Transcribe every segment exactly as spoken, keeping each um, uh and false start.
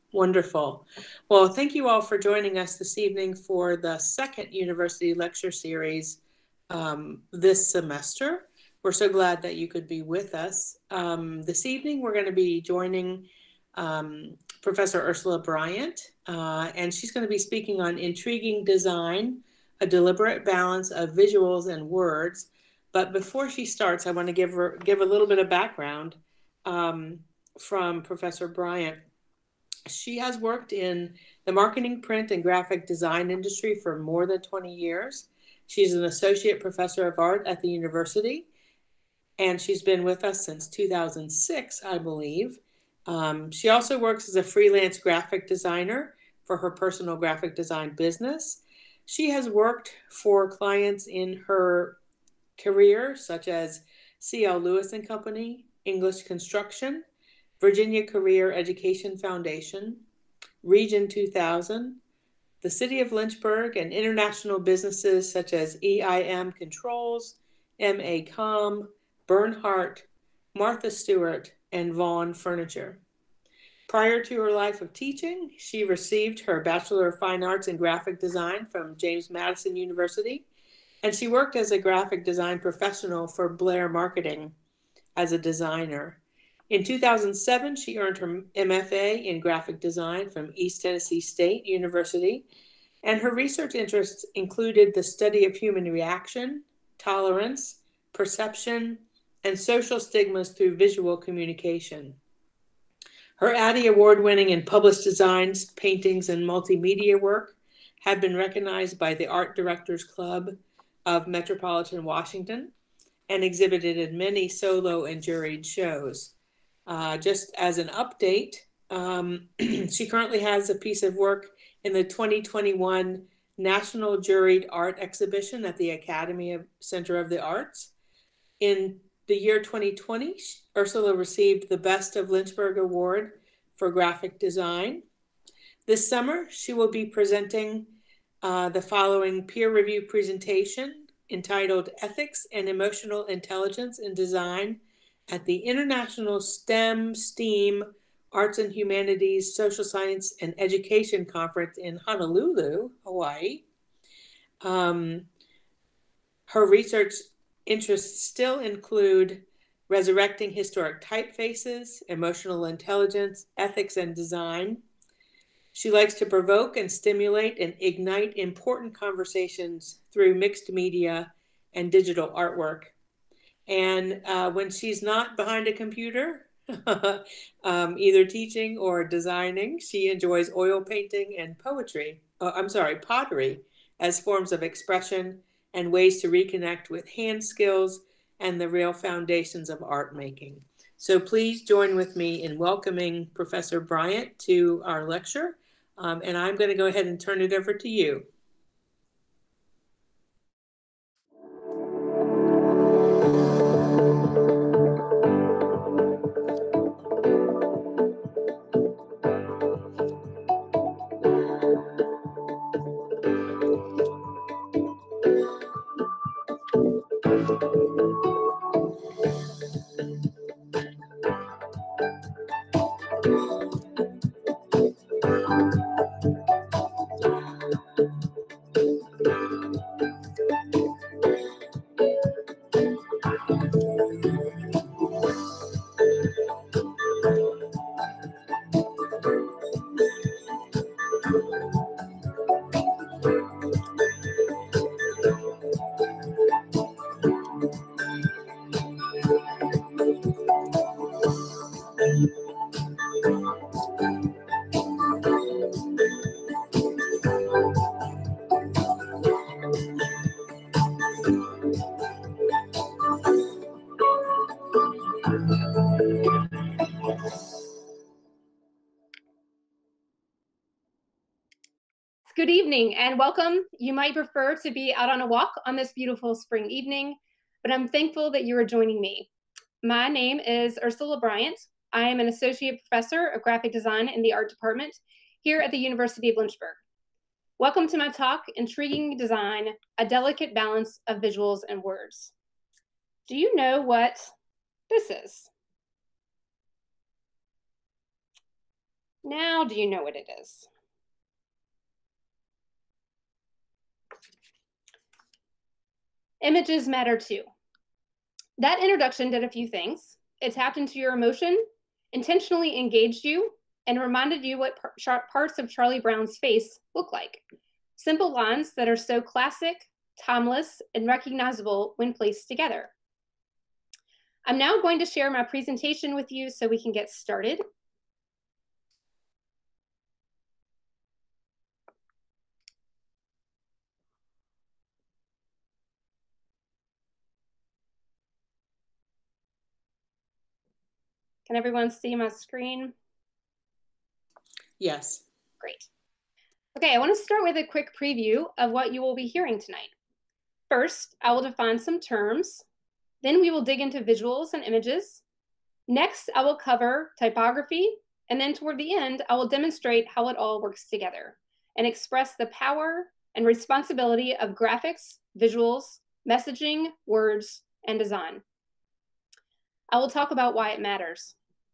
Wonderful. Well, thank you all for joining us this evening for the second university lecture series um, this semester. We're so glad that you could be with us. Um, this evening, we're going to be joining um, Professor Ursula Bryant, uh, and she's going to be speaking on intriguing design, a deliberate balance of visuals and words. But before she starts, I want to give her give a little bit of background um, from Professor Bryant. She has worked in the marketing, print, and graphic design industry for more than twenty years. She's an associate professor of art at the university, and she's been with us since two thousand six, I believe. Um, she also works as a freelance graphic designer for her personal graphic design business. She has worked for clients in her career, such as C L Lewis and Company, English Construction, Virginia Career Education Foundation, Region two thousand, the City of Lynchburg, and international businesses such as E I M Controls, M A Com, Bernhardt, Martha Stewart, and Vaughn Furniture. Prior to her life of teaching, she received her Bachelor of Fine Arts in Graphic Design from James Madison University, and she worked as a graphic design professional for Blair Marketing as a designer. In two thousand seven, she earned her M F A in graphic design from East Tennessee State University, and her research interests included the study of human reaction, tolerance, perception, and social stigmas through visual communication. Her Addy Award-winning and published designs, paintings, and multimedia work have been recognized by the Art Directors Club of Metropolitan Washington and exhibited in many solo and juried shows. Uh, just as an update, um, she currently has a piece of work in the twenty twenty-one National Juried Art Exhibition at the Academy of Center of the Arts. In the year twenty twenty, Ursula received the Best of Lynchburg Award for Graphic Design. This summer, she will be presenting uh, the following peer review presentation entitled Ethics and Emotional Intelligence in Design at the International STEM, STEAM, Arts and Humanities, Social Science, and Education Conference in Honolulu, Hawaii. Um, her research interests still include resurrecting historic typefaces, emotional intelligence, ethics, and design. She likes to provoke and stimulate and ignite important conversations through mixed media and digital artwork. And uh, when she's not behind a computer, um, either teaching or designing, she enjoys oil painting and poetry. Uh, I'm sorry, pottery as forms of expression and ways to reconnect with hand skills and the real foundations of art making. So please join with me in welcoming Professor Bryant to our lecture. Um, and I'm going to go ahead and turn it over to you. Good evening and welcome. You might prefer to be out on a walk on this beautiful spring evening, but I'm thankful that you are joining me. My name is Ursula Bryant. I am an associate professor of graphic design in the art department here at the University of Lynchburg. Welcome to my talk, Intriguing Design, a Delicate Balance of Visuals and Words. Do you know what this is? Now, do you know what it is? Images matter too. That introduction did a few things. It tapped into your emotion, intentionally engaged you, and reminded you what par parts of Charlie Brown's face look like. Simple lines that are so classic, timeless, and recognizable when placed together. I'm now going to share my presentation with you so we can get started. Can everyone see my screen? Yes. Great. Okay, I want to start with a quick preview of what you will be hearing tonight. First, I will define some terms. Then we will dig into visuals and images. Next, I will cover typography. And then toward the end, I will demonstrate how it all works together and express the power and responsibility of graphics, visuals, messaging, words, and design. I will talk about why it matters.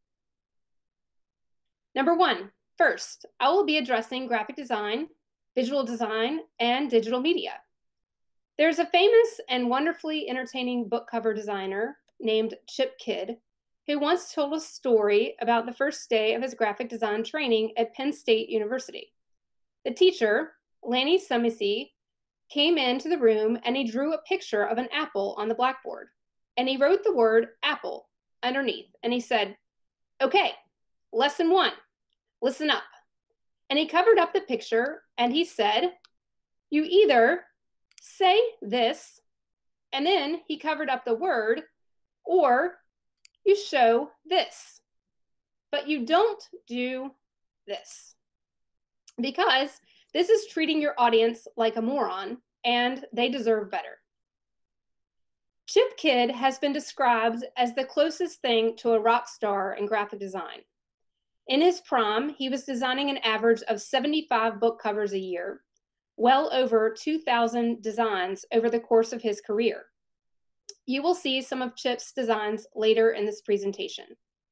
Number one, first, I will be addressing graphic design, visual design, and digital media. There's a famous and wonderfully entertaining book cover designer named Chip Kidd who once told a story about the first day of his graphic design training at Penn State University. The teacher, Lanny Sumisi, came into the room and he drew a picture of an apple on the blackboard. And he wrote the word apple underneath. And he said, "Okay, lesson one, listen up." And he covered up the picture and he said, "You either say this," and then he covered up the word, "or you show this, but you don't do this." Because this is treating your audience like a moron, and they deserve better. Chip Kidd has been described as the closest thing to a rock star in graphic design. In his prime, he was designing an average of seventy-five book covers a year, well over two thousand designs over the course of his career. You will see some of Chip's designs later in this presentation.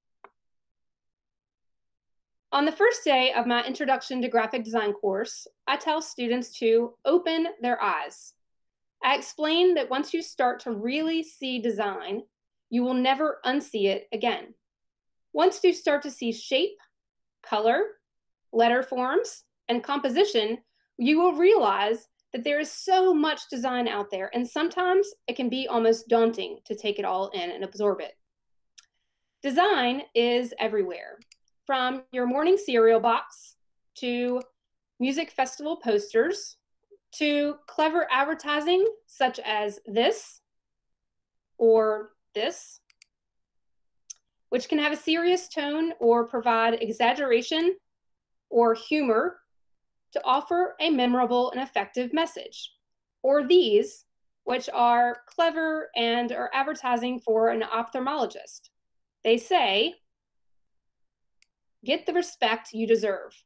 On the first day of my Introduction to Graphic Design course, I tell students to open their eyes. I explain that once you start to really see design, you will never unsee it again. Once you start to see shape, color, letter forms, and composition, you will realize that there is so much design out there, and sometimes it can be almost daunting to take it all in and absorb it. Design is everywhere, from your morning cereal box to music festival posters to clever advertising such as this or this, which can have a serious tone or provide exaggeration or humor to offer a memorable and effective message, or these, which are clever and are advertising for an ophthalmologist. They say, "Get the respect you deserve."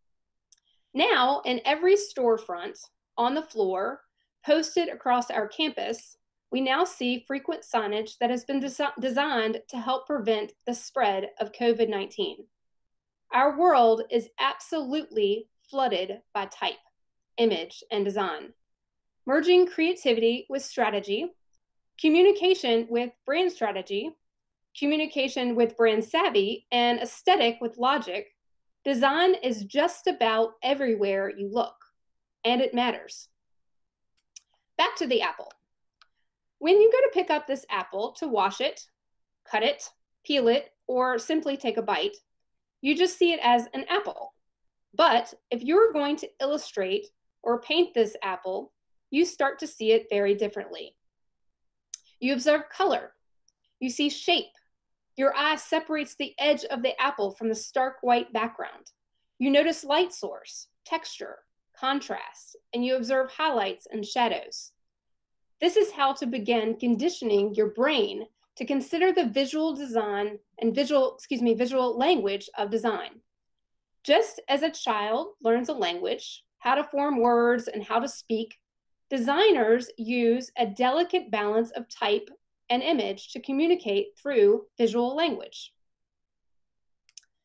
Now, in every storefront, on the floor, posted across our campus, we now see frequent signage that has been des- designed to help prevent the spread of COVID nineteen. Our world is absolutely flooded by type, image, and design, merging creativity with strategy, communication with brand strategy, communication with brand savvy, and aesthetic with logic. Design is just about everywhere you look, and it matters. Back to the apple. When you go to pick up this apple to wash it, cut it, peel it, or simply take a bite, you just see it as an apple. But if you're going to illustrate or paint this apple, you start to see it very differently. You observe color. You see shape. Your eye separates the edge of the apple from the stark white background. You notice light source, texture, contrast, and you observe highlights and shadows. This is how to begin conditioning your brain to consider the visual design and visual, excuse me, visual language of design. Just as a child learns a language, how to form words and how to speak, designers use a delicate balance of type and image to communicate through visual language.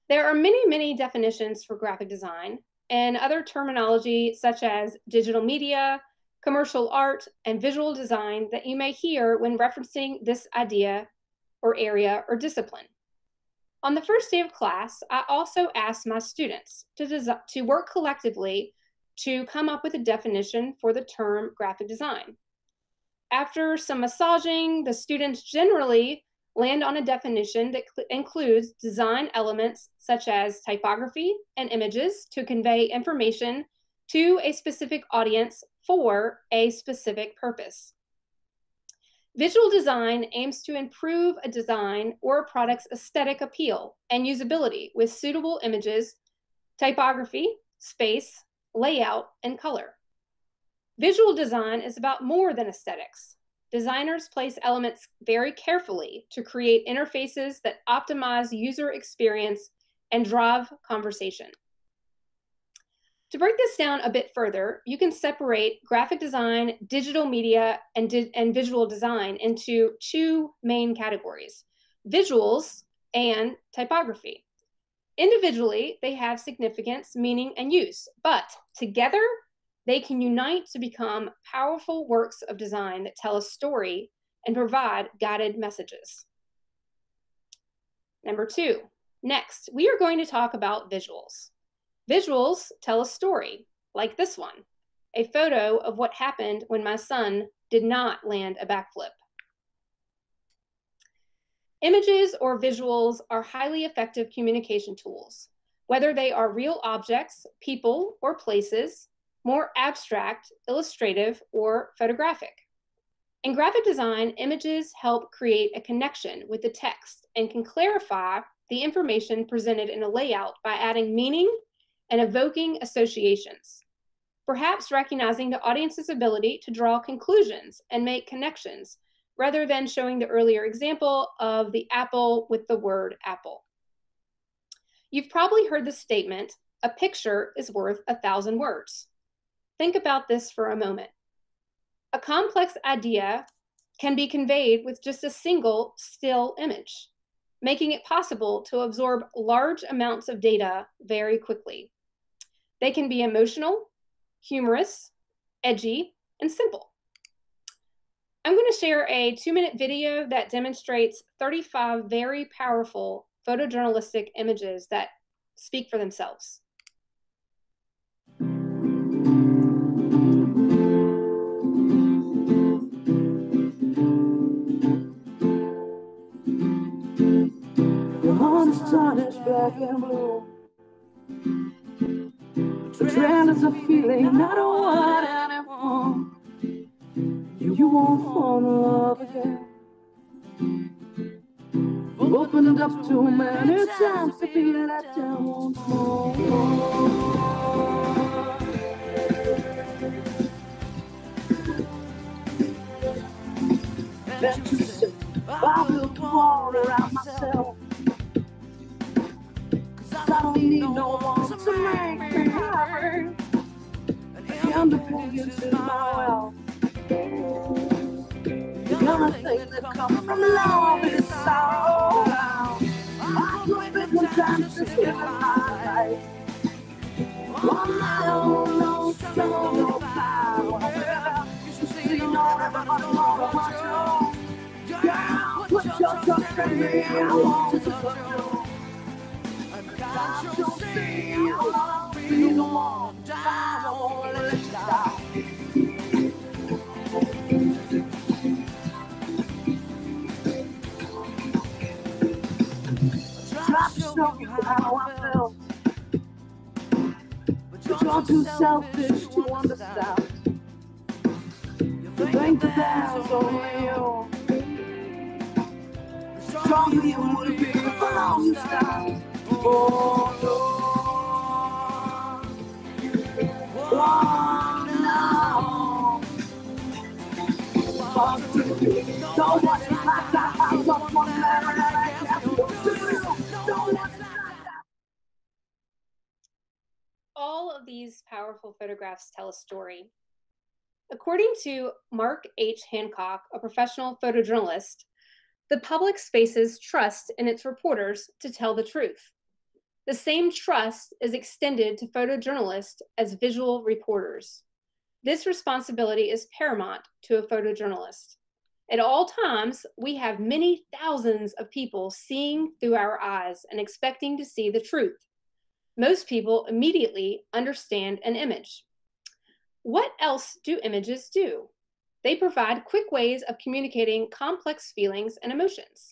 There are many, many definitions for graphic design and other terminology such as digital media, commercial art, and visual design that you may hear when referencing this idea or area or discipline. On the first day of class, I also asked my students to, to work collectively to come up with a definition for the term graphic design. After some massaging, the students generally land on a definition that includes design elements such as typography and images to convey information to a specific audience for a specific purpose. Visual design aims to improve a design or a product's aesthetic appeal and usability with suitable images, typography, space, layout, and color. Visual design is about more than aesthetics. Designers place elements very carefully to create interfaces that optimize user experience and drive conversation. To break this down a bit further, you can separate graphic design, digital media, and, di and visual design into two main categories: visuals and typography. Individually, they have significance, meaning, and use, but together, they can unite to become powerful works of design that tell a story and provide guided messages. Number two, next, we are going to talk about visuals. Visuals tell a story, like this one, a photo of what happened when my son did not land a backflip. Images or visuals are highly effective communication tools, whether they are real objects, people, or places, more abstract, illustrative, or photographic. In graphic design, images help create a connection with the text and can clarify the information presented in a layout by adding meaning and evoking associations, perhaps recognizing the audience's ability to draw conclusions and make connections, rather than showing the earlier example of the apple with the word apple. You've probably heard the statement, "A picture is worth a thousand words." Think about this for a moment. A complex idea can be conveyed with just a single still image, making it possible to absorb large amounts of data very quickly. They can be emotional, humorous, edgy, and simple. I'm going to share a two-minute video that demonstrates thirty-five very powerful photojournalistic images that speak for themselves. The sun is black and blue. The trend is a feeling I don't want anymore. You won't fall in love again. We've opened up too many times to be let down once more. Then to say, I built a wall around myself. I don't need no one to make me happy. And the opinions in my wealth. The only thing that comes from love is sorrow. I could spend one time just living my life. One night on no struggle, no power. You should see, you know, everybody wanna watch you. Girl, put your trust in me, I want to touch you. Can't you see I wanna be the one to die, I wanna let you die. Try to show you how I felt, but you're too selfish to understand. You think that that's only you. Stronger you would be for long time. Oh no, oh no. Don't want to pass that house up one letter that I can't do. Don't want to. All of these powerful photographs tell a story. According to Mark H. Hancock, a professional photojournalist, the public spaces trust in its reporters to tell the truth. the same trust is extended to photojournalists as visual reporters. This responsibility is paramount to a photojournalist. At all times, we have many thousands of people seeing through our eyes and expecting to see the truth. Most people immediately understand an image. What else do images do? They provide quick ways of communicating complex feelings and emotions.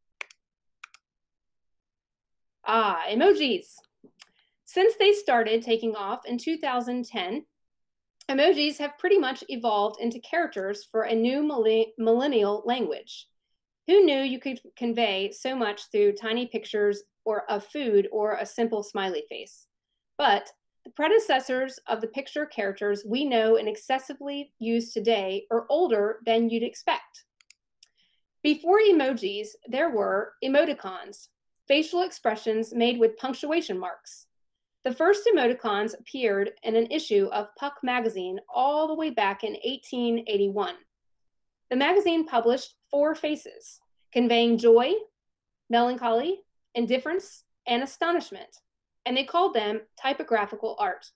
Ah, emojis. Since they started taking off in two thousand ten, emojis have pretty much evolved into characters for a new millennial language. Who knew you could convey so much through tiny pictures or of food or a simple smiley face? But the predecessors of the picture characters we know and excessively use today are older than you'd expect. Before emojis, there were emoticons, facial expressions made with punctuation marks. The first emoticons appeared in an issue of Puck magazine all the way back in eighteen eighty-one. The magazine published four faces, conveying joy, melancholy, indifference, and astonishment, and they called them typographical art.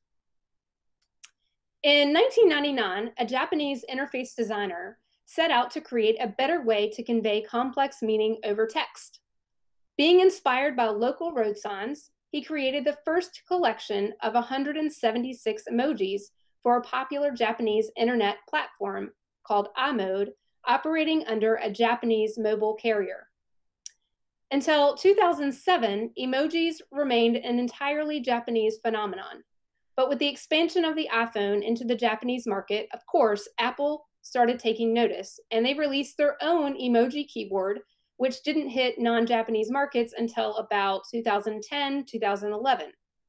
In nineteen ninety-nine, a Japanese interface designer set out to create a better way to convey complex meaning over text. Being inspired by local road signs, he created the first collection of one hundred seventy-six emojis for a popular Japanese internet platform called iMode, operating under a Japanese mobile carrier. Until two thousand seven, emojis remained an entirely Japanese phenomenon. But with the expansion of the iPhone into the Japanese market, of course, Apple started taking notice, and they released their own emoji keyboard, which didn't hit non-Japanese markets until about two thousand ten, two thousand eleven.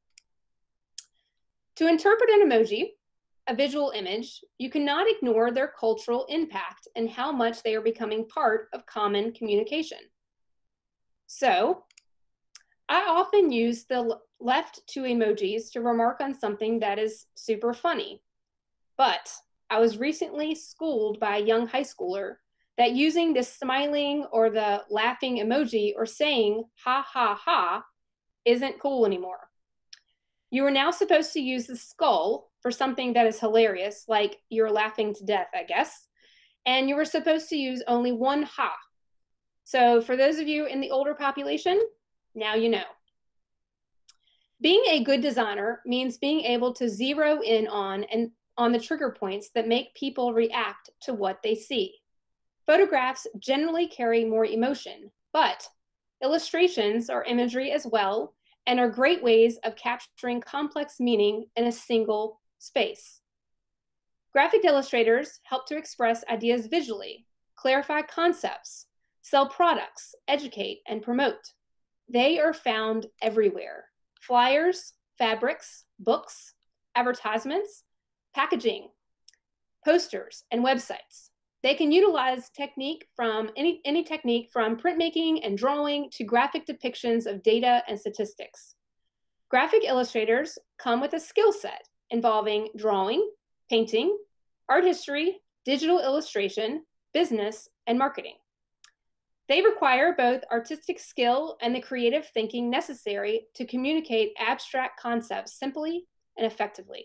To interpret an emoji, a visual image, you cannot ignore their cultural impact and how much they are becoming part of common communication. So, I often use the left two emojis to remark on something that is super funny. But I was recently schooled by a young high schooler that using the smiling or the laughing emoji or saying ha ha ha isn't cool anymore. You are now supposed to use the skull for something that is hilarious, like you're laughing to death, I guess, and you were supposed to use only one ha. So for those of you in the older population, now you know. Being a good designer means being able to zero in on and on the trigger points that make people react to what they see. Photographs generally carry more emotion, but illustrations are imagery as well and are great ways of capturing complex meaning in a single space. Graphic illustrators help to express ideas visually, clarify concepts, sell products, educate, and promote. They are found everywhere. Flyers, fabrics, books, advertisements, packaging, posters, and websites. They can utilize technique from any, any technique from printmaking and drawing to graphic depictions of data and statistics. Graphic illustrators come with a skill set involving drawing, painting, art history, digital illustration, business, and marketing. They require both artistic skill and the creative thinking necessary to communicate abstract concepts simply and effectively.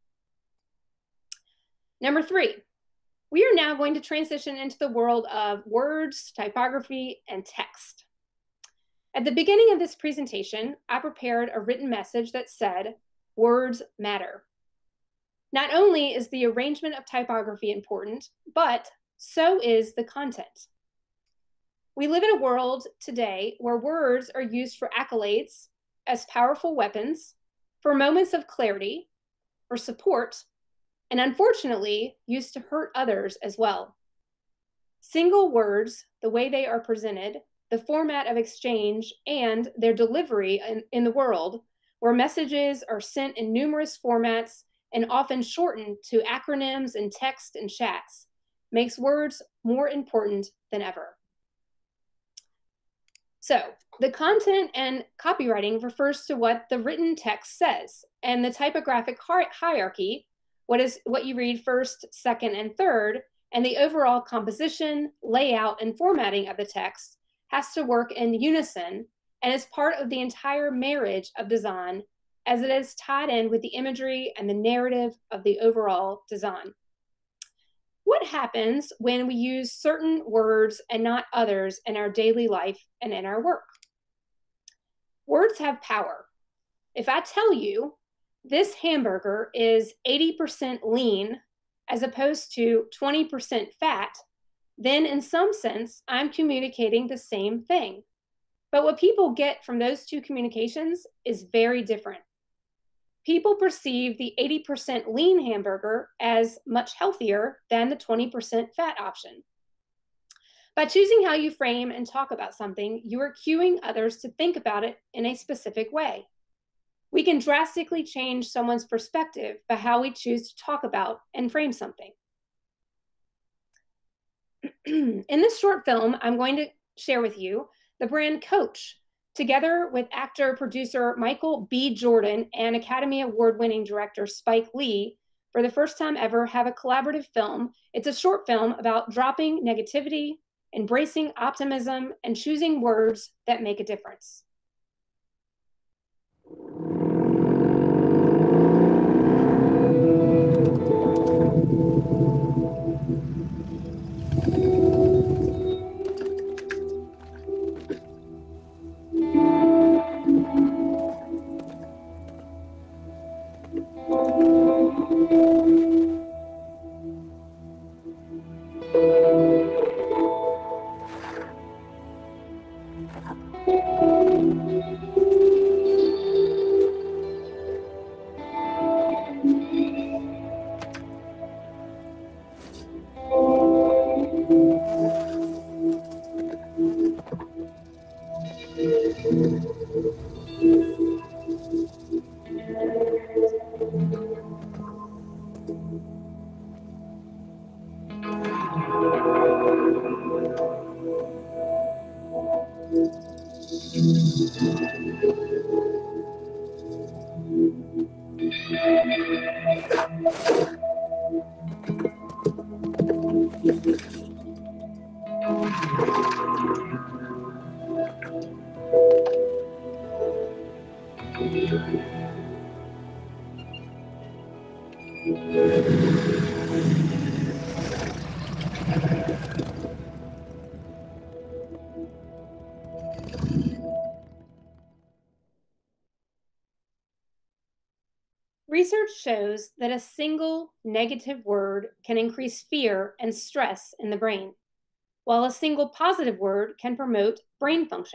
Number three, we are now going to transition into the world of words, typography, and text. At the beginning of this presentation, I prepared a written message that said, words matter. Not only is the arrangement of typography important, but so is the content. We live in a world today where words are used for accolades, as powerful weapons, for moments of clarity, for support, and unfortunately used to hurt others as well. Single words, the way they are presented, the format of exchange, and their delivery in, in the world, where messages are sent in numerous formats and often shortened to acronyms and text and chats, makes words more important than ever. So, the content and copywriting refers to what the written text says, and the typographic hierarchy, what is what you read first, second, and third, and the overall composition, layout, and formatting of the text has to work in unison and is part of the entire marriage of design as it is tied in with the imagery and the narrative of the overall design. What happens when we use certain words and not others in our daily life and in our work? Words have power. If I tell you this hamburger is eighty percent lean as opposed to twenty percent fat, then in some sense, I'm communicating the same thing. But what people get from those two communications is very different. People perceive the eighty percent lean hamburger as much healthier than the twenty percent fat option. By choosing how you frame and talk about something, you are cueing others to think about it in a specific way. We can drastically change someone's perspective by how we choose to talk about and frame something. In this short film, I'm going to share with you the brand Coach, together with actor-producer Michael B. Jordan and Academy Award-winning director Spike Lee, for the first time ever, have a collaborative film. It's a short film about dropping negativity, embracing optimism, and choosing words that make a difference. Research shows that a single negative word can increase fear and stress in the brain, while a single positive word can promote brain function.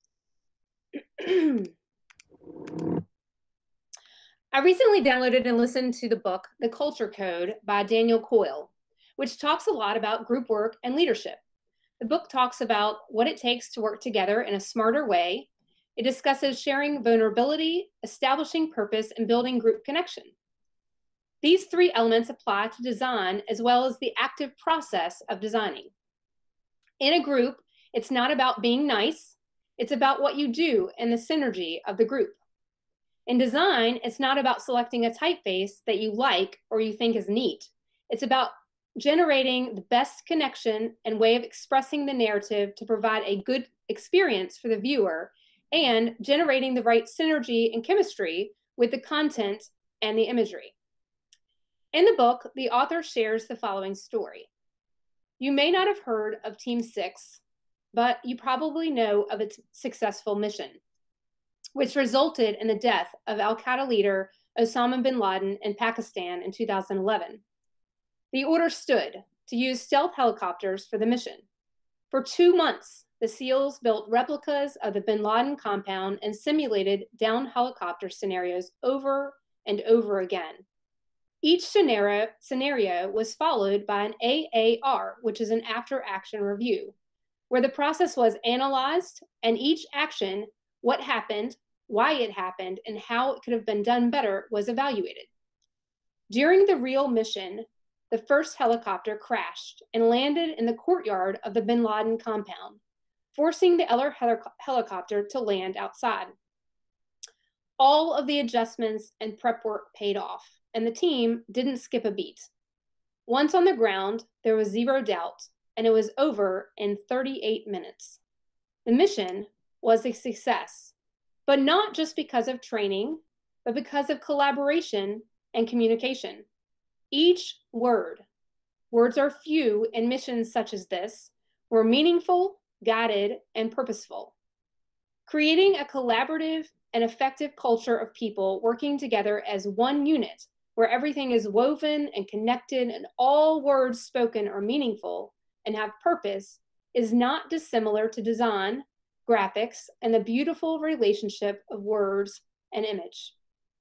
I recently downloaded and listened to the book, The Culture Code by Daniel Coyle, which talks a lot about group work and leadership. The book talks about what it takes to work together in a smarter way. It discusses sharing vulnerability, establishing purpose, and building group connection. These three elements apply to design as well as the active process of designing. In a group, it's not about being nice, it's about what you do and the synergy of the group. In design, it's not about selecting a typeface that you like or you think is neat. It's about generating the best connection and way of expressing the narrative to provide a good experience for the viewer, and generating the right synergy and chemistry with the content and the imagery. In the book, the author shares the following story. You may not have heard of Team Six, but you probably know of its successful mission, which resulted in the death of Al-Qaeda leader Osama bin Laden in Pakistan in two thousand eleven. The order stood to use stealth helicopters for the mission. For two months, the SEALs built replicas of the bin Laden compound and simulated down helicopter scenarios over and over again. Each scenario, scenario was followed by an A A R, which is an after-action review, where the process was analyzed and each action, what happened, why it happened, and how it could have been done better was evaluated. During the real mission, the first helicopter crashed and landed in the courtyard of the bin Laden compound, forcing the other helic- helicopter to land outside. All of the adjustments and prep work paid off, and the team didn't skip a beat. Once on the ground, there was zero doubt, and it was over in thirty-eight minutes. The mission was a success, but not just because of training, but because of collaboration and communication. Each word, words are few in missions such as this, were meaningful, guided, and purposeful. Creating a collaborative and effective culture of people working together as one unit, where everything is woven and connected and all words spoken are meaningful and have purpose, is not dissimilar to design, graphics, and the beautiful relationship of words and image.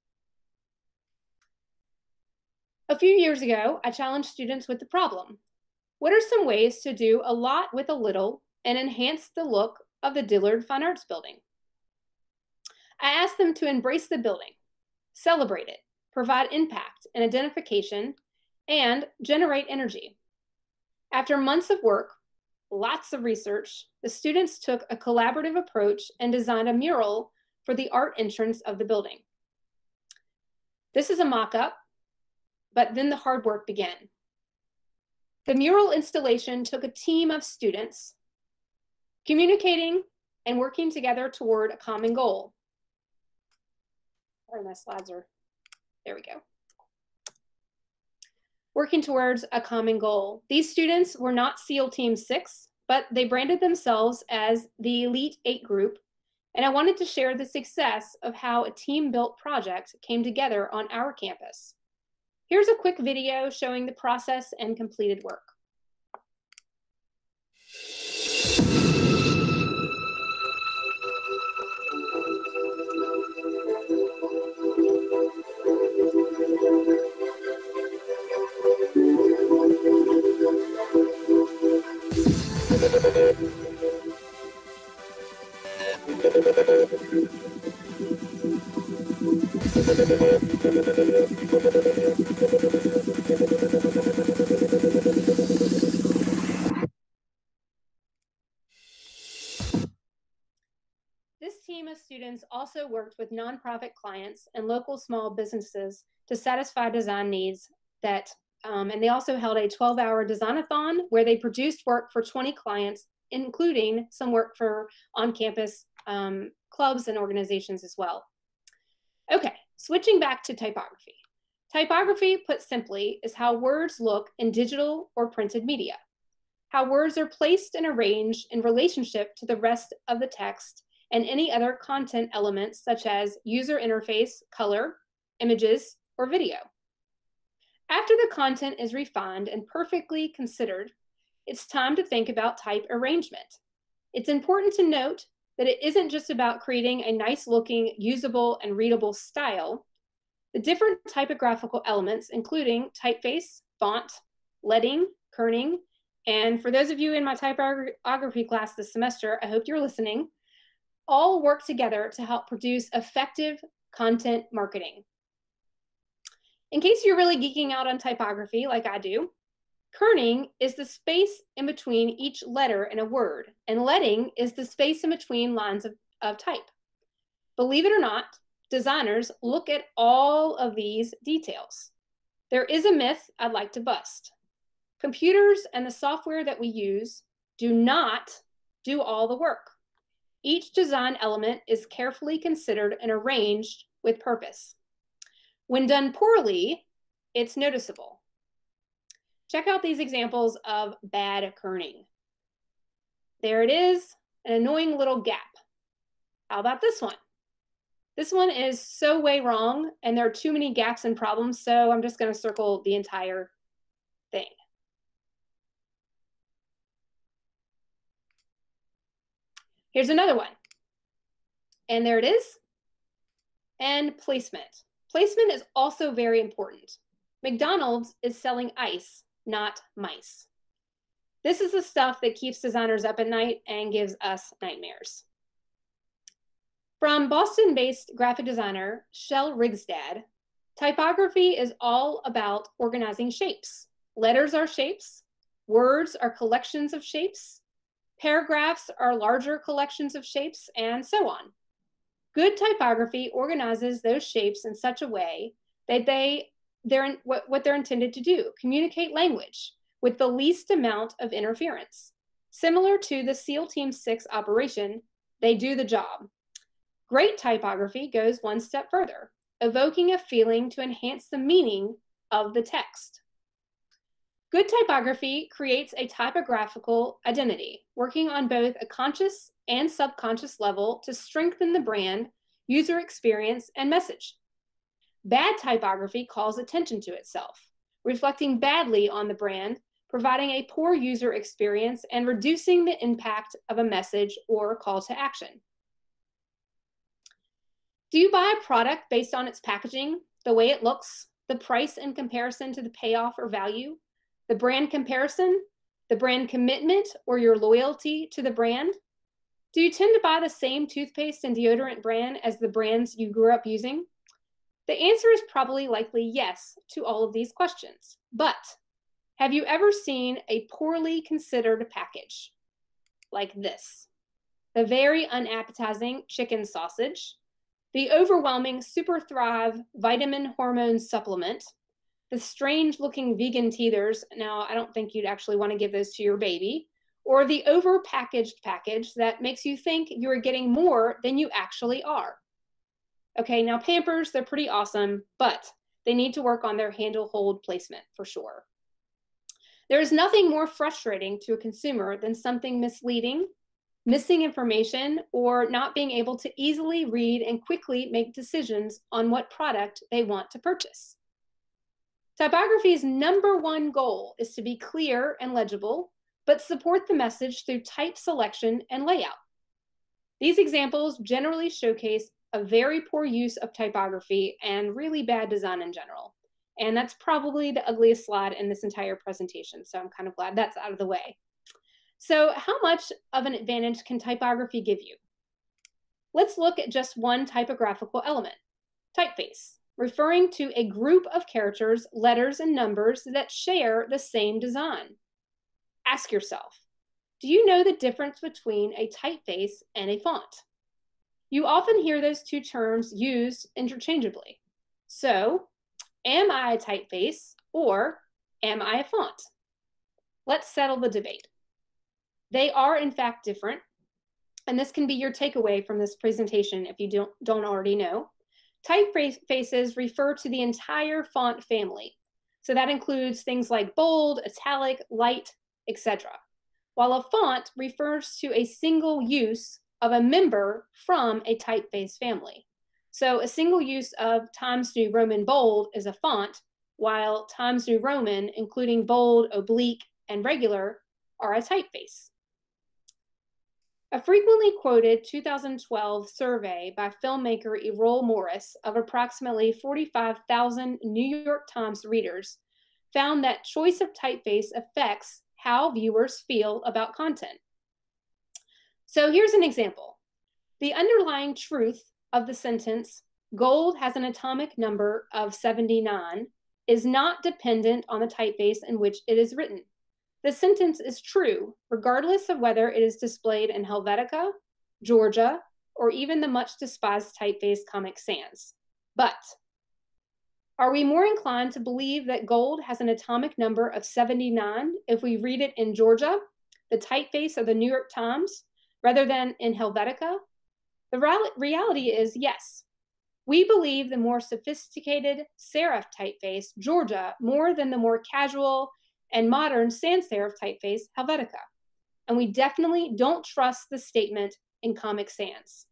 A few years ago, I challenged students with the problem. What are some ways to do a lot with a little and enhance the look of the Dillard Fine Arts Building? I asked them to embrace the building, celebrate it, provide impact and identification, and generate energy. After months of work, lots of research, the students took a collaborative approach and designed a mural for the art entrance of the building. This is a mock-up, but then the hard work began. The mural installation took a team of students communicating and working together toward a common goal. Sorry, my slides are, there we go. Working towards a common goal. These students were not SEAL Team six, but they branded themselves as the Elite Eight group, and I wanted to share the success of how a team-built project came together on our campus. Here's a quick video showing the process and completed work. This team of students also worked with nonprofit clients and local small businesses to satisfy design needs that, um, and they also held a twelve hour design-a-thon where they produced work for twenty clients, including some work for on-campus um, clubs and organizations as well. Okay, switching back to typography. Typography, put simply, is how words look in digital or printed media, how words are placed and arranged in relationship to the rest of the text and any other content elements such as user interface, color, images, or video. After the content is refined and perfectly considered, it's time to think about type arrangement. It's important to note that it isn't just about creating a nice looking, usable, and readable style. The different typographical elements, including typeface, font, leading, kerning, and for those of you in my typography class this semester, I hope you're listening, all work together to help produce effective content marketing. In case you're really geeking out on typography like I do, kerning is the space in between each letter in a word, and leading is the space in between lines of, of type. Believe it or not, designers look at all of these details. There is a myth I'd like to bust. Computers and the software that we use do not do all the work. Each design element is carefully considered and arranged with purpose. When done poorly, it's noticeable. Check out these examples of bad kerning. There it is, an annoying little gap. How about this one? This one is so way wrong, and there are too many gaps and problems, so I'm just going to circle the entire thing. Here's another one. And there it is. And placement. Placement is also very important. McDonald's is selling ice, not mice. This is the stuff that keeps designers up at night and gives us nightmares. From Boston-based graphic designer Shel Rigstad, typography is all about organizing shapes. Letters are shapes, words are collections of shapes, paragraphs are larger collections of shapes, and so on. Good typography organizes those shapes in such a way that they, they're, what, what they're intended to do, communicate language with the least amount of interference. Similar to the SEAL Team six operation, they do the job. Great typography goes one step further, evoking a feeling to enhance the meaning of the text. Good typography creates a typographical identity, working on both a conscious and subconscious level to strengthen the brand, user experience, and message. Bad typography calls attention to itself, reflecting badly on the brand, providing a poor user experience, and reducing the impact of a message or call to action. Do you buy a product based on its packaging, the way it looks, the price in comparison to the payoff or value, the brand comparison, the brand commitment, or your loyalty to the brand? Do you tend to buy the same toothpaste and deodorant brand as the brands you grew up using? The answer is probably likely yes to all of these questions. But have you ever seen a poorly considered package like this? The very unappetizing chicken sausage, the overwhelming Super Thrive vitamin hormone supplement, the strange looking vegan teethers. Now, I don't think you'd actually want to give those to your baby, or the over-packaged package that makes you think you are getting more than you actually are. Okay, now Pampers, they're pretty awesome, but they need to work on their handle-hold placement for sure. There is nothing more frustrating to a consumer than something misleading, missing information, or not being able to easily read and quickly make decisions on what product they want to purchase. Typography's number one goal is to be clear and legible, but support the message through type selection and layout. These examples generally showcase a very poor use of typography and really bad design in general. And that's probably the ugliest slide in this entire presentation, so I'm kind of glad that's out of the way. So how much of an advantage can typography give you? Let's look at just one typographical element, typeface, referring to a group of characters, letters, and numbers that share the same design. Ask yourself, do you know the difference between a typeface and a font? You often hear those two terms used interchangeably. So, am I a typeface or am I a font? Let's settle the debate. They are in fact different, and this can be your takeaway from this presentation if you don't, don't already know. Typefaces refer to the entire font family. So that includes things like bold, italic, light, et cetera. While a font refers to a single use of a member from a typeface family. So a single use of Times New Roman bold is a font, while Times New Roman, including bold, oblique, and regular, are a typeface. A frequently quoted two thousand twelve survey by filmmaker Errol Morris of approximately forty-five thousand New York Times readers found that choice of typeface affects how viewers feel about content. So here's an example. The underlying truth of the sentence, gold has an atomic number of seventy-nine, is not dependent on the typeface in which it is written. The sentence is true, regardless of whether it is displayed in Helvetica, Georgia, or even the much despised typeface Comic Sans. But are we more inclined to believe that gold has an atomic number of seventy-nine if we read it in Georgia, the typeface of the New York Times, rather than in Helvetica? The reality is yes. We believe the more sophisticated serif typeface, Georgia, more than the more casual and modern sans serif typeface, Helvetica. And we definitely don't trust the statement in Comic Sans.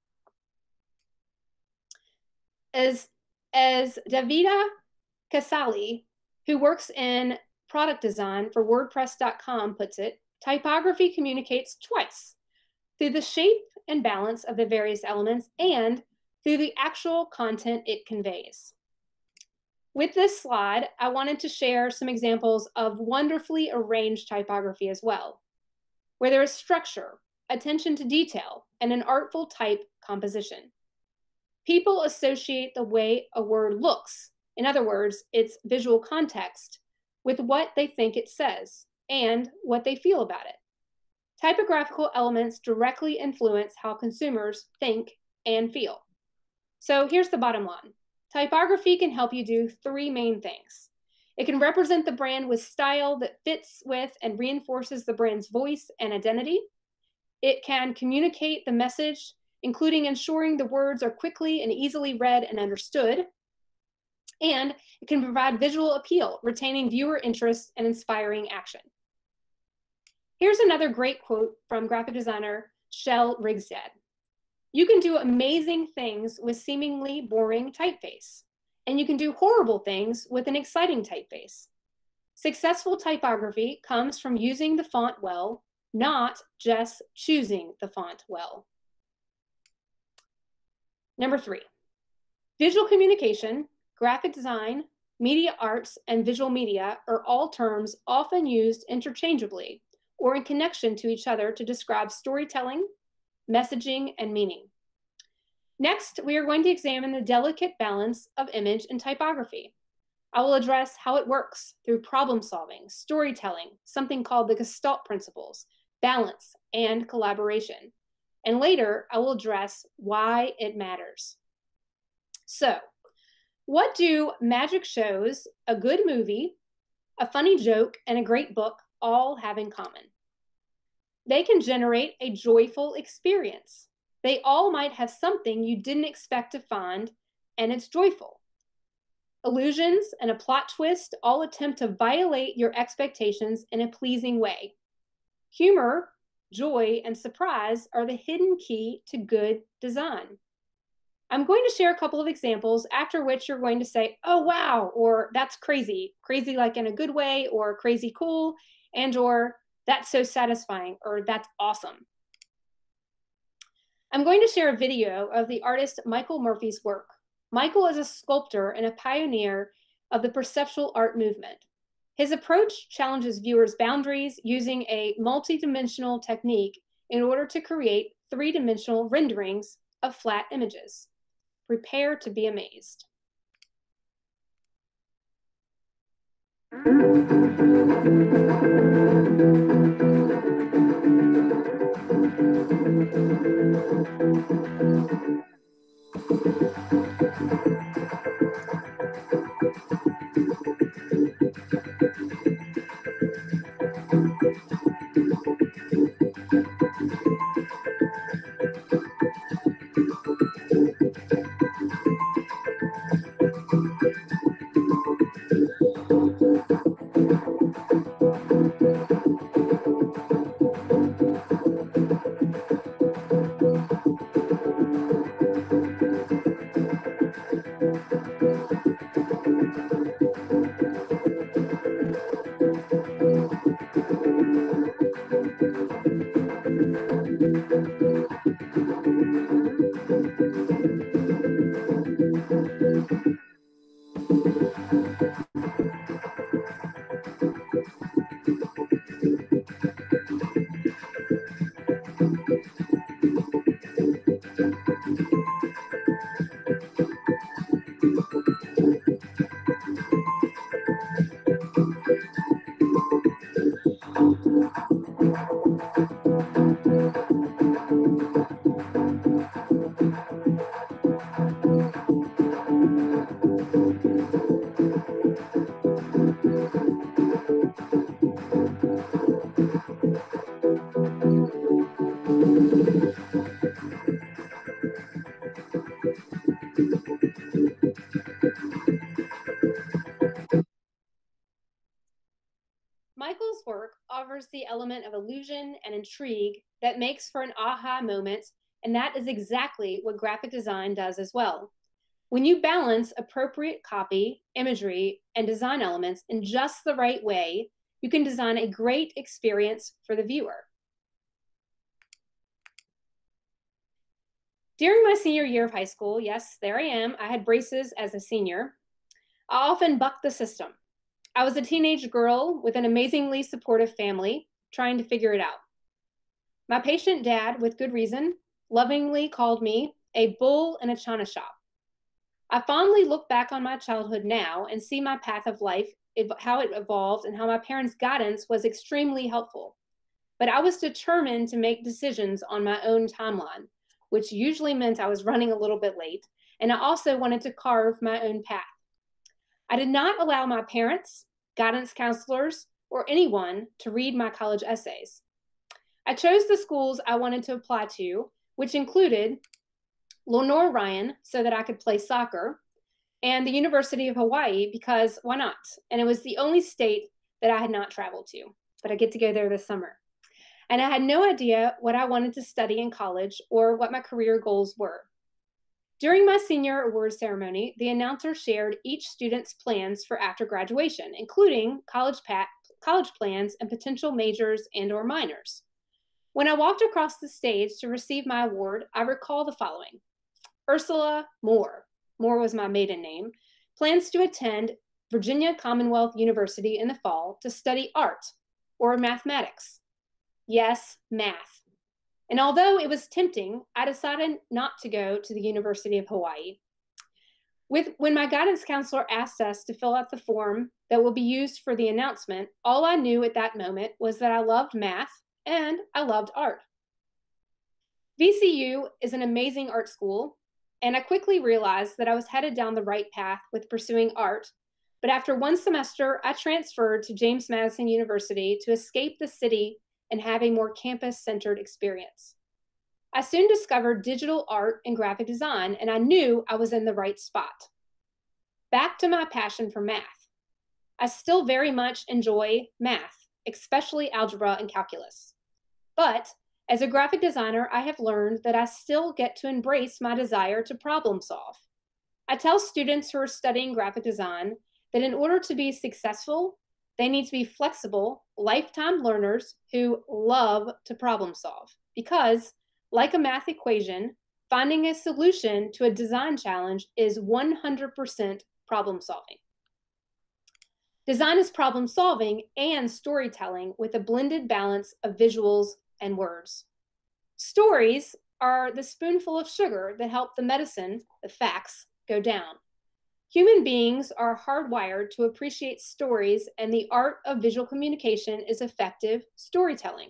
As, as Davida Casali, who works in product design for WordPress dot com, puts it, typography communicates twice, through the shape and balance of the various elements and through the actual content it conveys. With this slide, I wanted to share some examples of wonderfully arranged typography as well, where there is structure, attention to detail, and an artful type composition. People associate the way a word looks, in other words, its visual context, with what they think it says and what they feel about it. Typographical elements directly influence how consumers think and feel. So here's the bottom line. Typography can help you do three main things. It can represent the brand with style that fits with and reinforces the brand's voice and identity. It can communicate the message, including ensuring the words are quickly and easily read and understood. And it can provide visual appeal, retaining viewer interest and inspiring action. Here's another great quote from graphic designer Shel Rigstad. You can do amazing things with seemingly boring typeface, and you can do horrible things with an exciting typeface. Successful typography comes from using the font well, not just choosing the font well. Number three, visual communication, graphic design, media arts, and visual media are all terms often used interchangeably or in connection to each other to describe storytelling, messaging, and meaning. Next, we are going to examine the delicate balance of image and typography. I will address how it works through problem solving, storytelling, something called the Gestalt principles, balance, and collaboration. And later, I will address why it matters. So, what do magic shows, a good movie, a funny joke, and a great book all have in common? They can generate a joyful experience. They all might have something you didn't expect to find, and it's joyful. Illusions and a plot twist all attempt to violate your expectations in a pleasing way. Humor, joy, and surprise are the hidden key to good design. I'm going to share a couple of examples, after which you're going to say, oh, wow, or that's crazy. Crazy like in a good way, or crazy cool, and or that's so satisfying, or that's awesome. I'm going to share a video of the artist Michael Murphy's work. Michael is a sculptor and a pioneer of the perceptual art movement. His approach challenges viewers' boundaries using a multi-dimensional technique in order to create three-dimensional renderings of flat images. Prepare to be amazed. Michael's work offers the element of illusion and intrigue that makes for an aha moment, and that is exactly what graphic design does as well. When you balance appropriate copy, imagery, and design elements in just the right way, you can design a great experience for the viewer. During my senior year of high school, yes, there I am, I had braces as a senior, I often bucked the system. I was a teenage girl with an amazingly supportive family trying to figure it out. My patient dad, with good reason, lovingly called me a bull in a china shop. I fondly look back on my childhood now and see my path of life, how it evolved, and how my parents' guidance was extremely helpful. But I was determined to make decisions on my own timeline, which usually meant I was running a little bit late, and I also wanted to carve my own path. I did not allow my parents, guidance counselors, or anyone to read my college essays. I chose the schools I wanted to apply to, which included Lenore Ryan so that I could play soccer, and the University of Hawaii because why not? And it was the only state that I had not traveled to, but I get to go there this summer. And I had no idea what I wanted to study in college or what my career goals were. During my senior awards ceremony, the announcer shared each student's plans for after graduation, including college, pa- college plans and potential majors and or minors. When I walked across the stage to receive my award, I recall the following. Ursula Moore, Moore was my maiden name, plans to attend Virginia Commonwealth University in the fall to study art or mathematics. Yes, math. And although it was tempting, I decided not to go to the University of Hawaii. With, when my guidance counselor asked us to fill out the form that will be used for the announcement, all I knew at that moment was that I loved math and I loved art. V C U is an amazing art school, and I quickly realized that I was headed down the right path with pursuing art. But after one semester, I transferred to James Madison University to escape the city and have a more campus-centered experience. I soon discovered digital art and graphic design, and I knew I was in the right spot. Back to my passion for math. I still very much enjoy math, especially algebra and calculus. But as a graphic designer, I have learned that I still get to embrace my desire to problem solve. I tell students who are studying graphic design that in order to be successful, they need to be flexible, lifetime learners who love to problem solve. Because, like a math equation, finding a solution to a design challenge is one hundred percent problem solving. Design is problem solving and storytelling with a blended balance of visuals and words. Stories are the spoonful of sugar that help the medicine, the facts, go down. Human beings are hardwired to appreciate stories, and the art of visual communication is effective storytelling.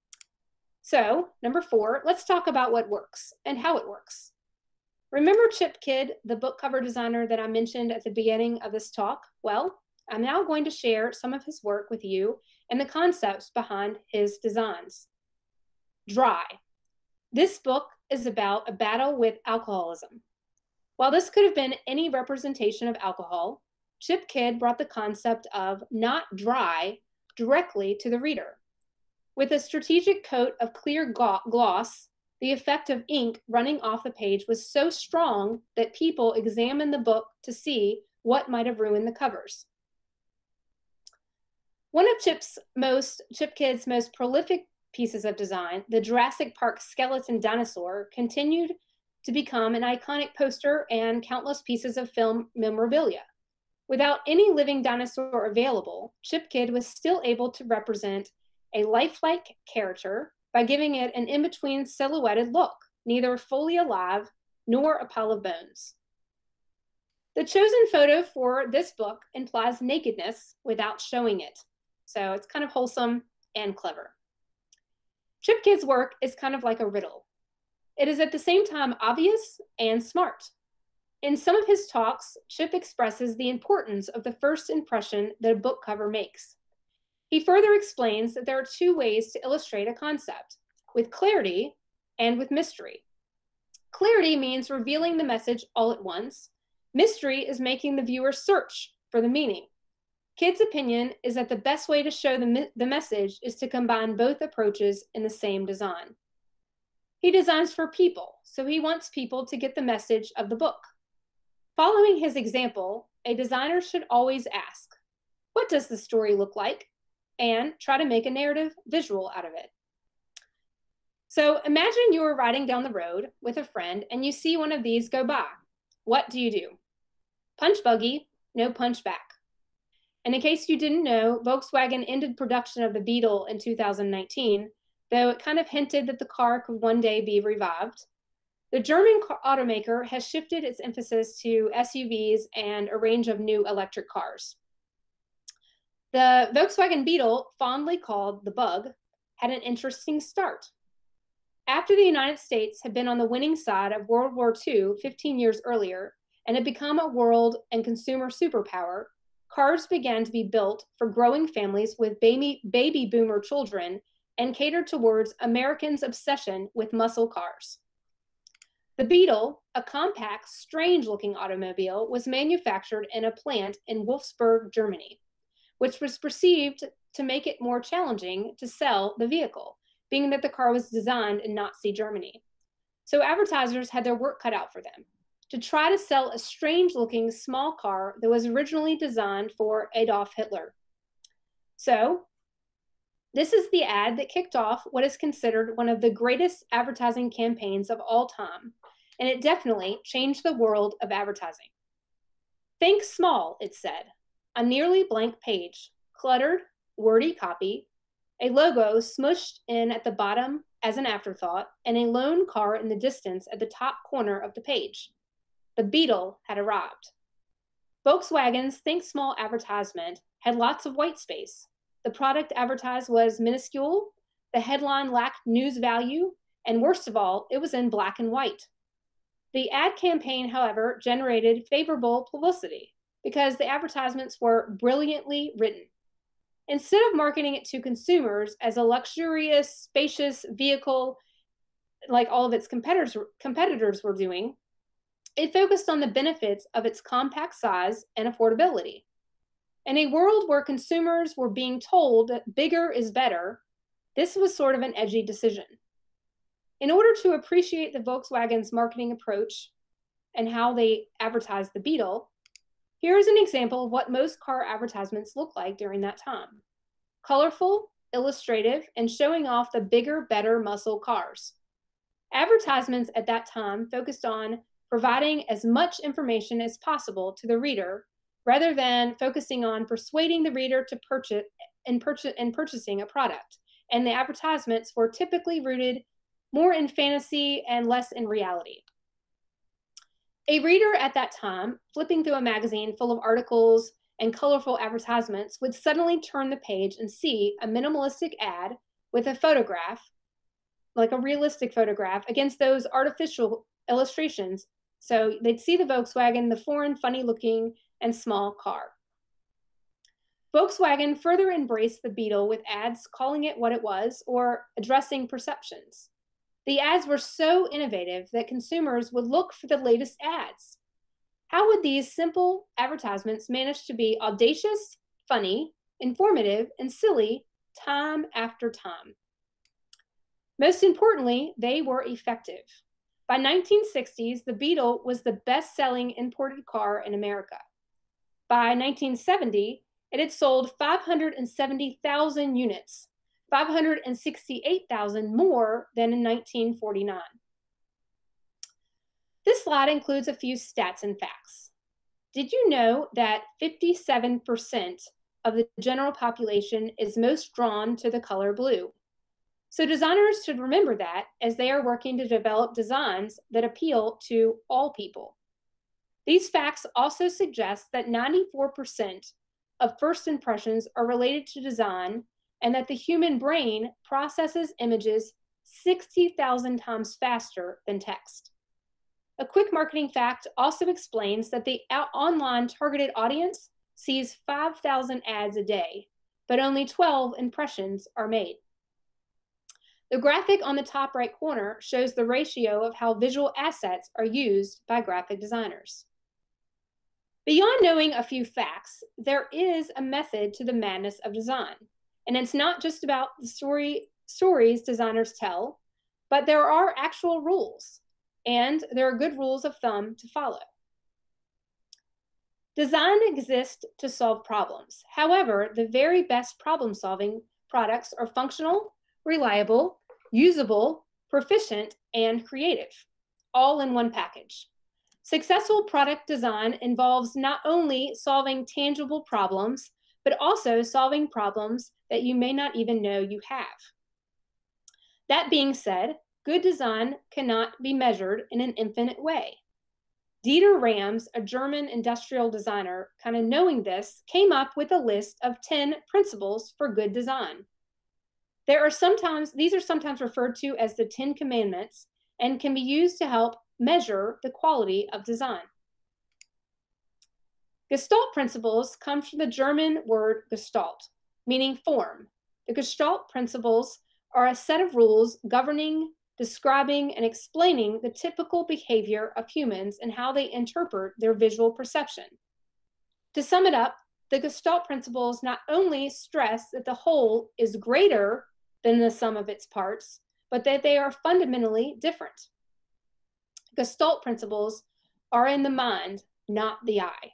So, number four, let's talk about what works and how it works. Remember Chip Kidd, the book cover designer that I mentioned at the beginning of this talk? Well, I'm now going to share some of his work with you and the concepts behind his designs. Dry. This book is about a battle with alcoholism. While this could have been any representation of alcohol, Chip Kidd brought the concept of not dry directly to the reader. With a strategic coat of clear gloss, the effect of ink running off the page was so strong that people examined the book to see what might have ruined the covers. One of Chip's most, Chip Kidd's most prolific pieces of design, the Jurassic Park skeleton dinosaur, continued to become an iconic poster and countless pieces of film memorabilia. Without any living dinosaur available, Chip Kidd was still able to represent a lifelike character by giving it an in-between silhouetted look, neither fully alive nor a pile of bones. The chosen photo for this book implies nakedness without showing it, so it's kind of wholesome and clever. Chip Kidd's work is kind of like a riddle. It is at the same time obvious and smart. In some of his talks, Chip expresses the importance of the first impression that a book cover makes. He further explains that there are two ways to illustrate a concept, with clarity and with mystery. Clarity means revealing the message all at once. Mystery is making the viewer search for the meaning. Kidd's opinion is that the best way to show the, the message is to combine both approaches in the same design. He designs for people, so he wants people to get the message of the book. Following his example, a designer should always ask, what does the story look like? And try to make a narrative visual out of it. So imagine you are riding down the road with a friend and you see one of these go by. What do you do? Punch buggy, no punch back. And in case you didn't know, Volkswagen ended production of the Beetle in two thousand nineteen, though it kind of hinted that the car could one day be revived. The German automaker has shifted its emphasis to S U Vs and a range of new electric cars. The Volkswagen Beetle, fondly called the Bug, had an interesting start. After the United States had been on the winning side of World War Two fifteen years earlier and had become a world and consumer superpower, cars began to be built for growing families with baby, baby boomer children and catered towards Americans' obsession with muscle cars. The Beetle, a compact, strange-looking automobile, was manufactured in a plant in Wolfsburg, Germany, which was perceived to make it more challenging to sell the vehicle, being that the car was designed in Nazi Germany. So advertisers had their work cut out for them to try to sell a strange-looking small car that was originally designed for Adolf Hitler. So this is the ad that kicked off what is considered one of the greatest advertising campaigns of all time, and it definitely changed the world of advertising. Think small, it said. A nearly blank page, cluttered, wordy copy, a logo smushed in at the bottom as an afterthought, and a lone car in the distance at the top corner of the page. The Beetle had arrived. Volkswagen's Think Small advertisement had lots of white space. The product advertised was minuscule, the headline lacked news value, and worst of all, it was in black and white. The ad campaign, however, generated favorable publicity because the advertisements were brilliantly written. Instead of marketing it to consumers as a luxurious, spacious vehicle like all of its competitors, competitors were doing, it focused on the benefits of its compact size and affordability. In a world where consumers were being told that bigger is better, this was sort of an edgy decision. In order to appreciate the Volkswagen's marketing approach and how they advertised the Beetle, here is an example of what most car advertisements looked like during that time. Colorful, illustrative, and showing off the bigger, better muscle cars. Advertisements at that time focused on providing as much information as possible to the reader rather than focusing on persuading the reader to purchase and purchase and purchasing a product. And the advertisements were typically rooted more in fantasy and less in reality. A reader at that time, flipping through a magazine full of articles and colorful advertisements, would suddenly turn the page and see a minimalistic ad with a photograph, like a realistic photograph, against those artificial illustrations. So they'd see the Volkswagen, the foreign, funny-looking, and small car. Volkswagen further embraced the Beetle with ads calling it what it was or addressing perceptions. The ads were so innovative that consumers would look for the latest ads. How would these simple advertisements manage to be audacious, funny, informative, and silly time after time? Most importantly, they were effective. By nineteen sixties, the Beetle was the best-selling imported car in America. By nineteen seventy, it had sold five hundred seventy thousand units, five hundred sixty-eight thousand more than in nineteen forty-nine. This slide includes a few stats and facts. Did you know that fifty-seven percent of the general population is most drawn to the color blue? So designers should remember that as they are working to develop designs that appeal to all people. These facts also suggest that ninety-four percent of first impressions are related to design and that the human brain processes images sixty thousand times faster than text. A quick marketing fact also explains that the online targeted audience sees five thousand ads a day, but only twelve impressions are made. The graphic on the top right corner shows the ratio of how visual assets are used by graphic designers. Beyond knowing a few facts, there is a method to the madness of design. And it's not just about the story, stories designers tell, but there are actual rules, and there are good rules of thumb to follow. Design exists to solve problems. However, the very best problem-solving products are functional, reliable, usable, proficient, and creative, all in one package. Successful product design involves not only solving tangible problems, but also solving problems that you may not even know you have. That being said, good design cannot be measured in an infinite way. Dieter Rams, a German industrial designer, kind of knowing this, came up with a list of ten principles for good design. There are sometimes, these are sometimes referred to as the Ten Commandments and can be used to help measure the quality of design. Gestalt principles come from the German word Gestalt, meaning form. The Gestalt principles are a set of rules governing, describing, and explaining the typical behavior of humans and how they interpret their visual perception. To sum it up, the Gestalt principles not only stress that the whole is greater than the sum of its parts, but that they are fundamentally different. Gestalt principles are in the mind, not the eye.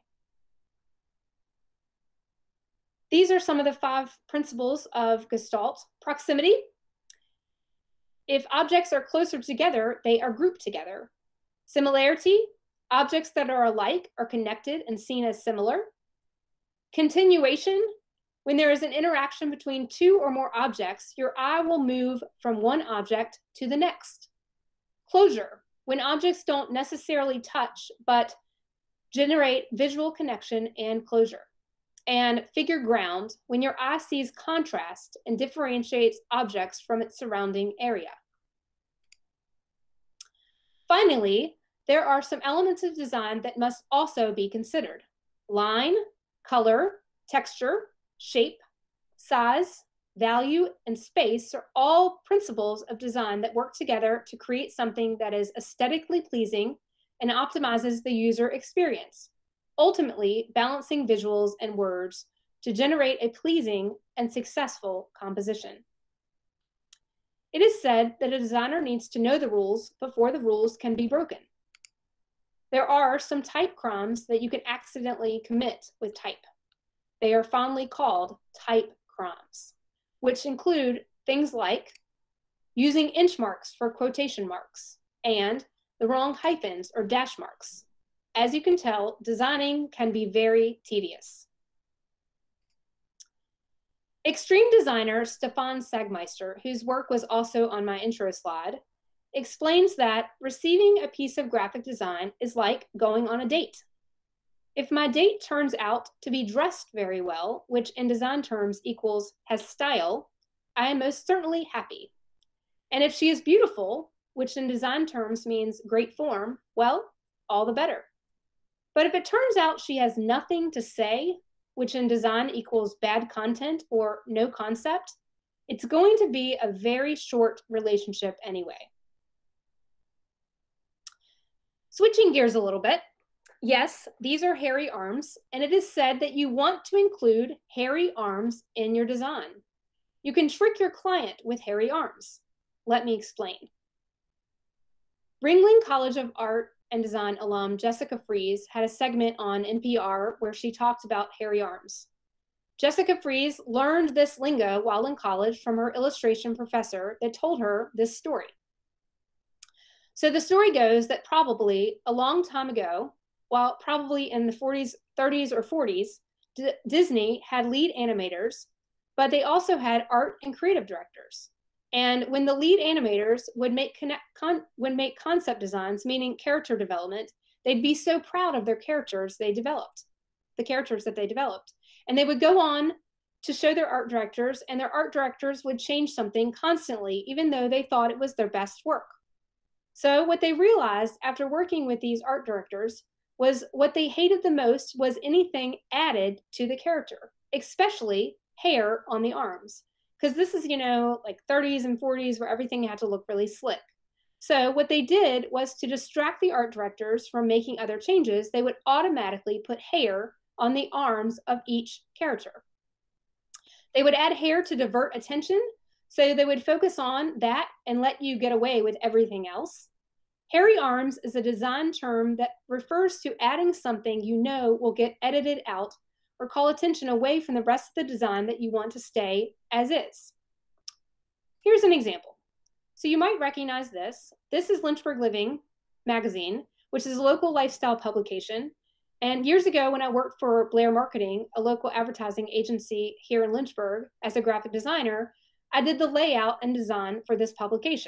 These are some of the five principles of Gestalt. Proximity. If objects are closer together, they are grouped together. Similarity. Objects that are alike are connected and seen as similar. Continuation. When there is an interaction between two or more objects, your eye will move from one object to the next. Closure. When objects don't necessarily touch, but generate visual connection and closure. And figure ground, when your eye sees contrast and differentiates objects from its surrounding area. Finally, there are some elements of design that must also be considered. Line, color, texture, shape, size, value, and space are all principles of design that work together to create something that is aesthetically pleasing and optimizes the user experience, ultimately balancing visuals and words to generate a pleasing and successful composition. It is said that a designer needs to know the rules before the rules can be broken. There are some type crimes that you can accidentally commit with type. They are fondly called type crimes, which include things like using inch marks for quotation marks and the wrong hyphens or dash marks. As you can tell, designing can be very tedious. Extreme designer Stefan Sagmeister, whose work was also on my intro slide, explains that receiving a piece of graphic design is like going on a date. If my date turns out to be dressed very well, which in design terms equals has style, I am most certainly happy. And if she is beautiful, which in design terms means great form, well, all the better. But if it turns out she has nothing to say, which in design equals bad content or no concept, it's going to be a very short relationship anyway. Switching gears a little bit, yes, these are hairy arms, and it is said that you want to include hairy arms in your design. You can trick your client with hairy arms. Let me explain. Ringling College of Art and Design alum Jessica Fries had a segment on N P R where she talked about hairy arms. Jessica Fries learned this lingo while in college from her illustration professor that told her this story. So the story goes that probably a long time ago, while probably in the forties, thirties, or forties, D- Disney had lead animators, but they also had art and creative directors. And when the lead animators would make, connect, con, would make concept designs, meaning character development, they'd be so proud of their characters they developed, the characters that they developed. And they would go on to show their art directors, and their art directors would change something constantly, even though they thought it was their best work. So what they realized after working with these art directors was what they hated the most was anything added to the character, especially hair on the arms. Because this is, you know, like thirties and forties where everything had to look really slick. So what they did was to distract the art directors from making other changes, they would automatically put hair on the arms of each character. They would add hair to divert attention, so they would focus on that and let you get away with everything else. Hairy arms is a design term that refers to adding something you know will get edited out or call attention away from the rest of the design that you want to stay as is. Here's an example. So you might recognize this. This is Lynchburg Living magazine, which is a local lifestyle publication. And years ago, when I worked for Blair Marketing, a local advertising agency here in Lynchburg, as a graphic designer, I did the layout and design for this publication.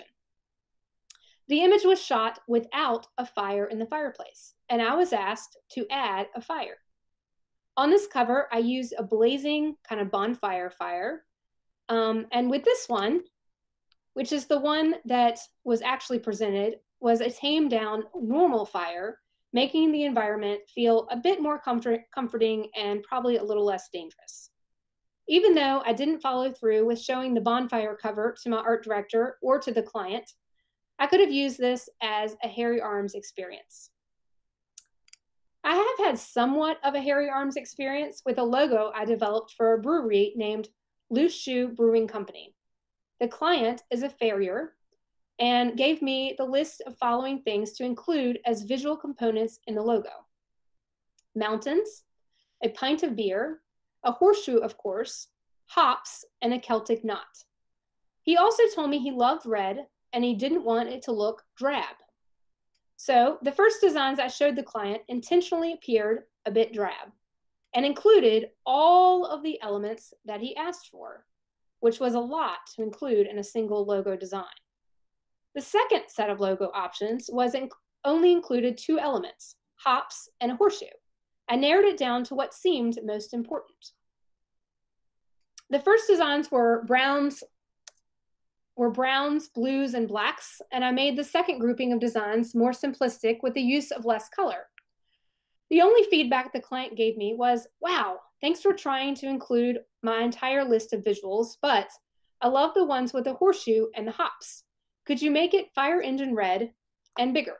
The image was shot without a fire in the fireplace, and I was asked to add a fire. On this cover, I used a blazing kind of bonfire fire. Um, and with this one, which is the one that was actually presented, was a tamed down normal fire, making the environment feel a bit more comfort comforting and probably a little less dangerous. Even though I didn't follow through with showing the bonfire cover to my art director or to the client, I could have used this as a hairy arms experience. I have had somewhat of a hairy arms experience with a logo I developed for a brewery named Loose Shoe Brewing Company. The client is a farrier and gave me the list of following things to include as visual components in the logo: mountains, a pint of beer, a horseshoe, of course, hops, and a Celtic knot. He also told me he loved red and he didn't want it to look drab. So the first designs I showed the client intentionally appeared a bit drab and included all of the elements that he asked for, which was a lot to include in a single logo design. The second set of logo options was in only included two elements, hops and a horseshoe. I narrowed it down to what seemed most important. The first designs were browns, were browns, blues, and blacks, and I made the second grouping of designs more simplistic with the use of less color. The only feedback the client gave me was, wow, thanks for trying to include my entire list of visuals, but I love the ones with the horseshoe and the hops. Could you make it fire engine red and bigger?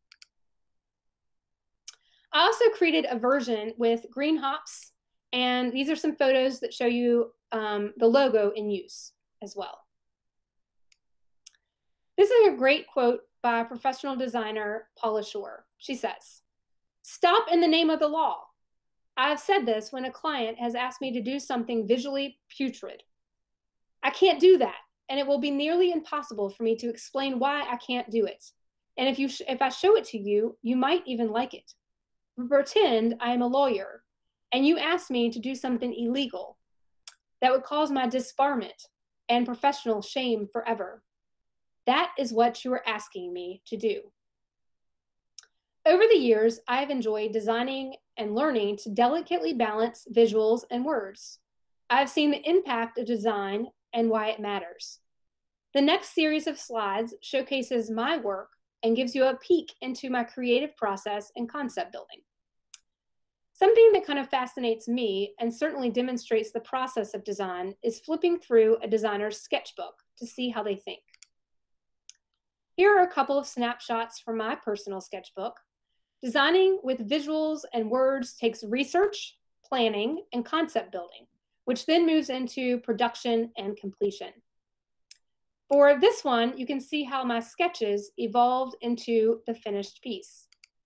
I also created a version with green hops, and these are some photos that show you um, the logo in use as well. This is a great quote by professional designer Paula Shore. She says, "Stop in the name of the law. I've said this when a client has asked me to do something visually putrid. I can't do that, and it will be nearly impossible for me to explain why I can't do it. And if, you sh if I show it to you, you might even like it. Pretend I am a lawyer, and you ask me to do something illegal that would cause my disbarment and professional shame forever. That is what you are asking me to do." Over the years, I have enjoyed designing and learning to delicately balance visuals and words. I have seen the impact of design and why it matters. The next series of slides showcases my work and gives you a peek into my creative process and concept building. Something that kind of fascinates me and certainly demonstrates the process of design is flipping through a designer's sketchbook to see how they think. Here are a couple of snapshots from my personal sketchbook. Designing with visuals and words takes research, planning, and concept building, which then moves into production and completion. For this one, you can see how my sketches evolved into the finished piece.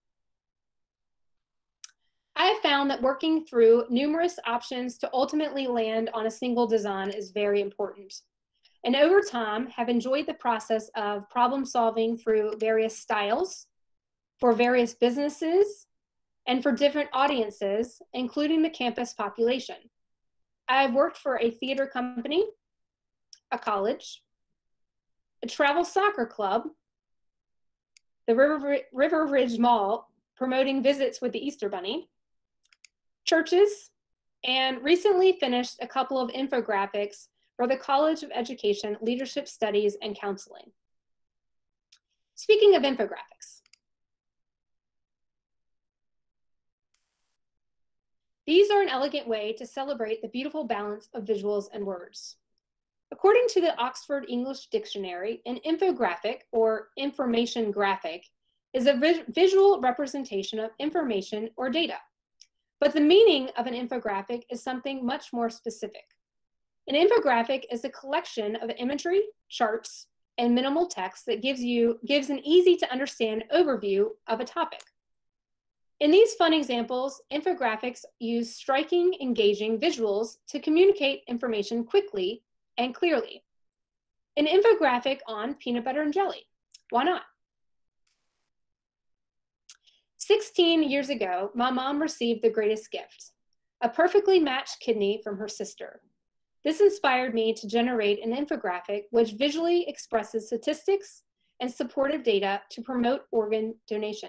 I have found that working through numerous options to ultimately land on a single design is very important. And over time, have enjoyed the process of problem solving through various styles, for various businesses, and for different audiences, including the campus population. I've worked for a theater company, a college, a travel soccer club, the River, River Ridge Mall, promoting visits with the Easter Bunny, churches, and recently finished a couple of infographics for the College of Education, Leadership Studies, and Counseling. Speaking of infographics, these are an elegant way to celebrate the beautiful balance of visuals and words. According to the Oxford English Dictionary, an infographic, or information graphic, is a vis visual representation of information or data. But the meaning of an infographic is something much more specific. An infographic is a collection of imagery, charts, and minimal text that gives you gives an easy to understand overview of a topic. In these fun examples, infographics use striking, engaging visuals to communicate information quickly and clearly. An infographic on peanut butter and jelly. Why not? sixteen years ago, my mom received the greatest gift, a perfectly matched kidney from her sister. This inspired me to generate an infographic which visually expresses statistics and supportive data to promote organ donation.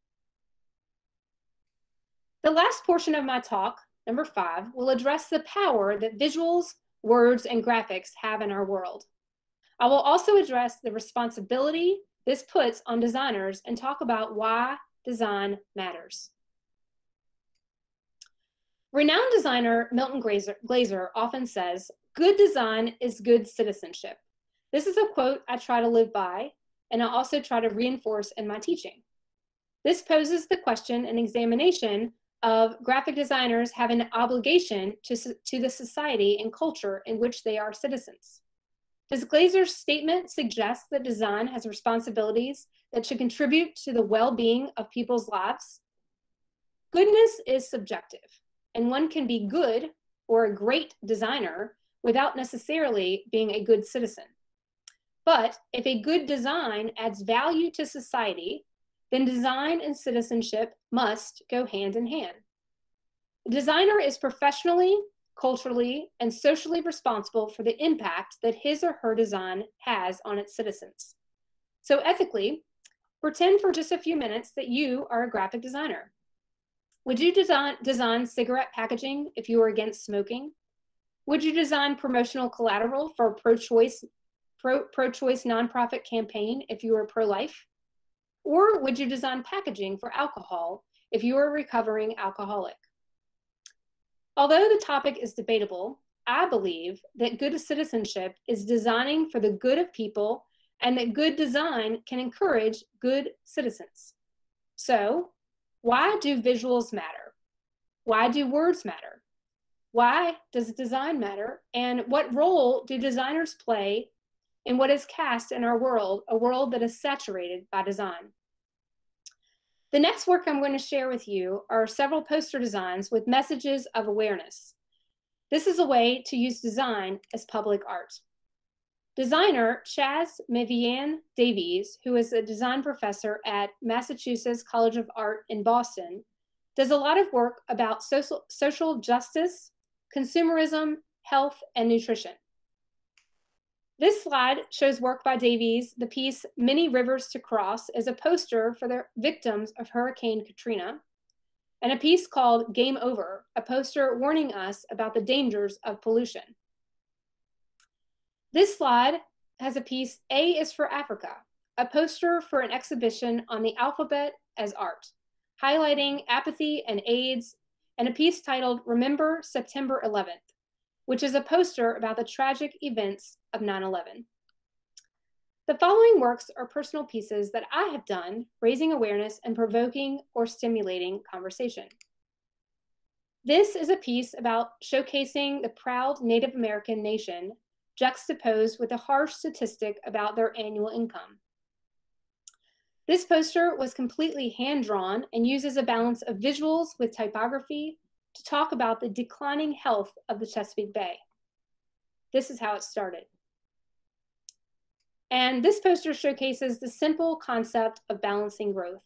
The last portion of my talk, number five, will address the power that visuals, words, and graphics have in our world. I will also address the responsibility this puts on designers and talk about why design matters. Renowned designer Milton Glaser, Glaser often says, "Good design is good citizenship." This is a quote I try to live by, and I also try to reinforce in my teaching. This poses the question and examination of graphic designers have an obligation to, to the society and culture in which they are citizens. Does Glaser's statement suggest that design has responsibilities that should contribute to the well-being of people's lives? Goodness is subjective, and one can be good or a great designer without necessarily being a good citizen. But if a good design adds value to society, then design and citizenship must go hand in hand. The designer is professionally, culturally, and socially responsible for the impact that his or her design has on its citizens. So ethically, pretend for just a few minutes that you are a graphic designer. Would you design, design cigarette packaging if you were against smoking? Would you design promotional collateral for a pro-choice pro, pro-choice nonprofit campaign if you were pro-life? Or would you design packaging for alcohol if you were a recovering alcoholic? Although the topic is debatable, I believe that good citizenship is designing for the good of people and that good design can encourage good citizens. So, why do visuals matter? Why do words matter? Why does design matter? And what role do designers play in what is cast in our world, a world that is saturated by design? The next work I'm going to share with you are several poster designs with messages of awareness. This is a way to use design as public art. Designer Chaz Mavian Davies, who is a design professor at Massachusetts College of Art in Boston, does a lot of work about social, social justice, consumerism, health, and nutrition. This slide shows work by Davies. The piece Many Rivers to Cross is a poster for the victims of Hurricane Katrina, and a piece called Game Over, a poster warning us about the dangers of pollution. This slide has a piece A is for Africa, a poster for an exhibition on the alphabet as art, highlighting apathy and AIDS, and a piece titled Remember September eleventh, which is a poster about the tragic events of nine eleven. The following works are personal pieces that I have done, raising awareness and provoking or stimulating conversation. This is a piece about showcasing the proud Native American nation juxtaposed with a harsh statistic about their annual income. This poster was completely hand-drawn and uses a balance of visuals with typography to talk about the declining health of the Chesapeake Bay. This is how it started. And this poster showcases the simple concept of balancing growth.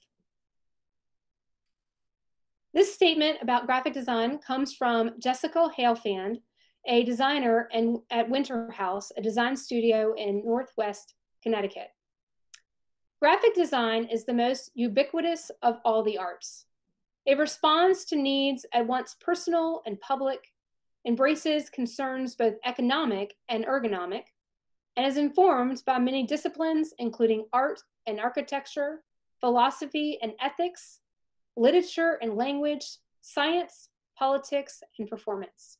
This statement about graphic design comes from Jessica Halefand, a designer in, at Winter House, a design studio in Northwest Connecticut. Graphic design is the most ubiquitous of all the arts. It responds to needs at once personal and public, embraces concerns both economic and ergonomic, and is informed by many disciplines, including art and architecture, philosophy and ethics, literature and language, science, politics, and performance.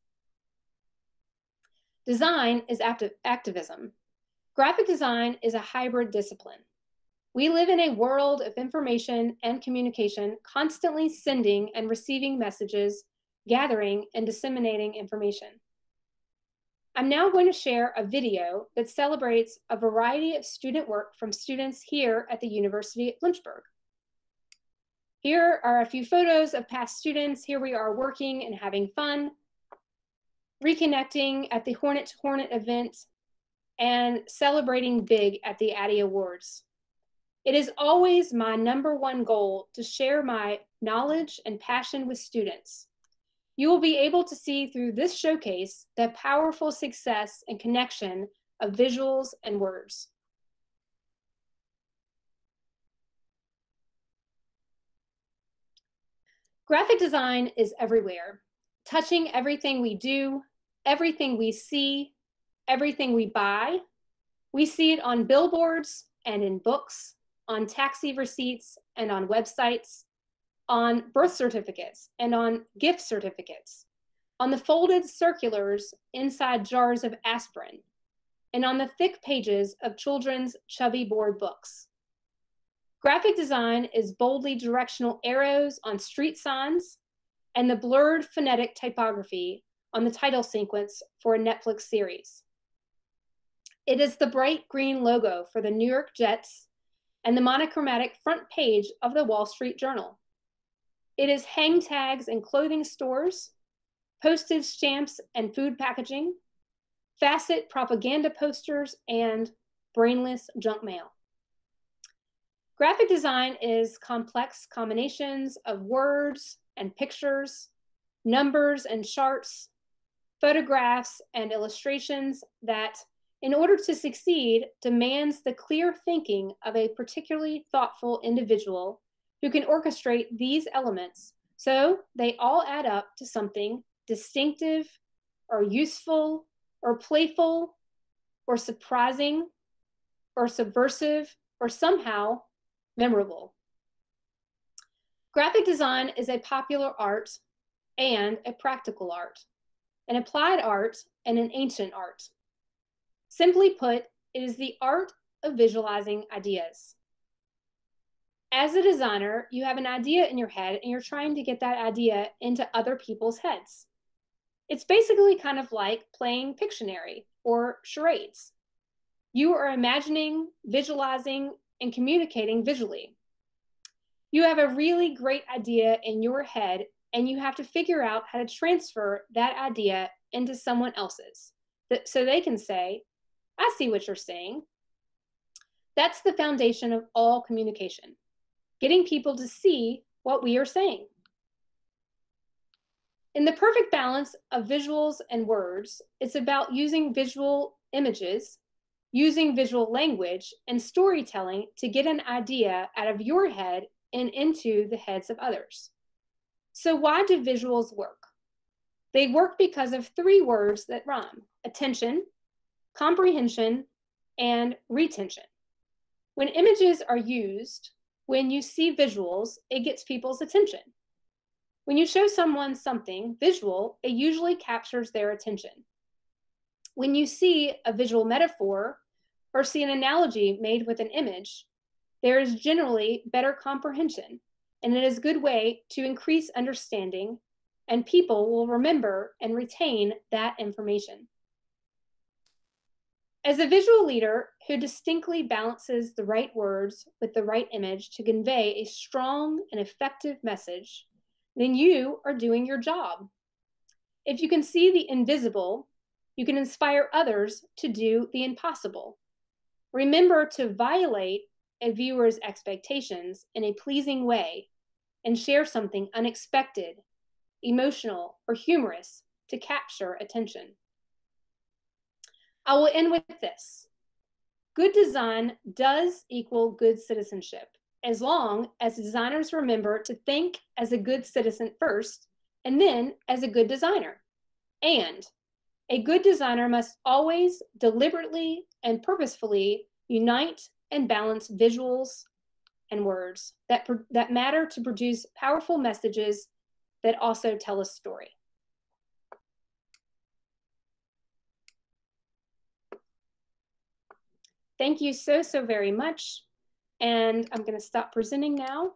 Design is active activism. Graphic design is a hybrid discipline. We live in a world of information and communication, constantly sending and receiving messages, gathering and disseminating information. I'm now going to share a video that celebrates a variety of student work from students here at the University of Lynchburg. Here are a few photos of past students. Here we are working and having fun, reconnecting at the Hornet to Hornet event, and celebrating big at the Addy Awards. It is always my number one goal to share my knowledge and passion with students. You will be able to see through this showcase the powerful success and connection of visuals and words. Graphic design is everywhere, touching everything we do, everything we see, everything we buy. We see it on billboards and in books, on taxi receipts and on websites, on birth certificates and on gift certificates, on the folded circulars inside jars of aspirin, and on the thick pages of children's chubby board books. Graphic design is boldly directional arrows on street signs and the blurred phonetic typography on the title sequence for a Netflix series. It is the bright green logo for the New York Jets and the monochromatic front page of the Wall Street Journal. It is hang tags in clothing stores, postage stamps and food packaging, facet propaganda posters, and brainless junk mail. Graphic design is complex combinations of words and pictures, numbers and charts, photographs and illustrations that, in order to succeed, demands the clear thinking of a particularly thoughtful individual who can orchestrate these elements so they all add up to something distinctive or useful or playful or surprising or subversive or somehow memorable. Graphic design is a popular art and a practical art, an applied art and an ancient art. Simply put, it is the art of visualizing ideas. As a designer, you have an idea in your head and you're trying to get that idea into other people's heads. It's basically kind of like playing Pictionary or charades. You are imagining, visualizing, and communicating visually. You have a really great idea in your head and you have to figure out how to transfer that idea into someone else's so they can say, I see what you're saying. That's the foundation of all communication, getting people to see what we are saying. In the perfect balance of visuals and words, it's about using visual images, using visual language, and storytelling to get an idea out of your head and into the heads of others. So why do visuals work? They work because of three words that rhyme: attention, comprehension, and retention. When images are used, when you see visuals, it gets people's attention. When you show someone something visual, it usually captures their attention. When you see a visual metaphor or see an analogy made with an image, there is generally better comprehension, and it is a good way to increase understanding, and people will remember and retain that information. As a visual leader who distinctly balances the right words with the right image to convey a strong and effective message, then you are doing your job. If you can see the invisible, you can inspire others to do the impossible. Remember to violate a viewer's expectations in a pleasing way and share something unexpected, emotional, or humorous to capture attention. I will end with this. Good design does equal good citizenship, as long as designers remember to think as a good citizen first, and then as a good designer. And a good designer must always deliberately and purposefully unite and balance visuals and words that, that matter to produce powerful messages that also tell a story. Thank you so, so very much. And I'm going to stop presenting now.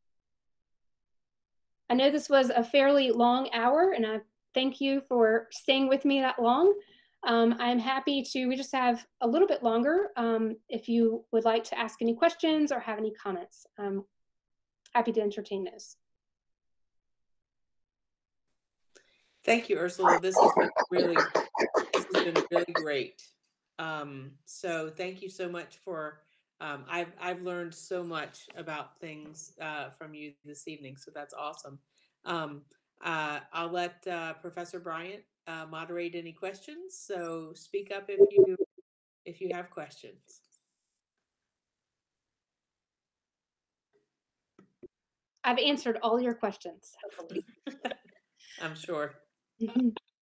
I know this was a fairly long hour, and I thank you for staying with me that long. Um, I'm happy to, we just have a little bit longer. Um, if you would like to ask any questions or have any comments, I'm happy to entertain those. Thank you, Ursula. This has been really, this has been really great. Um, so thank you so much for, um, I've, I've learned so much about things uh, from you this evening. So that's awesome. Um, uh, I'll let uh, Professor Bryant uh, moderate any questions. So speak up if you, if you have questions. I've answered all your questions, hopefully. I'm sure. Mm-hmm.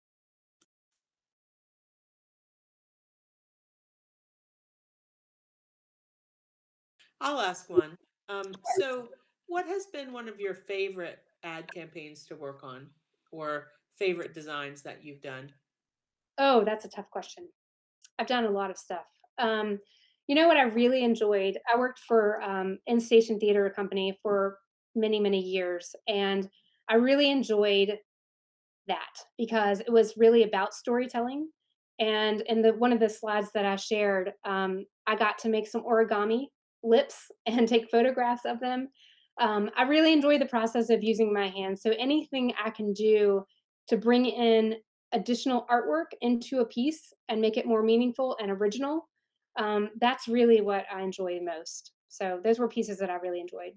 I'll ask one. Um, so what has been one of your favorite ad campaigns to work on, or favorite designs that you've done? Oh, that's a tough question. I've done a lot of stuff. Um, you know what I really enjoyed? I worked for um, in-station theater company for many, many years, and I really enjoyed that because it was really about storytelling. And in the one of the slides that I shared, um, I got to make some origami lips and take photographs of them. Um, I really enjoy the process of using my hands. So anything I can do to bring in additional artwork into a piece and make it more meaningful and original, um, that's really what I enjoy most. So those were pieces that I really enjoyed.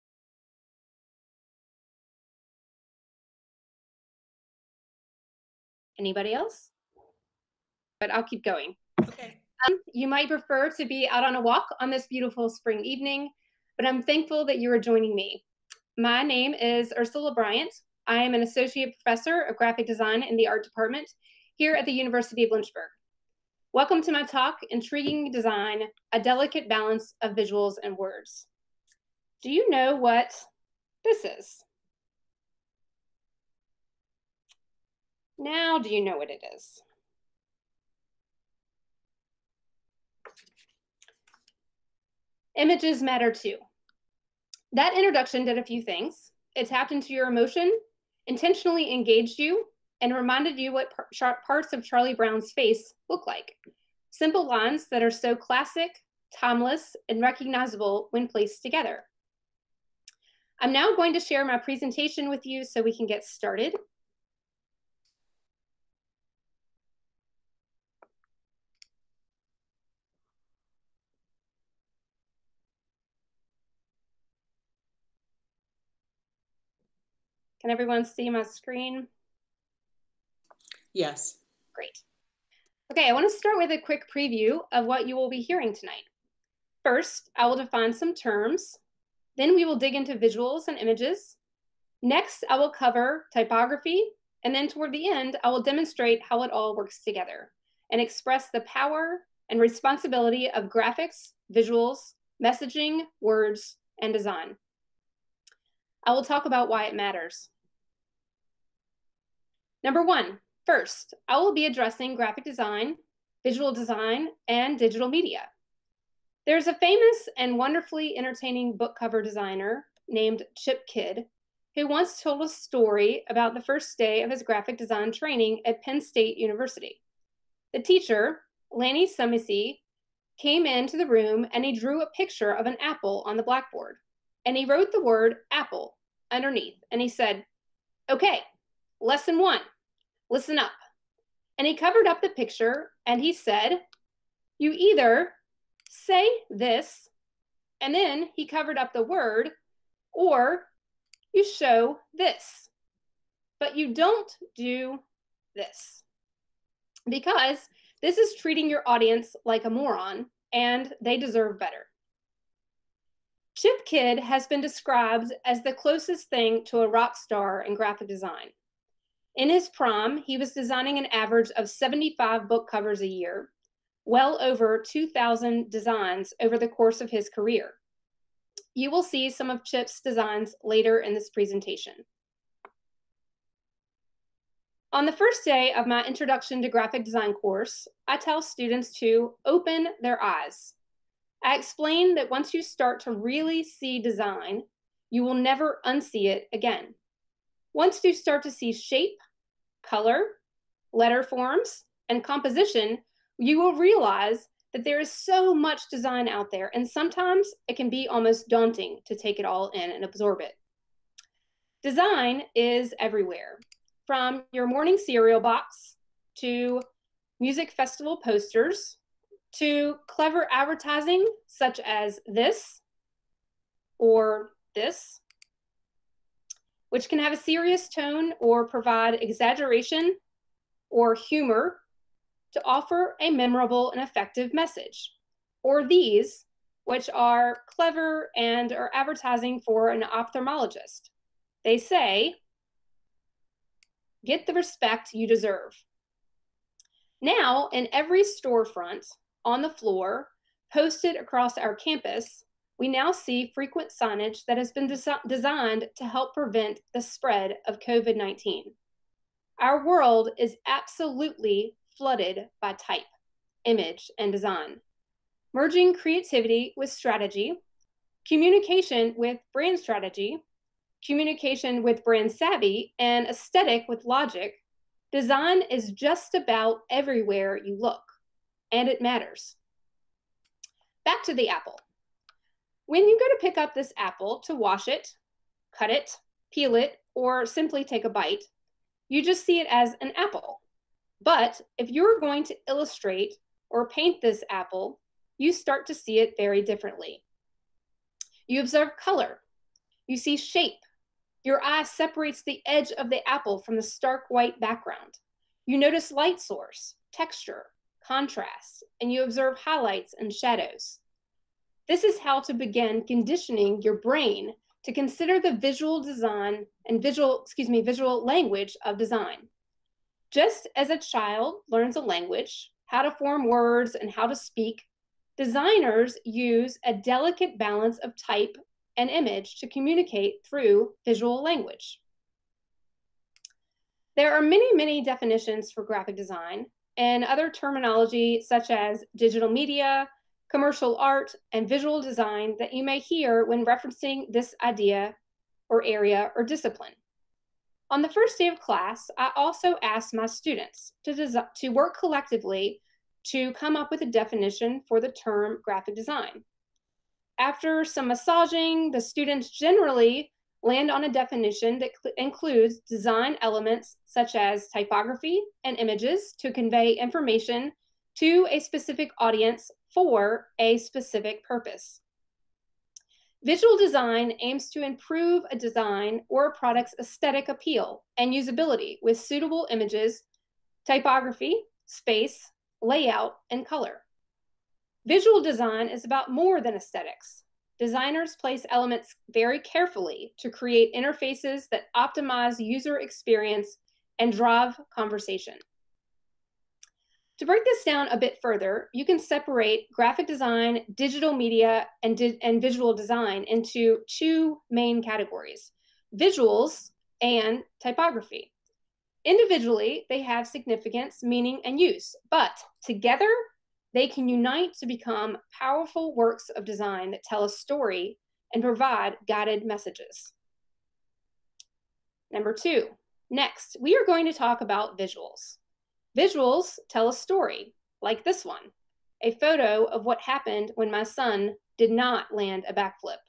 Anybody else? But I'll keep going. Okay. Um, you might prefer to be out on a walk on this beautiful spring evening, but I'm thankful that you are joining me. My name is Ursula Bryant. I am an associate professor of graphic design in the art department here at the University of Lynchburg. Welcome to my talk, Intriguing Design, a Delicate Balance of Visuals and Words. Do you know what this is? Now, do you know what it is? Images matter too. That introduction did a few things. It tapped into your emotion, intentionally engaged you, and reminded you what par parts of Charlie Brown's face look like. Simple lines that are so classic, timeless, and recognizable when placed together. I'm now going to share my presentation with you so we can get started. Can everyone see my screen? Yes. Great. Okay, I want to start with a quick preview of what you will be hearing tonight. First, I will define some terms. Then we will dig into visuals and images. Next, I will cover typography. And then toward the end, I will demonstrate how it all works together and express the power and responsibility of graphics, visuals, messaging, words, and design. I will talk about why it matters. Number one, first, I will be addressing graphic design, visual design, and digital media. There's a famous and wonderfully entertaining book cover designer named Chip Kidd who once told a story about the first day of his graphic design training at Penn State University. The teacher, Lanny Sumisi, came into the room and he drew a picture of an apple on the blackboard. And he wrote the word apple underneath. And he said, okay, lesson one, listen up. And he covered up the picture and he said, you either say this, and then he covered up the word, or you show this, but you don't do this. Because this is treating your audience like a moron, and they deserve better. Chip Kidd has been described as the closest thing to a rock star in graphic design. In his prime, he was designing an average of seventy-five book covers a year, well over two thousand designs over the course of his career. You will see some of Chip's designs later in this presentation. On the first day of my Introduction to Graphic Design course, I tell students to open their eyes. I explain that once you start to really see design, you will never unsee it again. Once you start to see shape, color, letter forms, and composition, you will realize that there is so much design out there, and sometimes it can be almost daunting to take it all in and absorb it. Design is everywhere, from your morning cereal box to music festival posters to clever advertising such as this or this, which can have a serious tone or provide exaggeration or humor to offer a memorable and effective message, or these, which are clever and are advertising for an ophthalmologist. They say, get the respect you deserve. Now, in every storefront, on the floor, posted across our campus, we now see frequent signage that has been des- designed to help prevent the spread of COVID nineteen. Our world is absolutely flooded by type, image, and design, merging creativity with strategy, communication with brand strategy, communication with brand savvy, and aesthetic with logic. Design is just about everywhere you look, and it matters. Back to the apple. When you go to pick up this apple to wash it, cut it, peel it, or simply take a bite, you just see it as an apple. But if you're going to illustrate or paint this apple, you start to see it very differently. You observe color. You see shape. Your eye separates the edge of the apple from the stark white background. You notice light source, texture, contrast, and you observe highlights and shadows. This is how to begin conditioning your brain to consider the visual design and visual, excuse me, visual language of design. Just as a child learns a language, how to form words and how to speak, designers use a delicate balance of type and image to communicate through visual language. There are many, many definitions for graphic design and other terminology such as digital media, commercial art, and visual design that you may hear when referencing this idea or area or discipline. On the first day of class, I also asked my students to, to work collectively to come up with a definition for the term graphic design. After some massaging, the students generally land on a definition that includes design elements such as typography and images to convey information to a specific audience for a specific purpose. Visual design aims to improve a design or a product's aesthetic appeal and usability with suitable images, typography, space, layout, and color. Visual design is about more than aesthetics. Designers place elements very carefully to create interfaces that optimize user experience and drive conversation. To break this down a bit further, you can separate graphic design, digital media, and, di and visual design into two main categories: visuals and typography. Individually, they have significance, meaning, and use, but together, they can unite to become powerful works of design that tell a story and provide guided messages. Number two, next, we are going to talk about visuals. Visuals tell a story, like this one, a photo of what happened when my son did not land a backflip.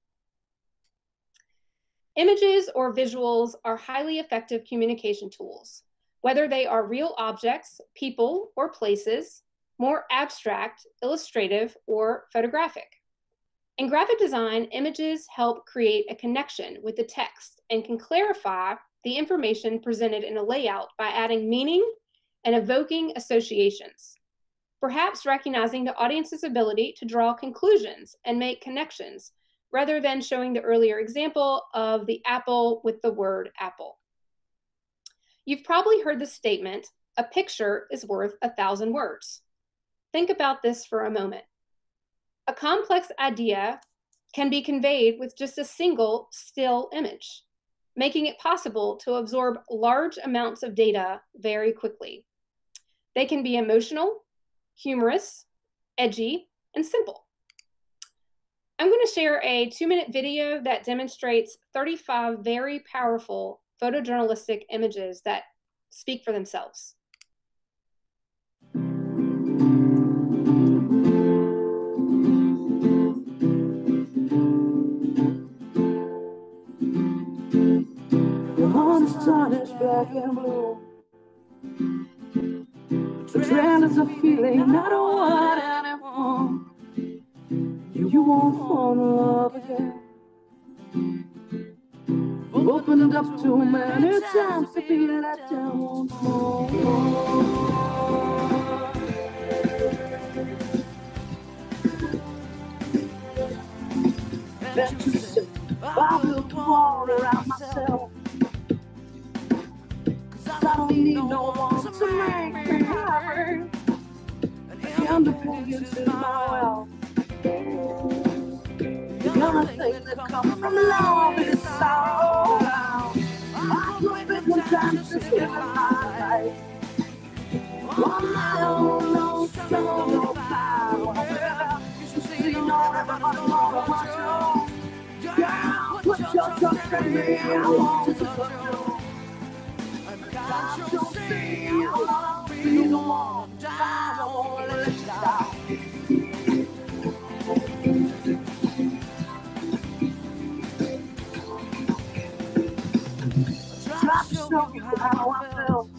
Images or visuals are highly effective communication tools, whether they are real objects, people, or places, more abstract, illustrative, or photographic. In graphic design, images help create a connection with the text and can clarify the information presented in a layout by adding meaning and evoking associations, perhaps recognizing the audience's ability to draw conclusions and make connections, rather than showing the earlier example of the apple with the word apple. You've probably heard the statement, a picture is worth a thousand words. Think about this for a moment. A complex idea can be conveyed with just a single still image, making it possible to absorb large amounts of data very quickly. They can be emotional, humorous, edgy, and simple. I'm going to share a two-minute video that demonstrates thirty-five very powerful photojournalistic images that speak for themselves. The sun is black and blue. The trend is a feeling I don't want anymore. You won't fall in love again. We've opened up too many times to be let down once more. Been too sick, I built a wall around myself. I don't need no one to make me happy. And independence is my wealth. You're gonna think that comes from love is sorrow. I could spend chances in my life. On my own, no strong, no power. You should see, you know, everybody wanna watch you. Girl, put your trust in me, I want to touch you. And God, you'll see, I wanna be the one. I won't let you down. Try to show you how I feel,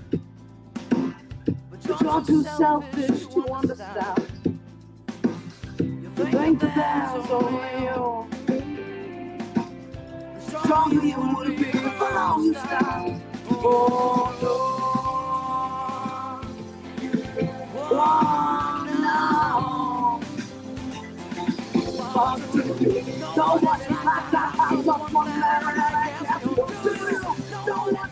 but you're too selfish to understand. You think that there's only you. The stronger you would be, the longer you stand. Oh Lord, oh no. Nobody's like that. I just want to let it out.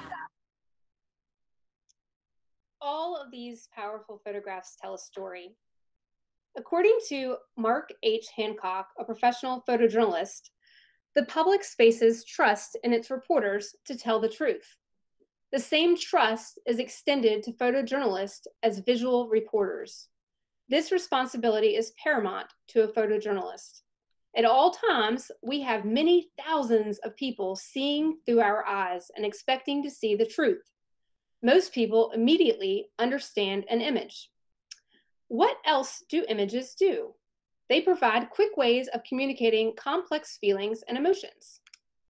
All of these powerful photographs tell a story. According to Mark H. Hancock, a professional photojournalist, the public spaces trust in its reporters to tell the truth. The same trust is extended to photojournalists as visual reporters. This responsibility is paramount to a photojournalist. At all times, we have many thousands of people seeing through our eyes and expecting to see the truth. Most people immediately understand an image. What else do images do? They provide quick ways of communicating complex feelings and emotions.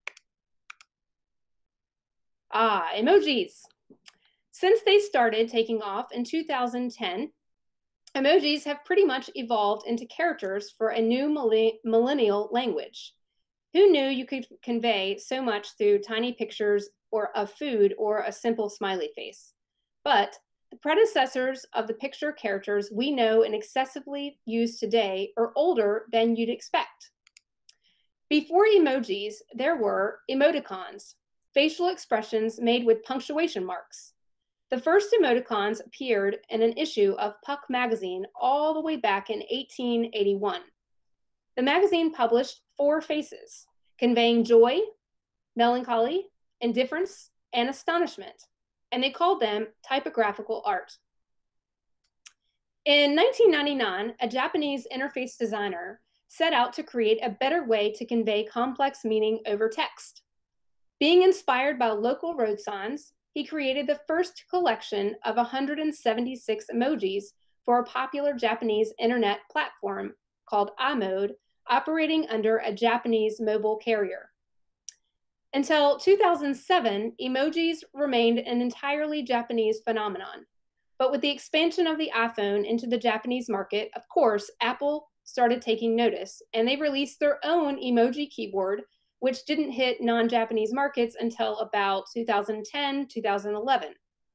Ah, emojis. Since they started taking off in two thousand ten, emojis have pretty much evolved into characters for a new millennial language. Who knew you could convey so much through tiny pictures or of food or a simple smiley face? But the predecessors of the picture characters we know and excessively use today are older than you'd expect. Before emojis, there were emoticons, facial expressions made with punctuation marks. The first emoticons appeared in an issue of Puck magazine all the way back in eighteen eighty-one. The magazine published four faces, conveying joy, melancholy, indifference, and astonishment, and they called them typographical art. In nineteen ninety-nine, a Japanese interface designer set out to create a better way to convey complex meaning over text. Being inspired by local road signs, he created the first collection of one hundred seventy-six emojis for a popular Japanese internet platform called iMode, operating under a Japanese mobile carrier. Until two thousand seven, emojis remained an entirely Japanese phenomenon. But with the expansion of the iPhone into the Japanese market, of course, Apple started taking notice, and they released their own emoji keyboard, which didn't hit non-Japanese markets until about two thousand ten, two thousand eleven.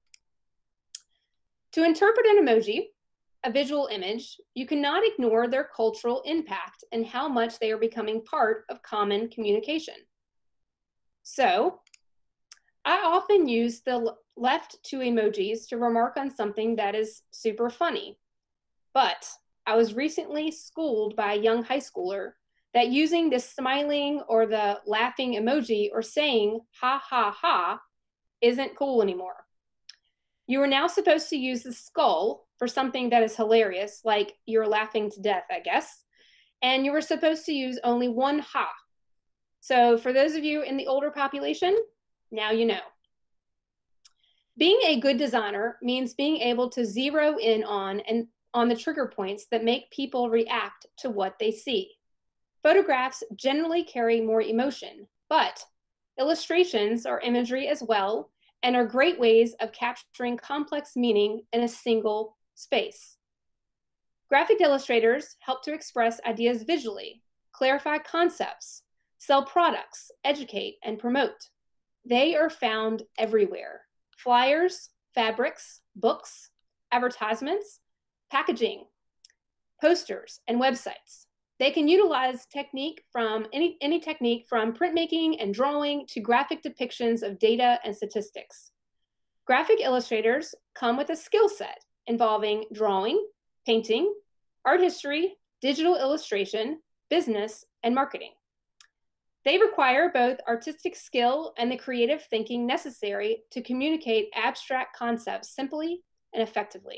To interpret an emoji, a visual image, you cannot ignore their cultural impact and how much they are becoming part of common communication. So, I often use the left two emojis to remark on something that is super funny. But I was recently schooled by a young high schooler that using the smiling or the laughing emoji or saying ha ha ha isn't cool anymore. You are now supposed to use the skull for something that is hilarious, like you're laughing to death, I guess. And you were supposed to use only one ha. So for those of you in the older population, now you know. Being a good designer means being able to zero in on and on the trigger points that make people react to what they see. Photographs generally carry more emotion, but illustrations are imagery as well and are great ways of capturing complex meaning in a single space. Graphic illustrators help to express ideas visually, clarify concepts, sell products, educate, and promote. They are found everywhere. Flyers, fabrics, books, advertisements, packaging, posters, and websites. They can utilize technique from any, any technique from printmaking and drawing to graphic depictions of data and statistics. Graphic illustrators come with a skill set involving drawing, painting, art history, digital illustration, business, and marketing. They require both artistic skill and the creative thinking necessary to communicate abstract concepts simply and effectively.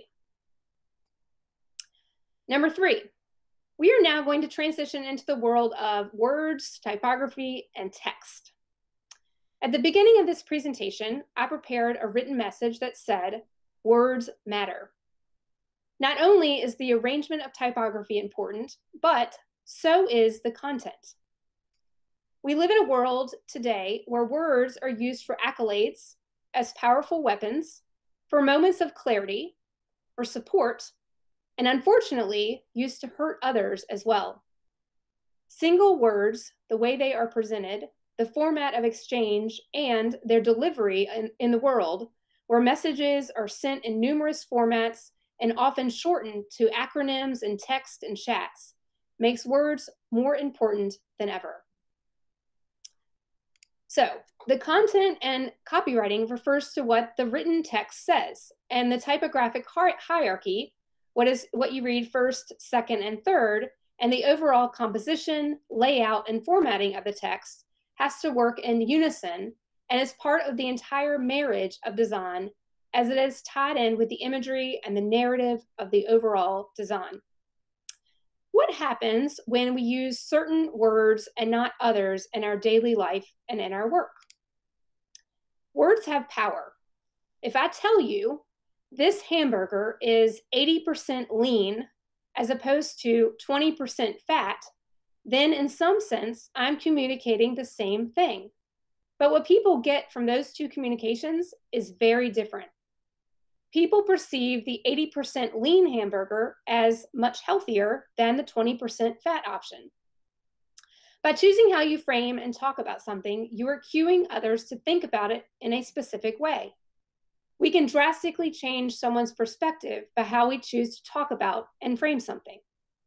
Number three, we are now going to transition into the world of words, typography, and text. At the beginning of this presentation, I prepared a written message that said, words matter. Not only is the arrangement of typography important, but so is the content. We live in a world today where words are used for accolades, as powerful weapons, for moments of clarity, for support, and unfortunately, used to hurt others as well. Single words, the way they are presented, the format of exchange, and their delivery in, in the world, where messages are sent in numerous formats and often shortened to acronyms and text and chats, makes words more important than ever. So, the content and copywriting refers to what the written text says, and the typographic hierarchy, what is what you read first, second, and third, and the overall composition, layout, and formatting of the text has to work in unison and is part of the entire marriage of design, as it is tied in with the imagery and the narrative of the overall design. What happens when we use certain words and not others in our daily life and in our work? Words have power. If I tell you this hamburger is eighty percent lean as opposed to twenty percent fat, then in some sense, I'm communicating the same thing. But what people get from those two communications is very different. People perceive the eighty percent lean hamburger as much healthier than the twenty percent fat option. By choosing how you frame and talk about something, you are cueing others to think about it in a specific way. We can drastically change someone's perspective by how we choose to talk about and frame something.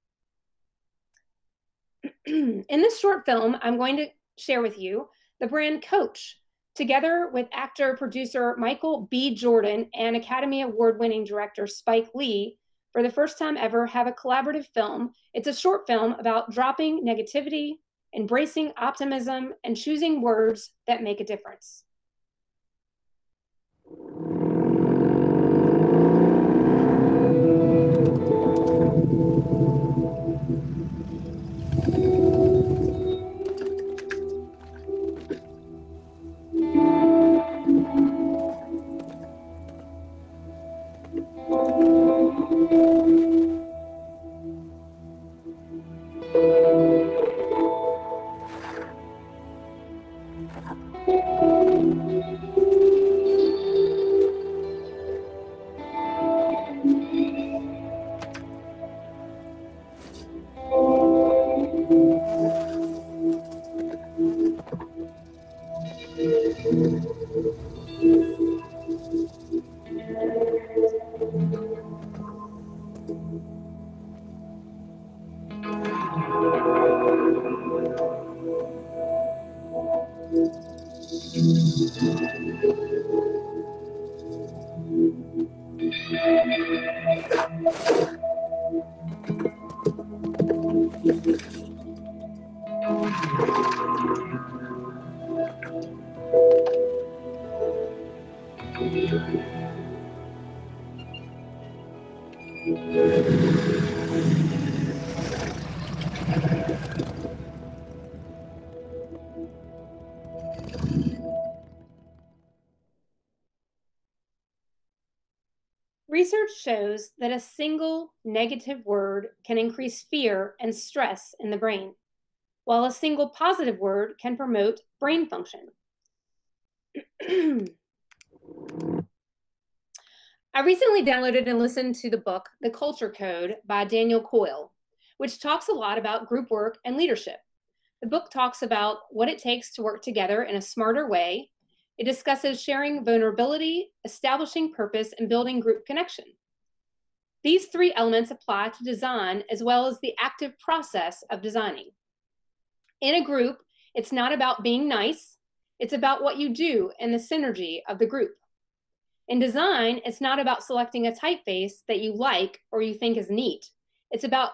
In this short film, I'm going to share with you the brand Coach, together with actor-producer Michael B. Jordan and Academy Award-winning director Spike Lee, for the first time ever, have a collaborative film. It's a short film about dropping negativity, embracing optimism, and choosing words that make a difference. Research shows that a single negative word can increase fear and stress in the brain, while a single positive word can promote brain function. I recently downloaded and listened to the book, The Culture Code by Daniel Coyle, which talks a lot about group work and leadership. The book talks about what it takes to work together in a smarter way. It discusses sharing vulnerability, establishing purpose, and building group connection. These three elements apply to design as well as the active process of designing. In a group, it's not about being nice, it's about what you do and the synergy of the group. In design, it's not about selecting a typeface that you like or you think is neat. It's about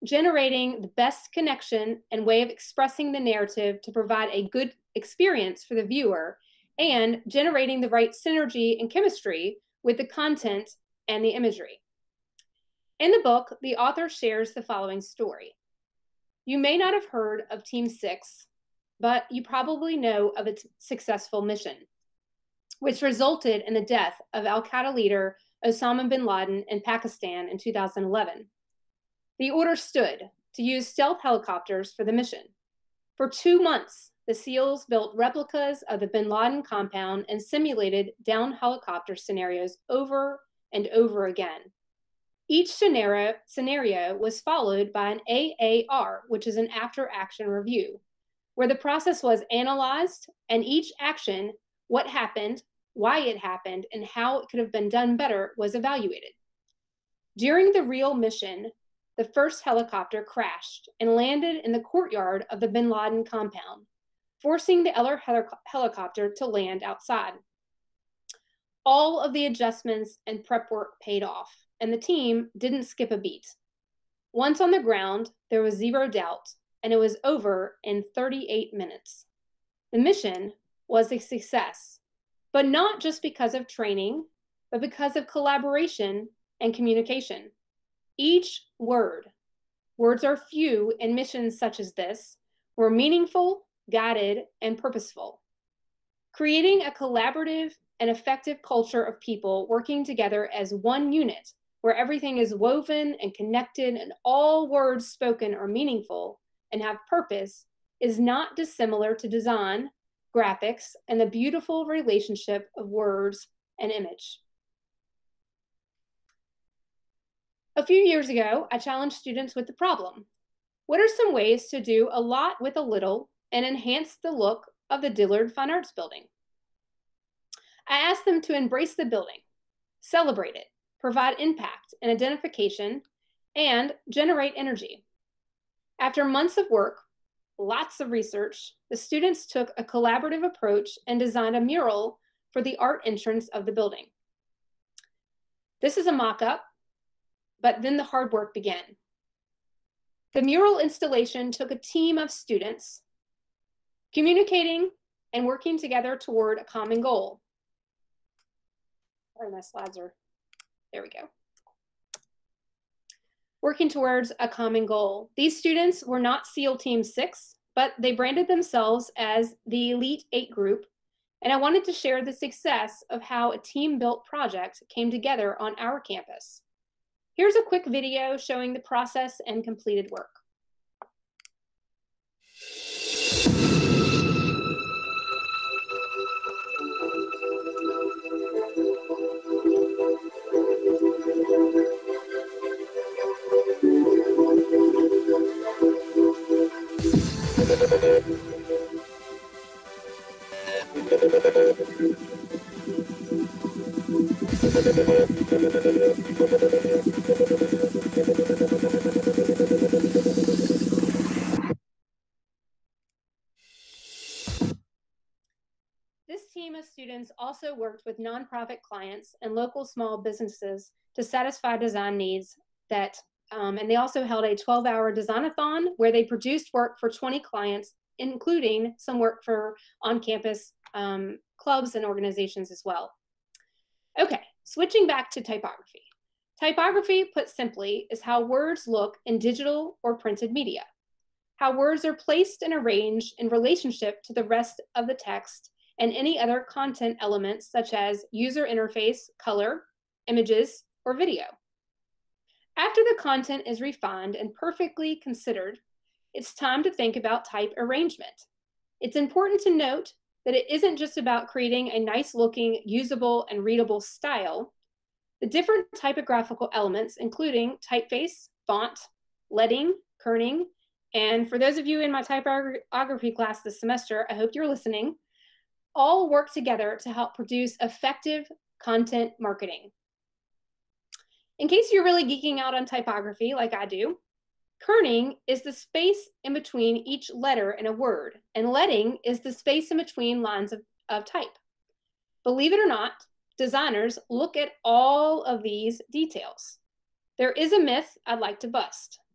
generating the best connection and way of expressing the narrative to provide a good experience for the viewer, and generating the right synergy and chemistry with the content and the imagery. In the book, the author shares the following story. You may not have heard of Team Six, but you probably know of its successful mission, which resulted in the death of Al-Qaeda leader Osama bin Laden in Pakistan in two thousand eleven. The order stood to use stealth helicopters for the mission. For two months, the SEALs built replicas of the bin Laden compound and simulated down helicopter scenarios over and over again. Each scenario, scenario was followed by an A A R, which is an after-action review, where the process was analyzed and each action, what happened, why it happened, and how it could have been done better was evaluated. During the real mission, the first helicopter crashed and landed in the courtyard of the bin Laden compound, forcing the other heli- helicopter to land outside. All of the adjustments and prep work paid off, and the team didn't skip a beat. Once on the ground, there was zero doubt, and it was over in thirty-eight minutes. The mission was a success, but not just because of training, but because of collaboration and communication. Each word, words are few in missions such as this, were meaningful, guided, and purposeful. Creating a collaborative and effective culture of people working together as one unit, where everything is woven and connected and all words spoken are meaningful and have purpose, is not dissimilar to design, graphics, and the beautiful relationship of words and image. A few years ago, I challenged students with the problem. What are some ways to do a lot with a little and enhance the look of the Dillard Fine Arts Building? I asked them to embrace the building, celebrate it, provide impact and identification, and generate energy. After months of work, lots of research, the students took a collaborative approach and designed a mural for the art entrance of the building. This is a mock-up, but then the hard work began. The mural installation took a team of students communicating and working together toward a common goal. Sorry, my slides are, there we go. Working towards a common goal. These students were not SEAL Team Six, but they branded themselves as the Elite Eight group, and I wanted to share the success of how a team-built project came together on our campus. Here's a quick video showing the process and completed work. This team of students also worked with nonprofit clients and local small businesses to satisfy design needs that, um, and they also held a twelve hour design-a-thon where they produced work for twenty clients, including some work for on-campus um, clubs and organizations as well. Okay, switching back to typography. Typography, put simply, is how words look in digital or printed media, how words are placed and arranged in relationship to the rest of the text and any other content elements such as user interface, color, images, or video. After the content is refined and perfectly considered, it's time to think about type arrangement. It's important to note that it isn't just about creating a nice looking, usable, and readable style. The different typographical elements, including typeface, font, leading, kerning, and for those of you in my typography class this semester, I hope you're listening, all work together to help produce effective content marketing. In case you're really geeking out on typography like I do, kerning is the space in between each letter in a word, and leading is the space in between lines of, of type. Believe it or not, designers look at all of these details. There is a myth I'd like to bust.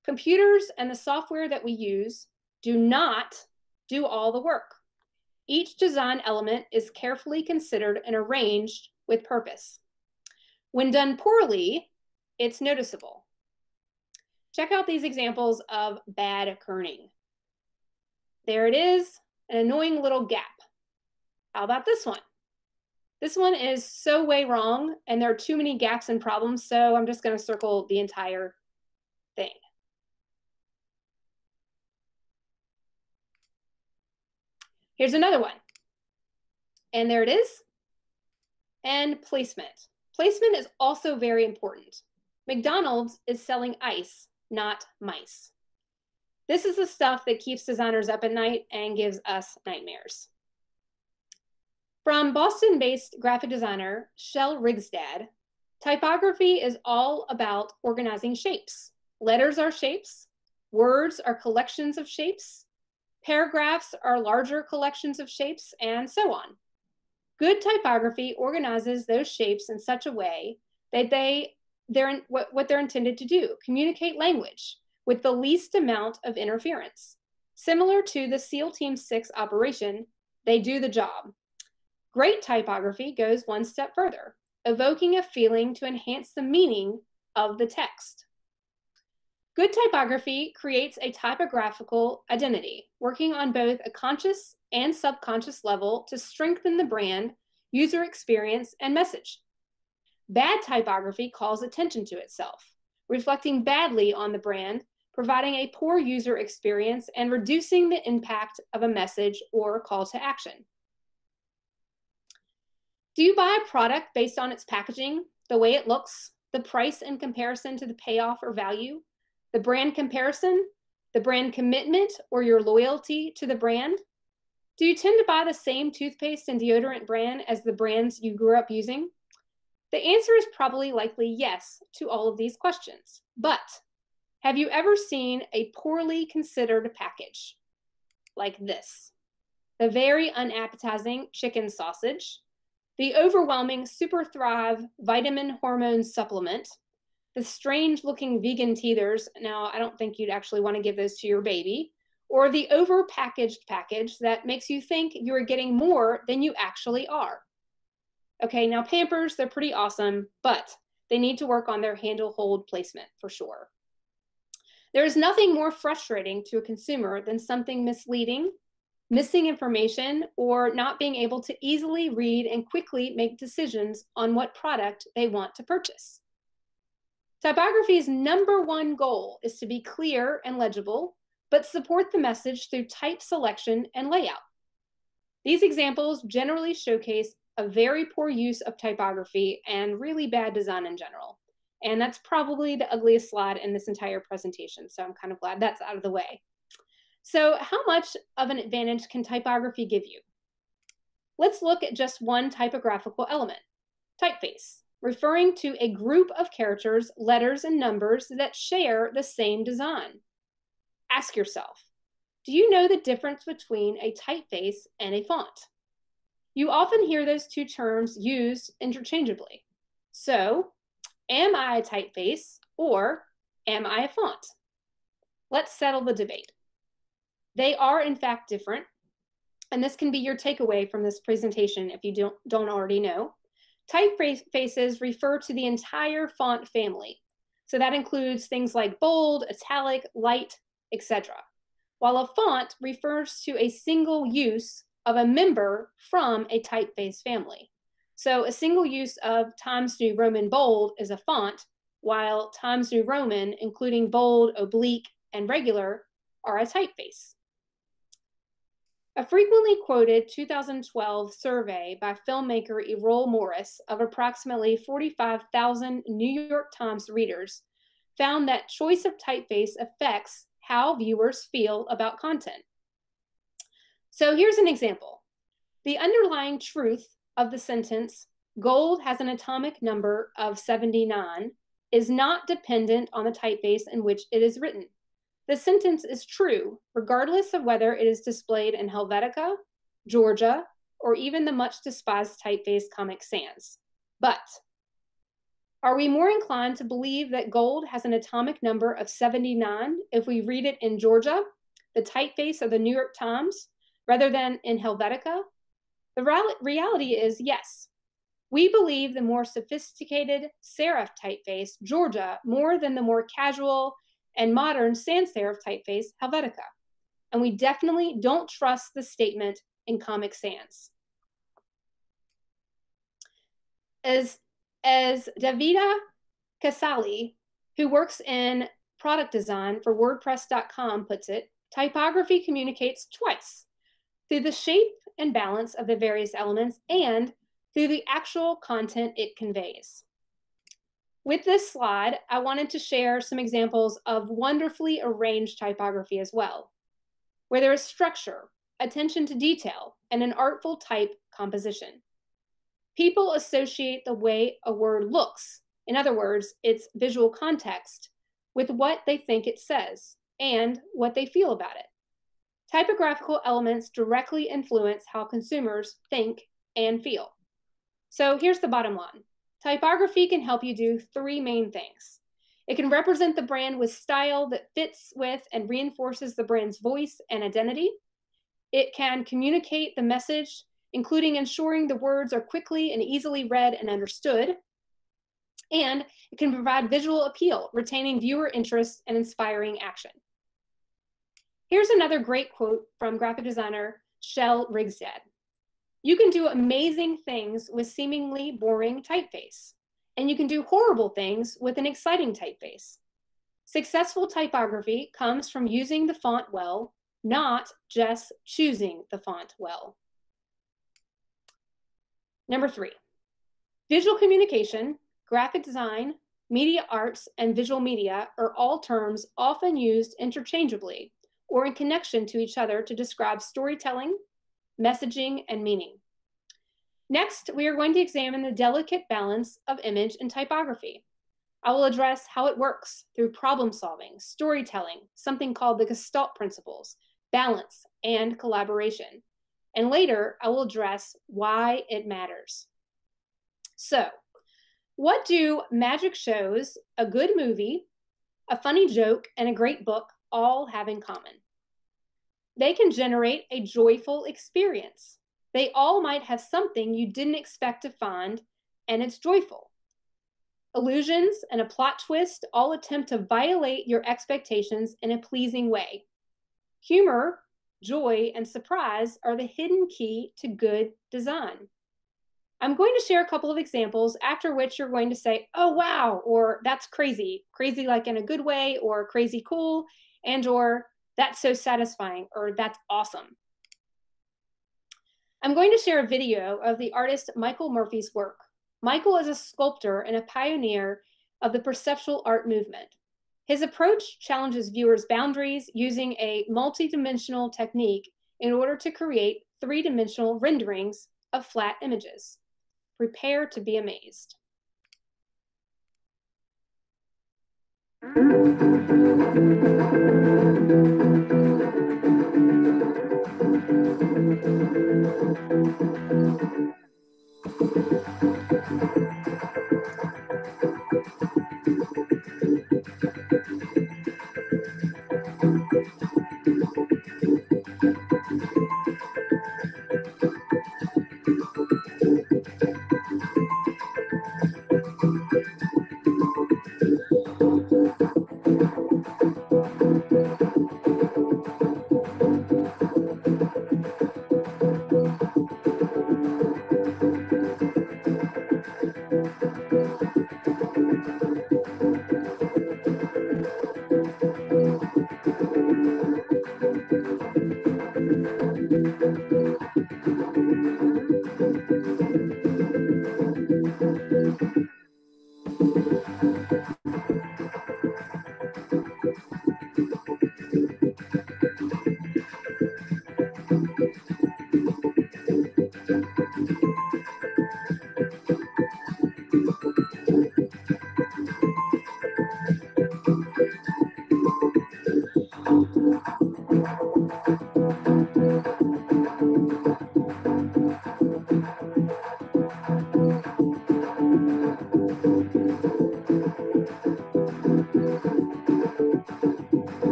Computers and the software that we use do not do all the work. Each design element is carefully considered and arranged with purpose. When done poorly, it's noticeable. Check out these examples of bad kerning. There it is, an annoying little gap. How about this one? This one is so way wrong, and there are too many gaps and problems, so I'm just going to circle the entire thing. Here's another one. And there it is. And placement. Placement is also very important. McDonald's is selling ice, not mice. This is the stuff that keeps designers up at night and gives us nightmares. From Boston-based graphic designer Shel Rigstad, typography is all about organizing shapes. Letters are shapes, words are collections of shapes, paragraphs are larger collections of shapes, and so on. Good typography organizes those shapes in such a way that they, they're, what, what they're intended to do, communicate language with the least amount of interference. Similar to the SEAL Team six operation, they do the job. Great typography goes one step further, evoking a feeling to enhance the meaning of the text. Good typography creates a typographical identity, working on both a conscious and subconscious level to strengthen the brand, user experience, and message. Bad typography calls attention to itself, reflecting badly on the brand, providing a poor user experience, and reducing the impact of a message or call to action. Do you buy a product based on its packaging, the way it looks, the price in comparison to the payoff or value, the brand comparison, the brand commitment, or your loyalty to the brand? Do you tend to buy the same toothpaste and deodorant brand as the brands you grew up using? The answer is probably likely yes to all of these questions. But have you ever seen a poorly considered package like this? The very unappetizing chicken sausage, the overwhelming Super Thrive vitamin hormone supplement, the strange looking vegan teethers. Now, I don't think you'd actually want to give those to your baby, or the over-packaged package that makes you think you are getting more than you actually are. Okay, now Pampers, they're pretty awesome, but they need to work on their handle-hold placement for sure. There is nothing more frustrating to a consumer than something misleading, missing information, or not being able to easily read and quickly make decisions on what product they want to purchase. Typography's number one goal is to be clear and legible, but support the message through type selection and layout. These examples generally showcase a very poor use of typography and really bad design in general. And that's probably the ugliest slide in this entire presentation, so I'm kind of glad that's out of the way. So how much of an advantage can typography give you? Let's look at just one typographical element, typeface, referring to a group of characters, letters, and numbers that share the same design. Ask yourself, do you know the difference between a typeface and a font? You often hear those two terms used interchangeably. So, am I a typeface or am I a font? Let's settle the debate. They are in fact different, and this can be your takeaway from this presentation if you don't, don't already know. Typefaces refer to the entire font family. So that includes things like bold, italic, light, et cetera. While a font refers to a single use of a member from a typeface family. So a single use of Times New Roman bold is a font, while Times New Roman, including bold, oblique, and regular, are a typeface. A frequently quoted two thousand twelve survey by filmmaker Errol Morris of approximately forty-five thousand New York Times readers found that choice of typeface affects how viewers feel about content. So here's an example. The underlying truth of the sentence, gold has an atomic number of seventy-nine, is not dependent on the typeface in which it is written. The sentence is true, regardless of whether it is displayed in Helvetica, Georgia, or even the much despised typeface Comic Sans. But Are we more inclined to believe that gold has an atomic number of seventy-nine if we read it in Georgia, the typeface of the New York Times, rather than in Helvetica? The reality is yes. We believe the more sophisticated serif typeface, Georgia, more than the more casual and modern sans serif typeface, Helvetica. And we definitely don't trust the statement in Comic Sans. As, as Davida Casali, who works in product design for WordPress dot com, puts it, typography communicates twice, through the shape and balance of the various elements and through the actual content it conveys. With this slide, I wanted to share some examples of wonderfully arranged typography as well, where there is structure, attention to detail, and an artful type composition. People associate the way a word looks, in other words, its visual context, with what they think it says and what they feel about it. Typographical elements directly influence how consumers think and feel. So here's the bottom line. Typography can help you do three main things. It can represent the brand with style that fits with and reinforces the brand's voice and identity. It can communicate the message, including ensuring the words are quickly and easily read and understood. And it can provide visual appeal, retaining viewer interest and inspiring action. Here's another great quote from graphic designer Shel Rigstad. You can do amazing things with seemingly boring typeface, and you can do horrible things with an exciting typeface. Successful typography comes from using the font well, not just choosing the font well. Number three, visual communication, graphic design, media arts, and visual media are all terms often used interchangeably or in connection to each other to describe storytelling, messaging, and meaning. Next, we are going to examine the delicate balance of image and typography. I will address how it works through problem solving, storytelling, something called the Gestalt principles, balance, and collaboration. And later, I will address why it matters. So, what do magic shows, a good movie, a funny joke, and a great book all have in common? They can generate a joyful experience. They all might have something you didn't expect to find, and it's joyful. Illusions and a plot twist all attempt to violate your expectations in a pleasing way. Humor, joy, and surprise are the hidden key to good design. I'm going to share a couple of examples, after which you're going to say, oh, wow, or that's crazy. Crazy like in a good way, or crazy cool, and or that's so satisfying, or that's awesome. I'm going to share a video of the artist Michael Murphy's work. Michael is a sculptor and a pioneer of the perceptual art movement. His approach challenges viewers' boundaries using a multidimensional technique in order to create three-dimensional renderings of flat images. Prepare to be amazed.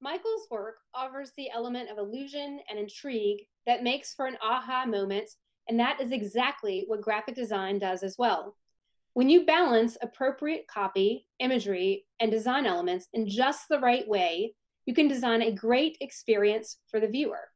Michael's work offers the element of illusion and intrigue that makes for an aha moment, and that is exactly what graphic design does as well. When you balance appropriate copy, imagery, and design elements in just the right way, you can design a great experience for the viewer.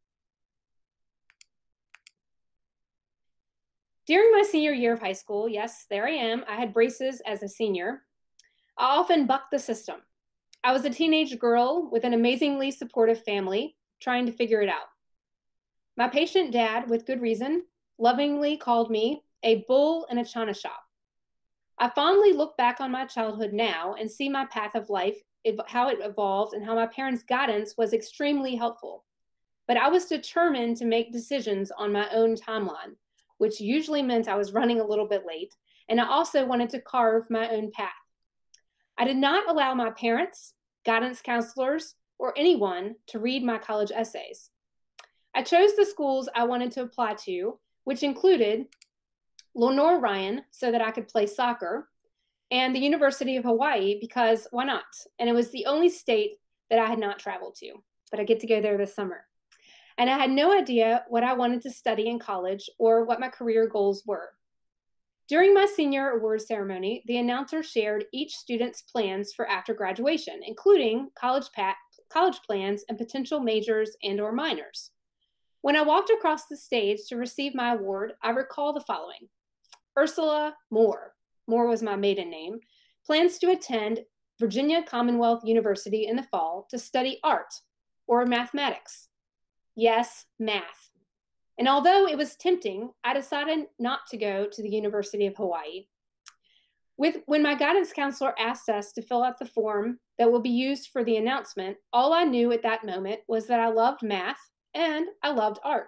During my senior year of high school, yes, there I am, I had braces as a senior, I often bucked the system. I was a teenage girl with an amazingly supportive family, trying to figure it out. My patient dad, with good reason, lovingly called me a bull in a china shop. I fondly look back on my childhood now and see my path of life, how it evolved, and how my parents' guidance was extremely helpful. But I was determined to make decisions on my own timeline, which usually meant I was running a little bit late, and I also wanted to carve my own path. I did not allow my parents, guidance counselors, or anyone to read my college essays. I chose the schools I wanted to apply to, which included Lenore Ryan, so that I could play soccer, and the University of Hawaii, because why not? And it was the only state that I had not traveled to, but I get to go there this summer. And I had no idea what I wanted to study in college or what my career goals were. During my senior awards ceremony, the announcer shared each student's plans for after graduation, including college, pa- college plans and potential majors and or minors. When I walked across the stage to receive my award, I recall the following. Ursula Moore, Moore was my maiden name, plans to attend Virginia Commonwealth University in the fall to study art or mathematics. Yes, math. And although it was tempting, I decided not to go to the University of Hawaii. With, when my guidance counselor asked us to fill out the form that will be used for the announcement, all I knew at that moment was that I loved math and I loved art.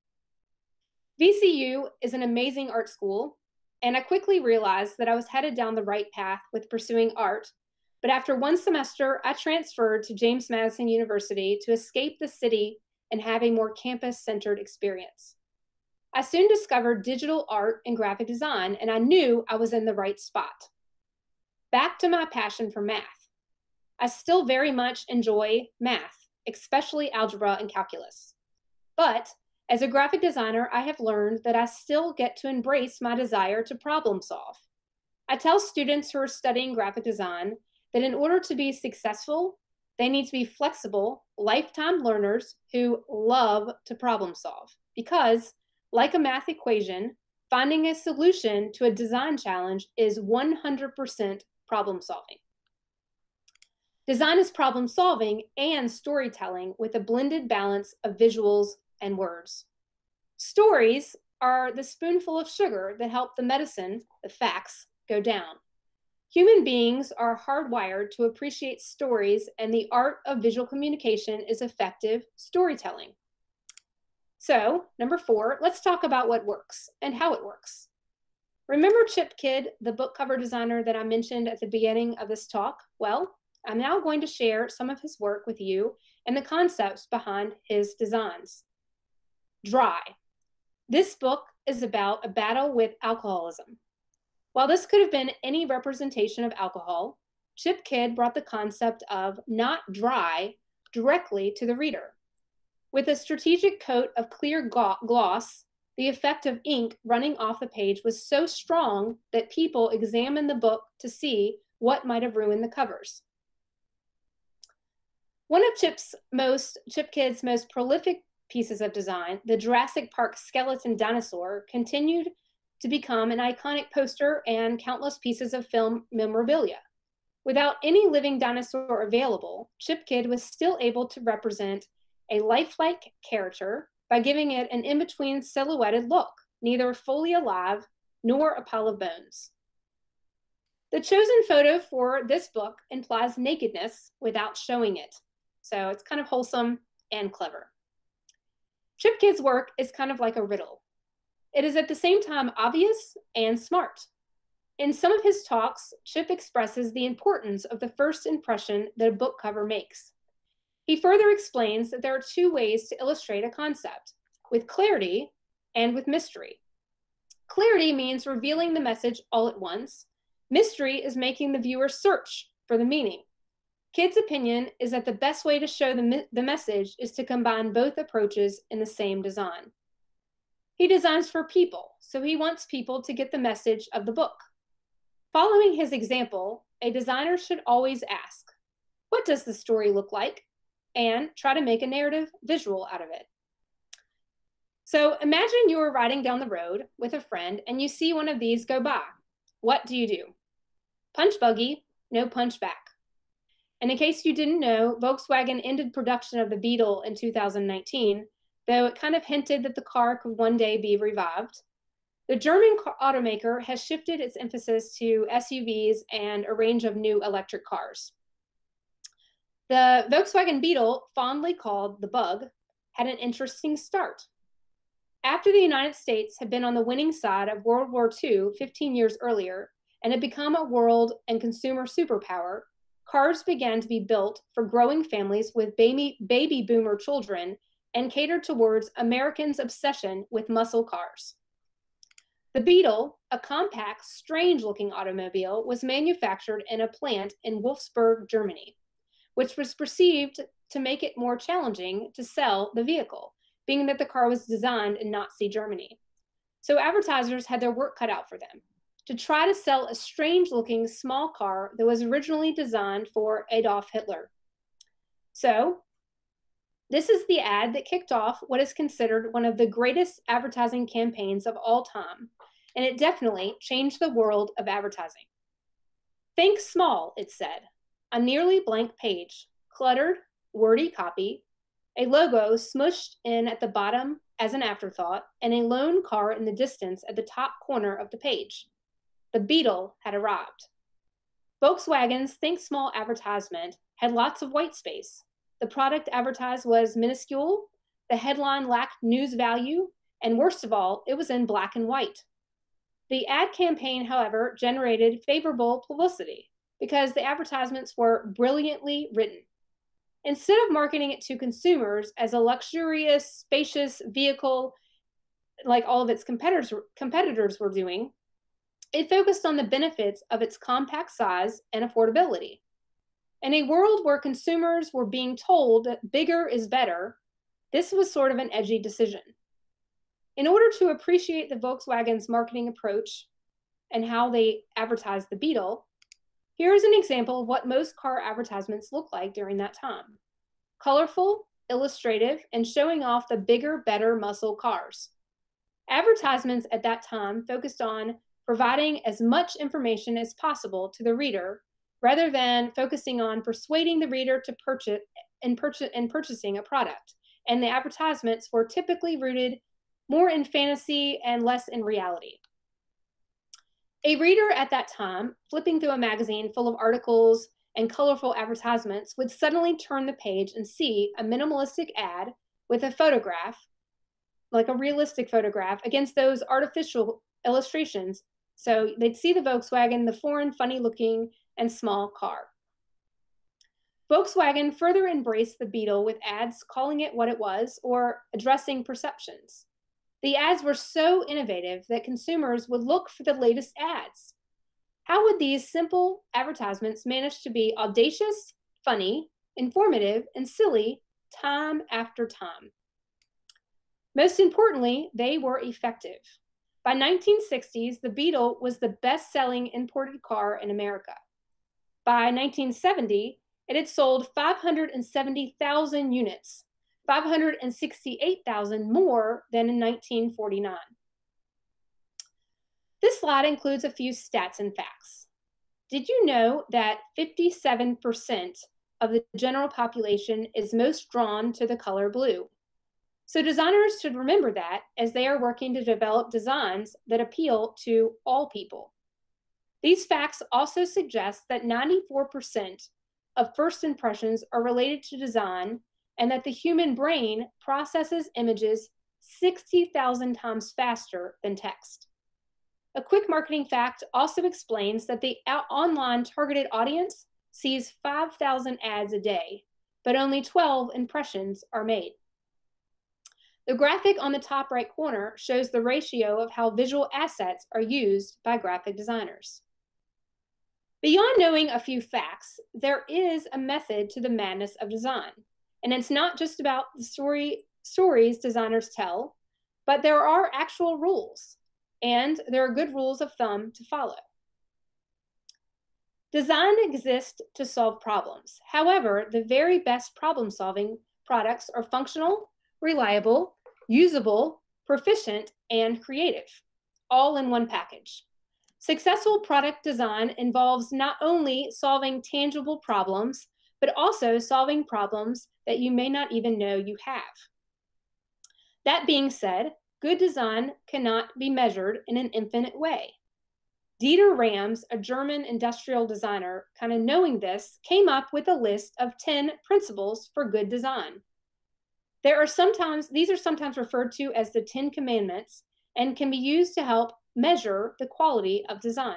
V C U is an amazing art school, and I quickly realized that I was headed down the right path with pursuing art. But after one semester, I transferred to James Madison University to escape the city and have a more campus-centered experience. I soon discovered digital art and graphic design, and I knew I was in the right spot. Back to my passion for math. I still very much enjoy math, especially algebra and calculus. But as a graphic designer, I have learned that I still get to embrace my desire to problem solve. I tell students who are studying graphic design that in order to be successful, they need to be flexible, lifetime learners who love to problem solve. Because, like a math equation, finding a solution to a design challenge is one hundred percent problem solving. Design is problem solving and storytelling with a blended balance of visuals and words. Stories are the spoonful of sugar that help the medicine, the facts, go down. Human beings are hardwired to appreciate stories, and the art of visual communication is effective storytelling. So, number four, let's talk about what works and how it works. Remember Chip Kidd, the book cover designer that I mentioned at the beginning of this talk? Well, I'm now going to share some of his work with you and the concepts behind his designs. Dry. This book is about a battle with alcoholism. While this could have been any representation of alcohol, Chip Kidd brought the concept of not dry directly to the reader. With a strategic coat of clear gloss, the effect of ink running off the page was so strong that people examined the book to see what might have ruined the covers. One of Chip's most, Chip Kidd's most prolific pieces of design, the Jurassic Park skeleton dinosaur, continued to become an iconic poster and countless pieces of film memorabilia. Without any living dinosaur available, Chip Kidd was still able to represent a lifelike character by giving it an in-between silhouetted look, neither fully alive nor a pile of bones. The chosen photo for this book implies nakedness without showing it, so it's kind of wholesome and clever. Chip Kidd's work is kind of like a riddle. It is at the same time obvious and smart. In some of his talks, Chip expresses the importance of the first impression that a book cover makes. He further explains that there are two ways to illustrate a concept, with clarity and with mystery. Clarity means revealing the message all at once. Mystery is making the viewer search for the meaning. Kidd's opinion is that the best way to show the, the message is to combine both approaches in the same design. He designs for people, so he wants people to get the message of the book. Following his example, a designer should always ask, what does the story look like? And try to make a narrative visual out of it. So imagine you are riding down the road with a friend and you see one of these go by. What do you do? Punch buggy, no punch back. And in case you didn't know, Volkswagen ended production of the Beetle in two thousand nineteen, though it kind of hinted that the car could one day be revived. The German automaker has shifted its emphasis to S U Vs and a range of new electric cars. The Volkswagen Beetle, fondly called the Bug, had an interesting start. After the United States had been on the winning side of World War Two fifteen years earlier and had become a world and consumer superpower, cars began to be built for growing families with baby, baby boomer children and catered towards Americans' obsession with muscle cars. The Beetle, a compact, strange-looking automobile, was manufactured in a plant in Wolfsburg, Germany, which was perceived to make it more challenging to sell the vehicle, being that the car was designed in Nazi Germany. So advertisers had their work cut out for them to try to sell a strange-looking small car that was originally designed for Adolf Hitler. So this is the ad that kicked off what is considered one of the greatest advertising campaigns of all time, and it definitely changed the world of advertising. Think small, it said. A nearly blank page, cluttered, wordy copy, a logo smushed in at the bottom as an afterthought, and a lone car in the distance at the top corner of the page. The Beetle had arrived. Volkswagen's Think Small advertisement had lots of white space. The product advertised was minuscule, the headline lacked news value, and worst of all, it was in black and white. The ad campaign, however, generated favorable publicity because the advertisements were brilliantly written. Instead of marketing it to consumers as a luxurious, spacious vehicle like all of its competitors, competitors were doing, it focused on the benefits of its compact size and affordability. In a world where consumers were being told that bigger is better, this was sort of an edgy decision. In order to appreciate the Volkswagen's marketing approach and how they advertised the Beetle, here is an example of what most car advertisements looked like during that time. Colorful, illustrative, and showing off the bigger, better muscle cars. Advertisements at that time focused on providing as much information as possible to the reader rather than focusing on persuading the reader to purchase and purchase and purchasing a product. And the advertisements were typically rooted more in fantasy and less in reality. A reader at that time, flipping through a magazine full of articles and colorful advertisements, would suddenly turn the page and see a minimalistic ad with a photograph, like a realistic photograph, against those artificial illustrations. So they'd see the Volkswagen, the foreign, funny-looking, and small car. Volkswagen further embraced the Beetle with ads calling it what it was or addressing perceptions. The ads were so innovative that consumers would look for the latest ads. How would these simple advertisements manage to be audacious, funny, informative, and silly time after time? Most importantly, they were effective. By nineteen sixties, the Beetle was the best-selling imported car in America. By nineteen seventy, it had sold five hundred seventy thousand units, five hundred sixty-eight thousand more than in nineteen forty-nine. This slide includes a few stats and facts. Did you know that fifty-seven percent of the general population is most drawn to the color blue? So designers should remember that as they are working to develop designs that appeal to all people. These facts also suggest that ninety-four percent of first impressions are related to design and that the human brain processes images sixty thousand times faster than text. A quick marketing fact also explains that the online targeted audience sees five thousand ads a day, but only twelve impressions are made. The graphic on the top right corner shows the ratio of how visual assets are used by graphic designers. Beyond knowing a few facts, there is a method to the madness of design. And it's not just about the story, stories designers tell, but there are actual rules, and there are good rules of thumb to follow. Design exists to solve problems. However, the very best problem-solving products are functional, reliable, usable, proficient, and creative, all in one package. Successful product design involves not only solving tangible problems, but also solving problems that you may not even know you have. That being said, good design cannot be measured in an infinite way. Dieter Rams, a German industrial designer, kind of knowing this, came up with a list of ten principles for good design. There are sometimes, these are sometimes referred to as the Ten Commandments and can be used to help measure the quality of design.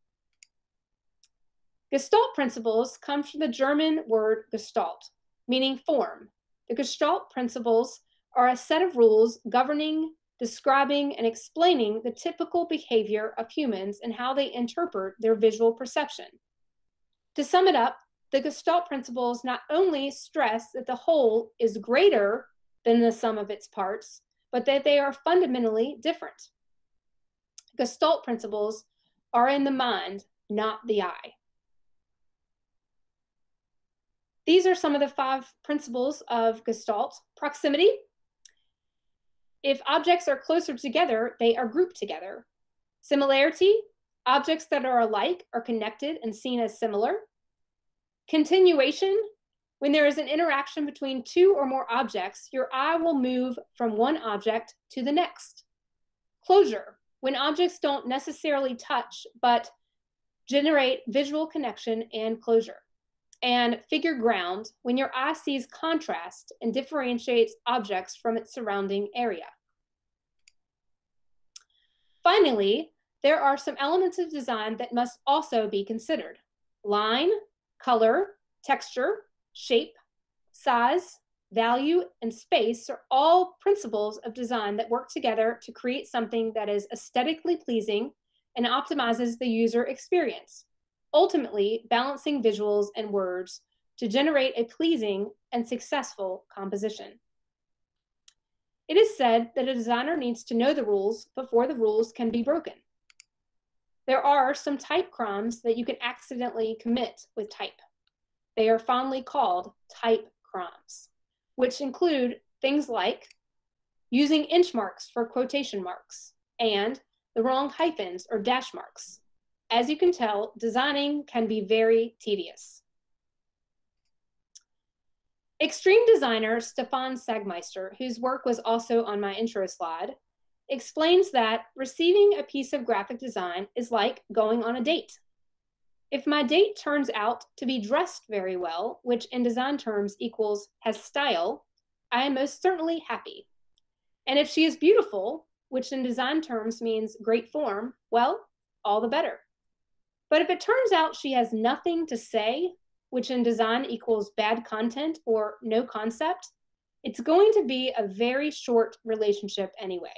Gestalt principles come from the German word Gestalt, meaning form. The Gestalt principles are a set of rules governing, describing, and explaining the typical behavior of humans and how they interpret their visual perception. To sum it up, the Gestalt principles not only stress that the whole is greater than the sum of its parts, but that they are fundamentally different. Gestalt principles are in the mind, not the eye. These are some of the five principles of Gestalt. Proximity. If objects are closer together, they are grouped together. Similarity. Objects that are alike are connected and seen as similar. Continuation. When there is an interaction between two or more objects, your eye will move from one object to the next. Closure. When objects don't necessarily touch, but generate visual connection and closure. And figure ground, when your eye sees contrast and differentiates objects from its surrounding area. Finally, there are some elements of design that must also be considered. Line, color, texture, shape, size, value, and space are all principles of design that work together to create something that is aesthetically pleasing and optimizes the user experience, ultimately balancing visuals and words to generate a pleasing and successful composition. It is said that a designer needs to know the rules before the rules can be broken. There are some type crimes that you can accidentally commit with type. They are fondly called type crimes, which include things like using inch marks for quotation marks and the wrong hyphens or dash marks. As you can tell, designing can be very tedious. Extreme designer Stefan Sagmeister, whose work was also on my intro slide, explains that receiving a piece of graphic design is like going on a date. If my date turns out to be dressed very well, which in design terms equals has style, I am most certainly happy. And if she is beautiful, which in design terms means great form, well, all the better. But if it turns out she has nothing to say, which in design equals bad content or no concept, it's going to be a very short relationship anyway.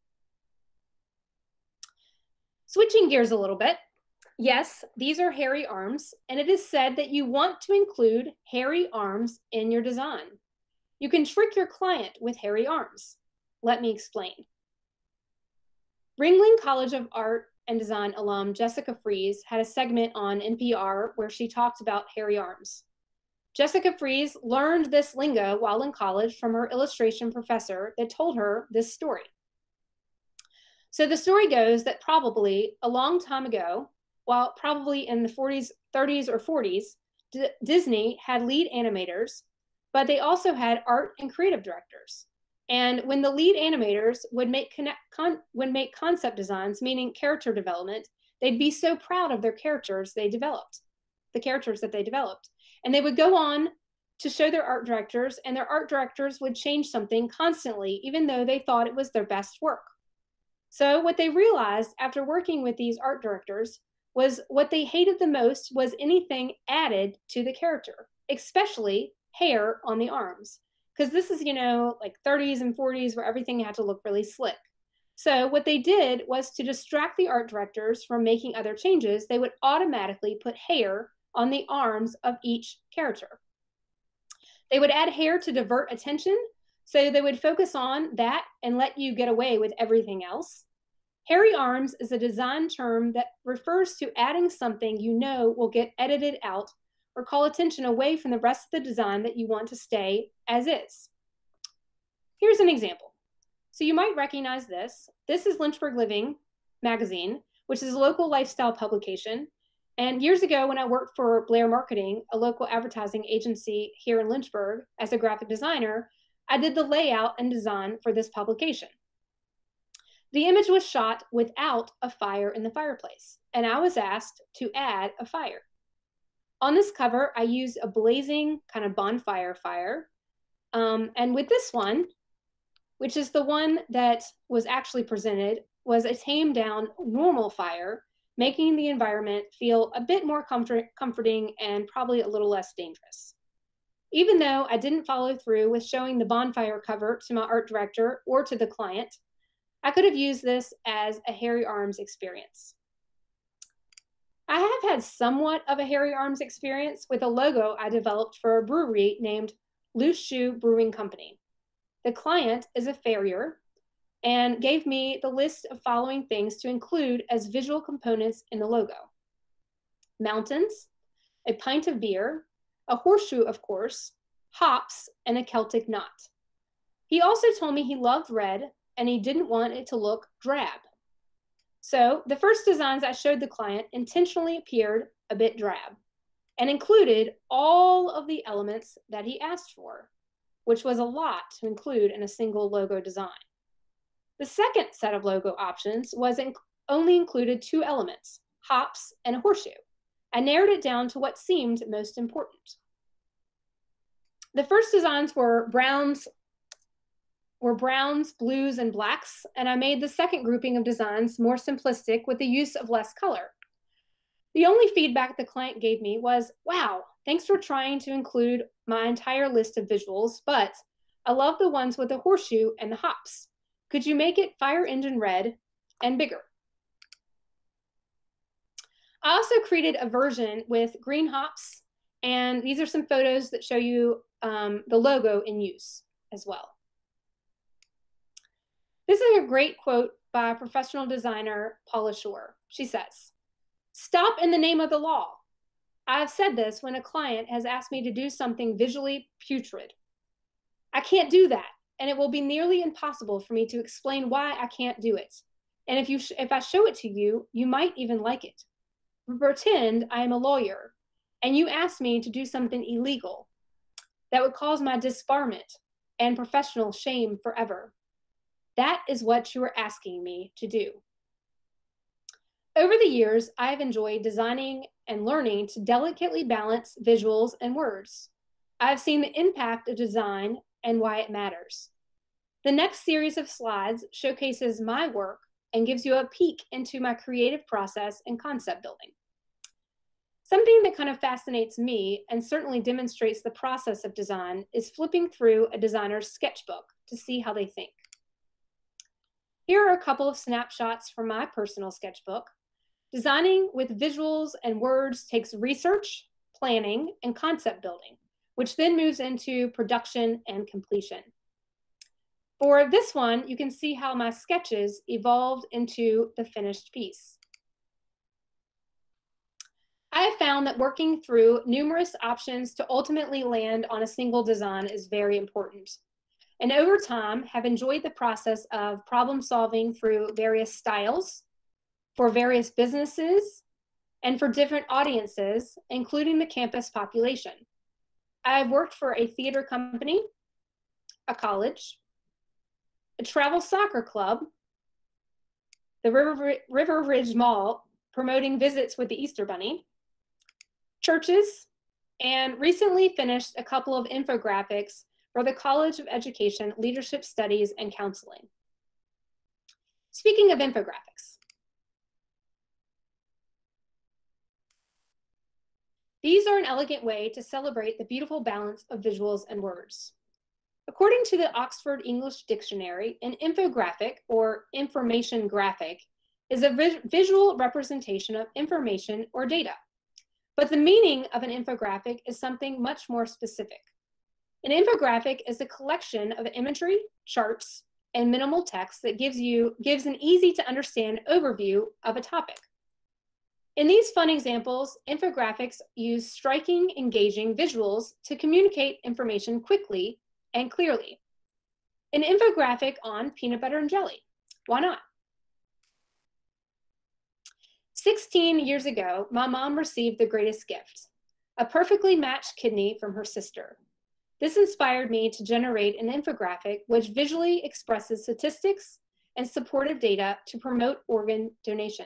Switching gears a little bit, yes, these are hairy arms, and it is said that you want to include hairy arms in your design. You can trick your client with hairy arms. Let me explain. Ringling College of Art and Design alum Jessica Fries had a segment on N P R where she talked about hairy arms. Jessica Fries learned this lingo while in college from her illustration professor that told her this story. So the story goes that probably a long time ago, while probably in the forties, thirties or forties, D- Disney had lead animators, but they also had art and creative directors. And when the lead animators would make, connect, con, would make concept designs, meaning character development, they'd be so proud of their characters they developed, the characters that they developed. And they would go on to show their art directors, and their art directors would change something constantly, even though they thought it was their best work. So what they realized after working with these art directors was what they hated the most was anything added to the character, especially hair on the arms. Because this is, you know, like thirties and forties where everything had to look really slick. So what they did was to distract the art directors from making other changes, they would automatically put hair on the arms of each character. They would add hair to divert attention, so they would focus on that and let you get away with everything else. Hairy arms is a design term that refers to adding something you know will get edited out or call attention away from the rest of the design that you want to stay as is. Here's an example. So you might recognize this. This is Lynchburg Living magazine, which is a local lifestyle publication. And years ago, when I worked for Blair Marketing, a local advertising agency here in Lynchburg, as a graphic designer, I did the layout and design for this publication. The image was shot without a fire in the fireplace, and I was asked to add a fire. On this cover, I used a blazing kind of bonfire fire. Um, and with this one, which is the one that was actually presented, was a tamed down normal fire, making the environment feel a bit more comfort comforting and probably a little less dangerous. Even though I didn't follow through with showing the bonfire cover to my art director or to the client, I could have used this as a hairy arms experience. I have had somewhat of a hairy arms experience with a logo I developed for a brewery named Loose Shoe Brewing Company. The client is a farrier and gave me the list of following things to include as visual components in the logo: mountains, a pint of beer, a horseshoe, of course, hops, and a Celtic knot. He also told me he loved red and he didn't want it to look drab. So the first designs I showed the client intentionally appeared a bit drab and included all of the elements that he asked for, which was a lot to include in a single logo design. The second set of logo options was in only included two elements, hops and a horseshoe. I narrowed it down to what seemed most important. The first designs were browns, were browns, blues, and blacks, and I made the second grouping of designs more simplistic with the use of less color. The only feedback the client gave me was, wow, thanks for trying to include my entire list of visuals, but I love the ones with the horseshoe and the hops. Could you make it fire engine red and bigger? I also created a version with green hops, and these are some photos that show you um, the logo in use as well. This is a great quote by professional designer Paula Shore. She says, "Stop in the name of the law. I have said this when a client has asked me to do something visually putrid. I can't do that, and it will be nearly impossible for me to explain why I can't do it. And if, you sh if I show it to you, you might even like it. Pretend I am a lawyer, and you ask me to do something illegal that would cause my disbarment and professional shame forever. That is what you are asking me to do." Over the years, I have enjoyed designing and learning to delicately balance visuals and words. I have seen the impact of design and why it matters. The next series of slides showcases my work and gives you a peek into my creative process and concept building. Something that kind of fascinates me and certainly demonstrates the process of design is flipping through a designer's sketchbook to see how they think. Here are a couple of snapshots from my personal sketchbook. Designing with visuals and words takes research, planning, and concept building, which then moves into production and completion. For this one, you can see how my sketches evolved into the finished piece. I have found that working through numerous options to ultimately land on a single design is very important. And over time, have enjoyed the process of problem solving through various styles, for various businesses, and for different audiences, including the campus population. I have worked for a theater company, a college, a travel soccer club, the River, River Ridge Mall, promoting visits with the Easter Bunny, churches, and recently finished a couple of infographics for the College of Education, Leadership Studies, and Counseling. Speaking of infographics, these are an elegant way to celebrate the beautiful balance of visuals and words. According to the Oxford English Dictionary, an infographic, or information graphic, is a vis visual representation of information or data. But the meaning of an infographic is something much more specific. An infographic is a collection of imagery, charts, and minimal text that gives you gives an easy to understand overview of a topic. In these fun examples, infographics use striking, engaging visuals to communicate information quickly and clearly. An infographic on peanut butter and jelly. Why not? sixteen years ago, my mom received the greatest gift, a perfectly matched kidney from her sister. This inspired me to generate an infographic which visually expresses statistics and supportive data to promote organ donation.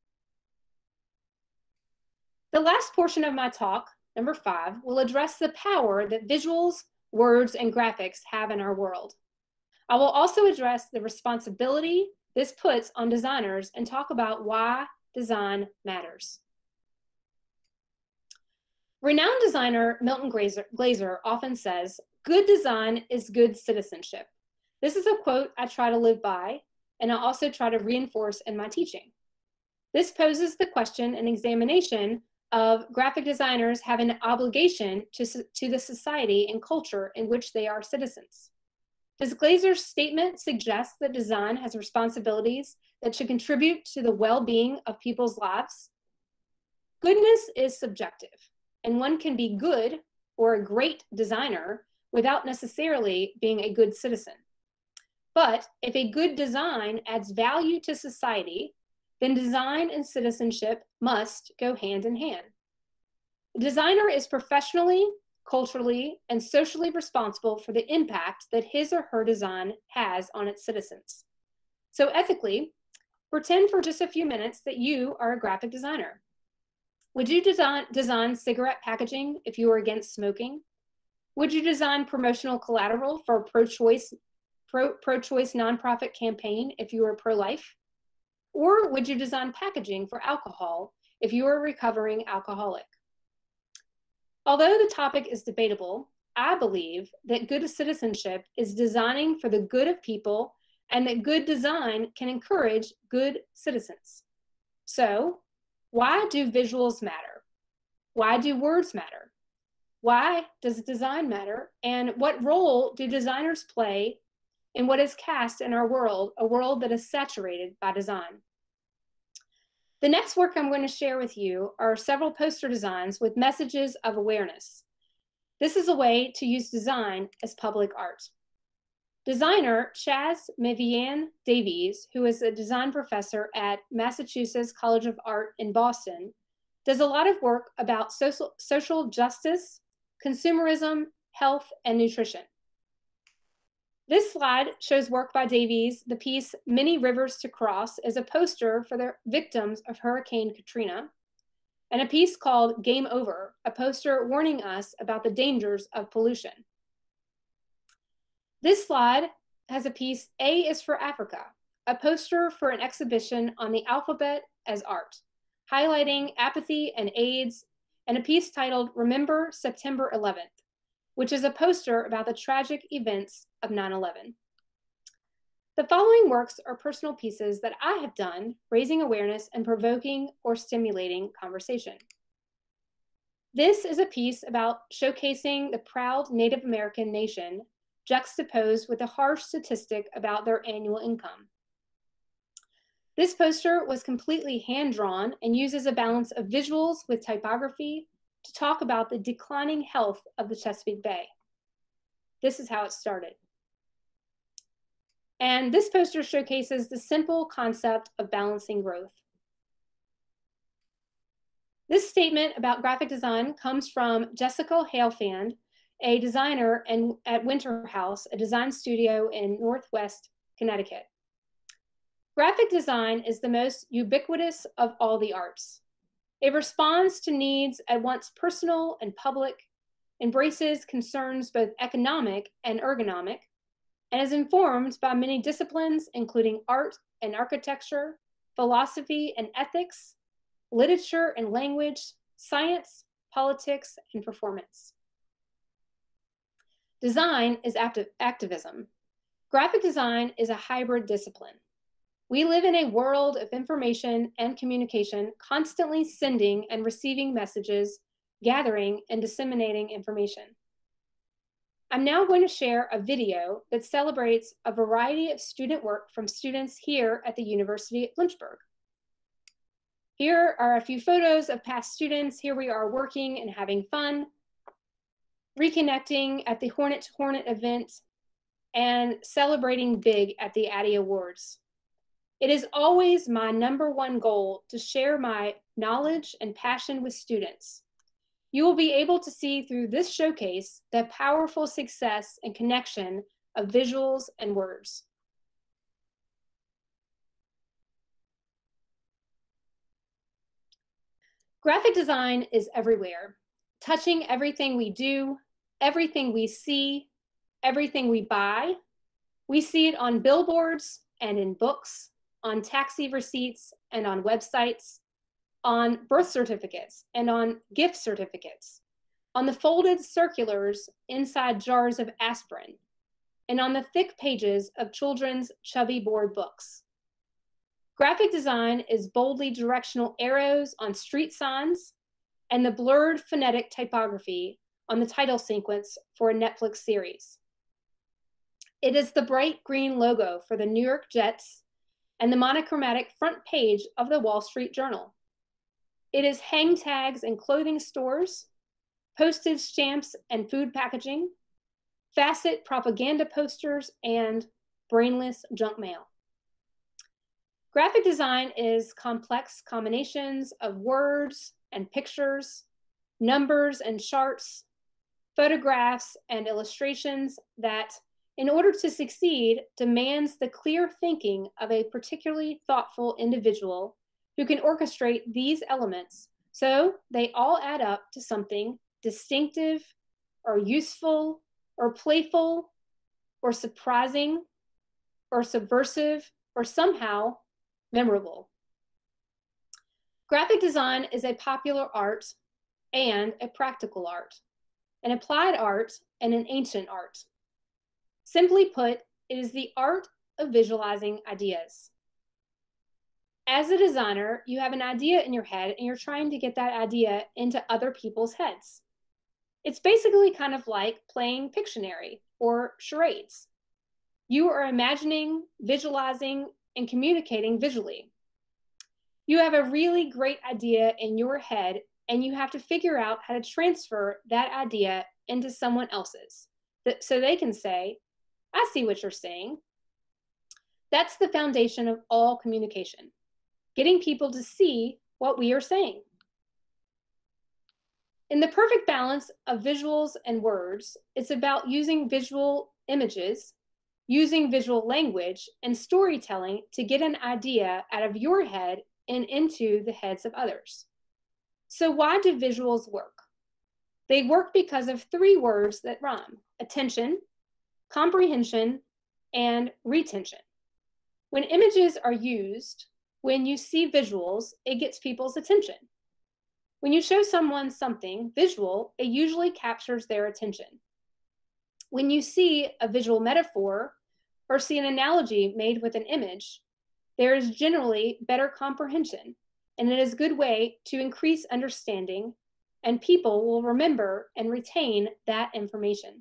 The last portion of my talk, number five, will address the power that visuals, words, and graphics have in our world. I will also address the responsibility this puts on designers and talk about why design matters. Renowned designer Milton Glaser, Glaser often says, "Good design is good citizenship." This is a quote I try to live by, and I also try to reinforce in my teaching. This poses the question and examination of graphic designers having an obligation to, to the society and culture in which they are citizens. Does Glaser's statement suggest that design has responsibilities that should contribute to the well-being of people's lives? Goodness is subjective, and one can be good or a great designer without necessarily being a good citizen. But if a good design adds value to society, then design and citizenship must go hand in hand. The designer is professionally, culturally, and socially responsible for the impact that his or her design has on its citizens. So ethically, pretend for just a few minutes that you are a graphic designer. Would you design, design cigarette packaging if you were against smoking? Would you design promotional collateral for a pro-choice pro, pro-choice nonprofit campaign if you were pro-life? Or would you design packaging for alcohol if you were a recovering alcoholic? Although the topic is debatable, I believe that good citizenship is designing for the good of people and that good design can encourage good citizens. So, why do visuals matter? Why do words matter? Why does design matter? And what role do designers play in what is cast in our world, a world that is saturated by design? The next work I'm going to share with you are several poster designs with messages of awareness. This is a way to use design as public art. Designer Chaz Mevian Davies, who is a design professor at Massachusetts College of Art in Boston, does a lot of work about social, social justice, consumerism, health, and nutrition. This slide shows work by Davies. The piece Many Rivers to Cross is a poster for the victims of Hurricane Katrina, and a piece called Game Over, a poster warning us about the dangers of pollution. This slide has a piece, A is for Africa, a poster for an exhibition on the alphabet as art, highlighting apathy and AIDS, and a piece titled Remember September eleventh, which is a poster about the tragic events of nine eleven. The following works are personal pieces that I have done, raising awareness and provoking or stimulating conversation. This is a piece about showcasing the proud Native American nation juxtaposed with a harsh statistic about their annual income. This poster was completely hand-drawn and uses a balance of visuals with typography to talk about the declining health of the Chesapeake Bay. This is how it started. And this poster showcases the simple concept of balancing growth. This statement about graphic design comes from Jessica Halefand, a designer in, at Winter House, a design studio in Northwest Connecticut. Graphic design is the most ubiquitous of all the arts. It responds to needs at once personal and public, embraces concerns both economic and ergonomic, and is informed by many disciplines, including art and architecture, philosophy and ethics, literature and language, science, politics, and performance. Design is active activism. Graphic design is a hybrid discipline. We live in a world of information and communication, constantly sending and receiving messages, gathering and disseminating information. I'm now going to share a video that celebrates a variety of student work from students here at the University of Lynchburg. Here are a few photos of past students. Here we are working and having fun, reconnecting at the Hornet to Hornet event, and celebrating big at the Addie Awards. It is always my number one goal to share my knowledge and passion with students. You will be able to see through this showcase the powerful success and connection of visuals and words. Graphic design is everywhere, touching everything we do, everything we see, everything we buy. We see it on billboards and in books, on taxi receipts and on websites, on birth certificates and on gift certificates, on the folded circulars inside jars of aspirin, and on the thick pages of children's chubby board books. Graphic design is boldly directional arrows on street signs and the blurred phonetic typography on the title sequence for a Netflix series. It is the bright green logo for the New York Jets and the monochromatic front page of the Wall Street Journal. It is hang tags in clothing stores, postage stamps and food packaging, facet propaganda posters, and brainless junk mail. Graphic design is complex combinations of words and pictures, numbers and charts, photographs and illustrations that, in order to succeed, demands the clear thinking of a particularly thoughtful individual who can orchestrate these elements so they all add up to something distinctive or useful or playful or surprising or subversive or somehow memorable. Graphic design is a popular art and a practical art, an applied art and an ancient art. Simply put, it is the art of visualizing ideas. As a designer, you have an idea in your head and you're trying to get that idea into other people's heads. It's basically kind of like playing Pictionary or charades. You are imagining, visualizing, and communicating visually. You have a really great idea in your head and you have to figure out how to transfer that idea into someone else's so they can say, I see what you're saying. That's the foundation of all communication, getting people to see what we are saying. In the perfect balance of visuals and words, it's about using visual images, using visual language and storytelling to get an idea out of your head and into the heads of others. So why do visuals work? They work because of three words that rhyme: attention, comprehension, and retention. When images are used, when you see visuals, it gets people's attention. When you show someone something visual, it usually captures their attention. When you see a visual metaphor or see an analogy made with an image, there is generally better comprehension, and it is a good way to increase understanding, and people will remember and retain that information.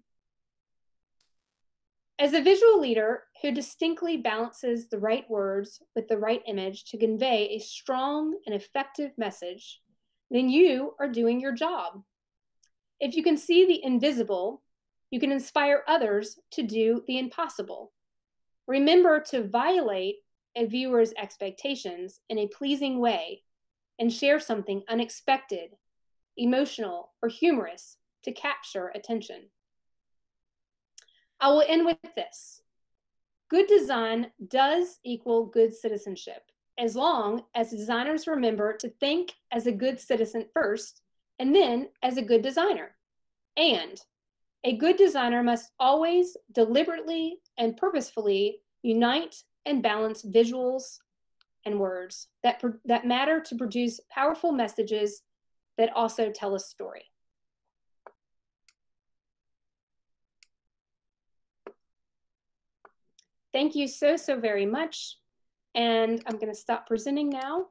As a visual leader who distinctly balances the right words with the right image to convey a strong and effective message, then you are doing your job. If you can see the invisible, you can inspire others to do the impossible. Remember to violate a viewer's expectations in a pleasing way and share something unexpected, emotional, or humorous to capture attention. I will end with this. Good design does equal good citizenship, as long as designers remember to think as a good citizen first, and then as a good designer. And a good designer must always deliberately and purposefully unite and balance visuals and words that, that matter to produce powerful messages that also tell a story. thank you so, so very much. And I'm going to stop presenting now.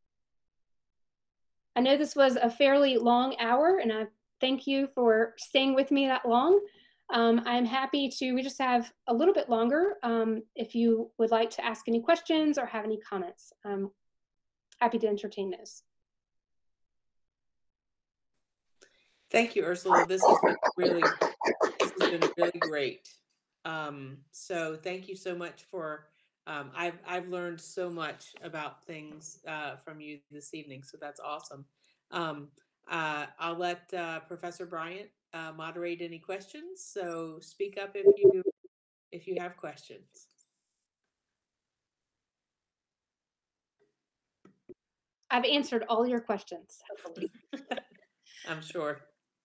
I know this was a fairly long hour, and I thank you for staying with me that long. Um, I'm happy to, we just have a little bit longer um, if you would like to ask any questions or have any comments. I'm happy to entertain those. Thank you, Ursula. This has been really, this has been really great. Um, so thank you so much for, um, I've, I've learned so much about things uh, from you this evening. So that's awesome. Um, uh, I'll let uh, Professor Bryant uh, moderate any questions. So speak up if you, if you have questions. I've answered all your questions, hopefully. I'm sure.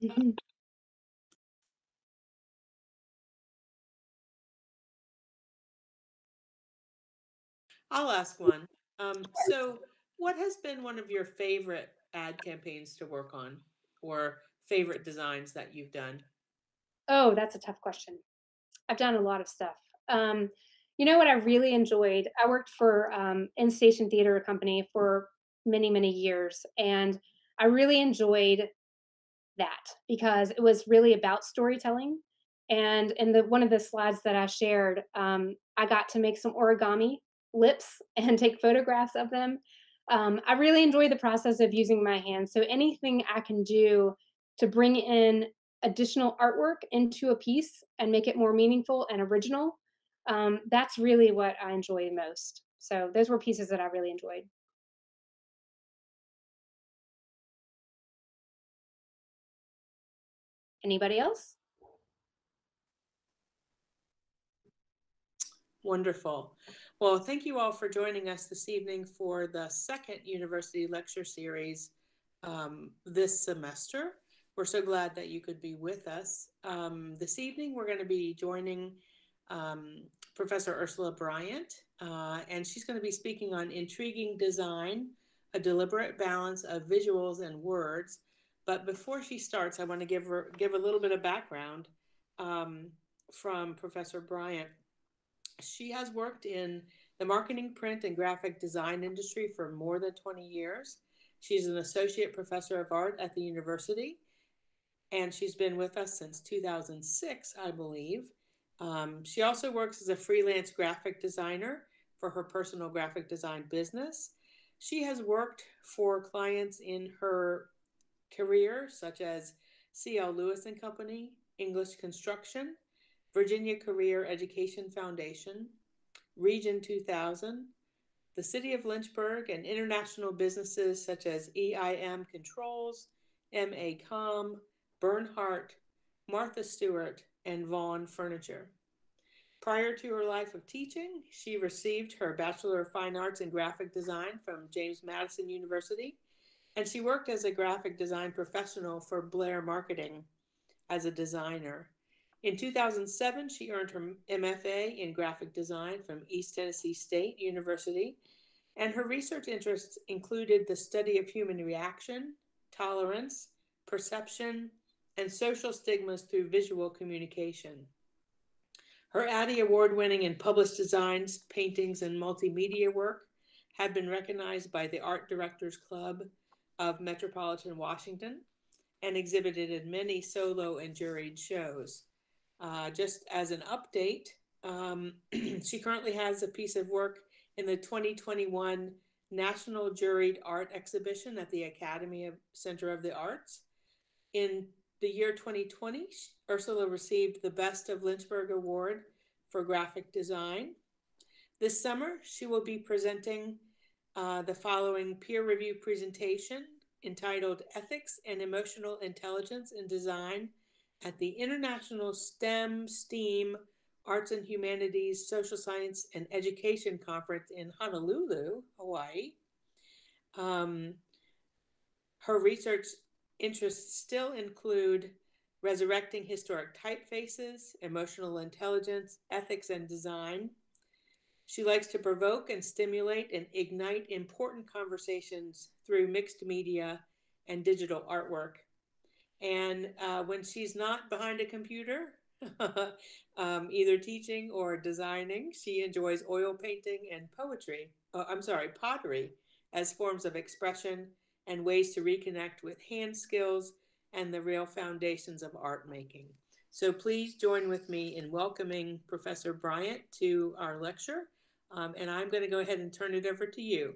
I'll ask one. Um, so what has been one of your favorite ad campaigns to work on, or favorite designs that you've done? Oh, that's a tough question. I've done a lot of stuff. Um, you know what I really enjoyed? I worked for um, in-station theater company for many, many years, and I really enjoyed that because it was really about storytelling. And in the one of the slides that I shared, um, I got to make some origami lips and take photographs of them. Um, I really enjoy the process of using my hands. So anything I can do to bring in additional artwork into a piece and make it more meaningful and original, um, that's really what I enjoy most. So those were pieces that I really enjoyed. Anybody else? Wonderful. Well, thank you all for joining us this evening for the second University Lecture Series um, this semester. We're so glad that you could be with us. Um, this evening, we're going to be joining um, Professor Ursula Bryant, uh, and she's going to be speaking on intriguing design, a deliberate balance of visuals and words. But before she starts, I want to give her give a little bit of background um, from Professor Bryant. She has worked in the marketing, print, and graphic design industry for more than twenty years. She's an associate professor of art at the university, and she's been with us since two thousand six, I believe. Um, she also works as a freelance graphic designer for her personal graphic design business. She has worked for clients in her career, such as C L Lewis and Company, English Construction, Virginia Career Education Foundation, Region two thousand, the City of Lynchburg, and international businesses such as E I M Controls, M A Com, Bernhardt, Martha Stewart, and Vaughn Furniture. Prior to her life of teaching, she received her Bachelor of Fine Arts in Graphic Design from James Madison University, and she worked as a graphic design professional for Blair Marketing as a designer. In two thousand seven, she earned her M F A in graphic design from East Tennessee State University, and her research interests included the study of human reaction, tolerance, perception, and social stigmas through visual communication. Her Addy Award-winning and published designs, paintings, and multimedia work have been recognized by the Art Directors Club of Metropolitan Washington and exhibited in many solo and juried shows. Uh, just as an update, um, she currently has a piece of work in the twenty twenty-one National Juried Art Exhibition at the Academy of Center of the Arts. In the year twenty twenty, Ursula received the Best of Lynchburg Award for Graphic Design. This summer, she will be presenting uh, the following peer review presentation entitled Ethics and Emotional Intelligence in Design at the International STEM, STEAM, Arts and Humanities, Social Science, and Education Conference in Honolulu, Hawaii. Um, her research interests still include resurrecting historic typefaces, emotional intelligence, ethics, and design. She likes to provoke and stimulate and ignite important conversations through mixed media and digital artwork. And uh, when she's not behind a computer, um, either teaching or designing. She enjoys oil painting and poetry. Uh, I'm sorry, pottery as forms of expression and ways to reconnect with hand skills and the real foundations of art making. So please join with me in welcoming Professor Bryant to our lecture. Um, and I'm going to go ahead and turn it over to you.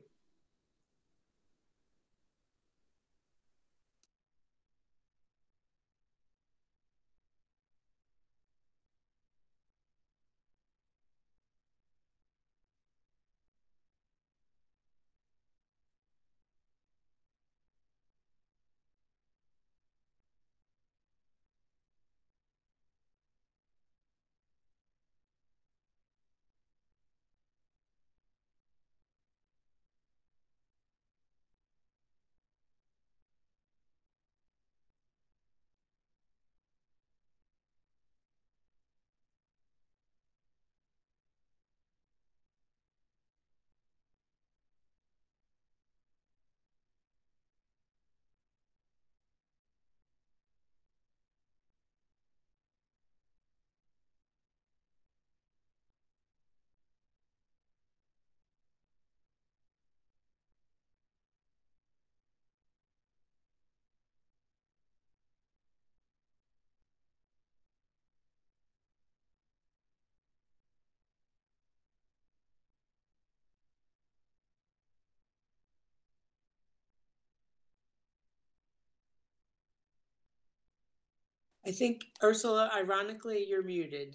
I think, Ursula, ironically, you're muted.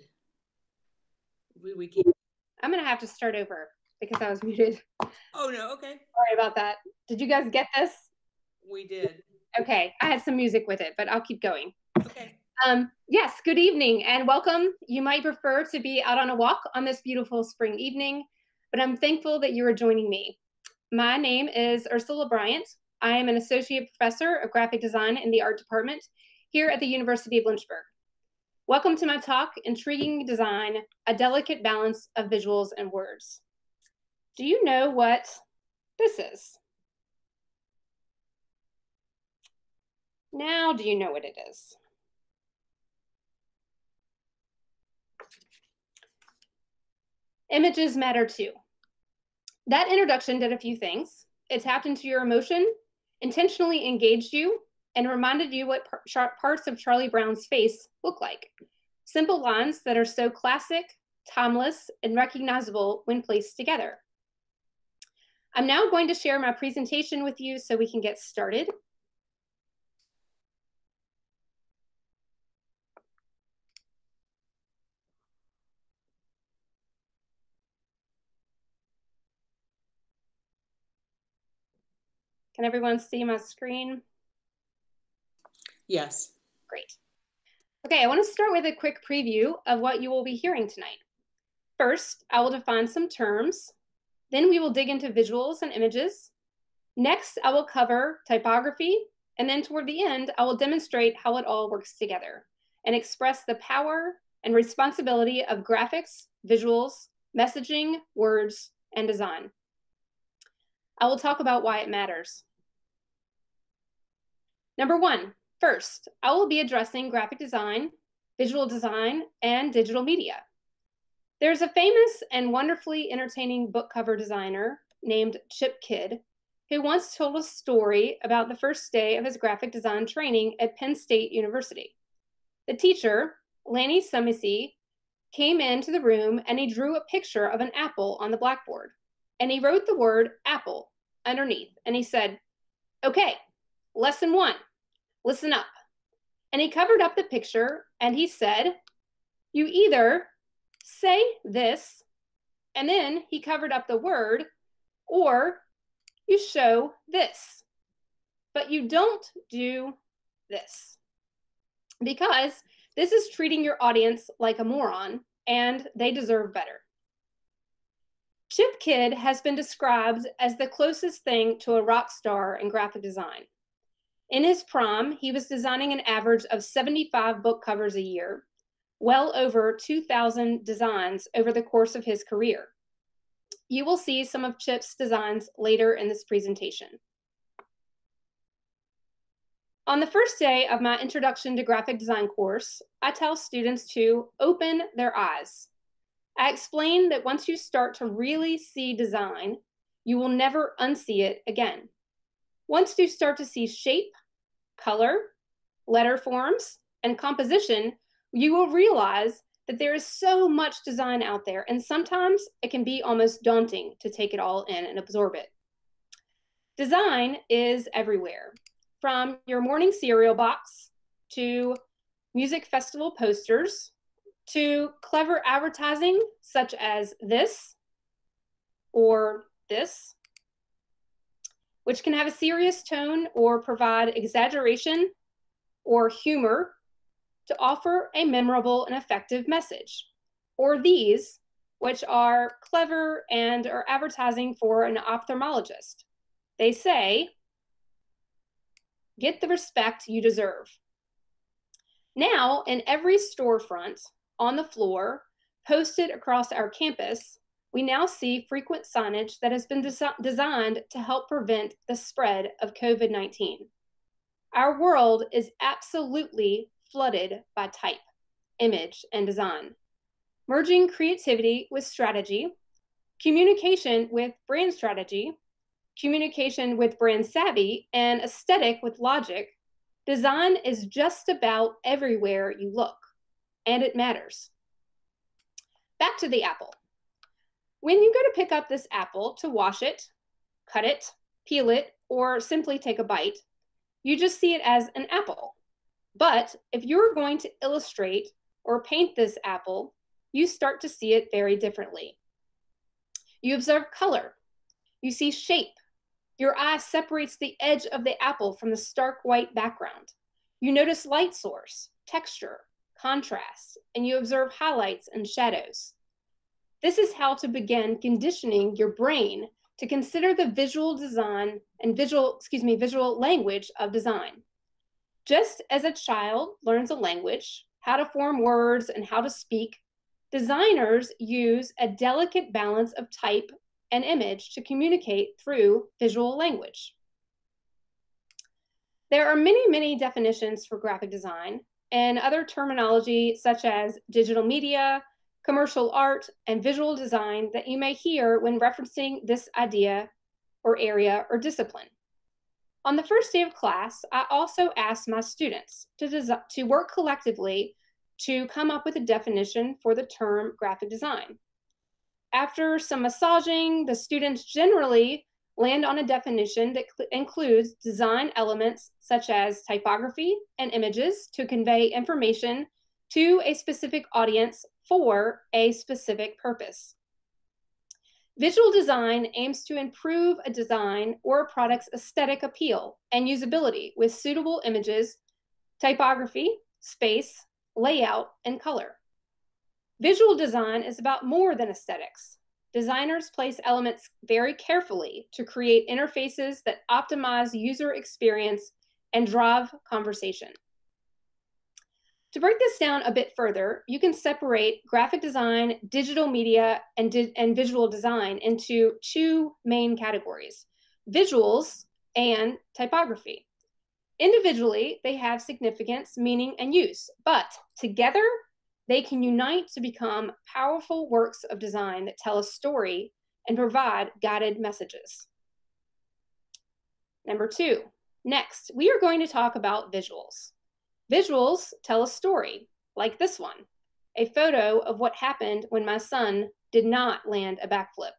We, we can't. I'm going to have to start over because I was muted. Oh, no, okay. Sorry about that. Did you guys get this? We did. Okay, I had some music with it, but I'll keep going. Okay. Um, yes, good evening and welcome. You might prefer to be out on a walk on this beautiful spring evening, but I'm thankful that you are joining me. My name is Ursula Bryant. I am an associate professor of graphic design in the art department here at the University of Lynchburg. Welcome to my talk, Intriguing Design, a Delicate Balance of Visuals and Words. Do you know what this is? Now, do you know what it is? Images matter too. That introduction did a few things. It tapped into your emotion, intentionally engaged you, and reminded you what par parts of Charlie Brown's face look like. Simple lines that are so classic, timeless, and recognizable when placed together. I'm now going to share my presentation with you so we can get started. Can everyone see my screen? Yes. Great. Okay, I want to start with a quick preview of what you will be hearing tonight. First, I will define some terms. Then we will dig into visuals and images. Next, I will cover typography. And then toward the end, I will demonstrate how it all works together and express the power and responsibility of graphics, visuals, messaging, words, and design. I will talk about why it matters. Number one, first, I will be addressing graphic design, visual design, and digital media. There's a famous and wonderfully entertaining book cover designer named Chip Kidd who once told a story about the first day of his graphic design training at Penn State University. The teacher, Lanny Sumisi, came into the room and he drew a picture of an apple on the blackboard. And he wrote the word apple underneath. And he said, okay, lesson one, listen up. And he covered up the picture and he said, you either say this, and then he covered up the word, or you show this, but you don't do this. Because this is treating your audience like a moron, and they deserve better. Chip Kidd has been described as the closest thing to a rock star in graphic design. In his prime, he was designing an average of seventy-five book covers a year, well over two thousand designs over the course of his career. You will see some of Chip's designs later in this presentation. On the first day of my Introduction to Graphic Design course, I tell students to open their eyes. I explain that once you start to really see design, you will never unsee it again. Once you start to see shape, color, letter forms, and composition, you will realize that there is so much design out there, and sometimes it can be almost daunting to take it all in and absorb it. Design is everywhere, from your morning cereal box to music festival posters to clever advertising such as this or this, which can have a serious tone or provide exaggeration or humor to offer a memorable and effective message. Or these, which are clever and are advertising for an ophthalmologist. They say, get the respect you deserve. Now, in every storefront, on the floor, posted across our campus, we now see frequent signage that has been des- designed to help prevent the spread of COVID nineteen. Our world is absolutely flooded by type, image, and design, merging creativity with strategy, communication with brand strategy, communication with brand savvy, and aesthetic with logic. Design is just about everywhere you look, and it matters. Back to the apple. When you go to pick up this apple to wash it, cut it, peel it, or simply take a bite, you just see it as an apple. But if you're going to illustrate or paint this apple, you start to see it very differently. You observe color. You see shape. Your eye separates the edge of the apple from the stark white background. You notice light source, texture, contrast, and you observe highlights and shadows. This is how to begin conditioning your brain to consider the visual design and visual, excuse me, visual language of design. Just as a child learns a language, how to form words and how to speak, designers use a delicate balance of type and image to communicate through visual language. There are many, many definitions for graphic design and other terminology such as digital media, commercial art, and visual design that you may hear when referencing this idea or area or discipline. On the first day of class, I also asked my students to, desi- to work collectively to come up with a definition for the term graphic design. After some massaging, the students generally land on a definition that cl- includes design elements such as typography and images to convey information to a specific audience for a specific purpose. Visual design aims to improve a design or a product's aesthetic appeal and usability with suitable images, typography, space, layout, and color. Visual design is about more than aesthetics. Designers place elements very carefully to create interfaces that optimize user experience and drive conversation. To break this down a bit further, you can separate graphic design, digital media, and, di- and visual design into two main categories, visuals and typography. Individually, they have significance, meaning, and use, but together, they can unite to become powerful works of design that tell a story and provide guided messages. Number two, next, we are going to talk about visuals. Visuals tell a story, like this one, a photo of what happened when my son did not land a backflip.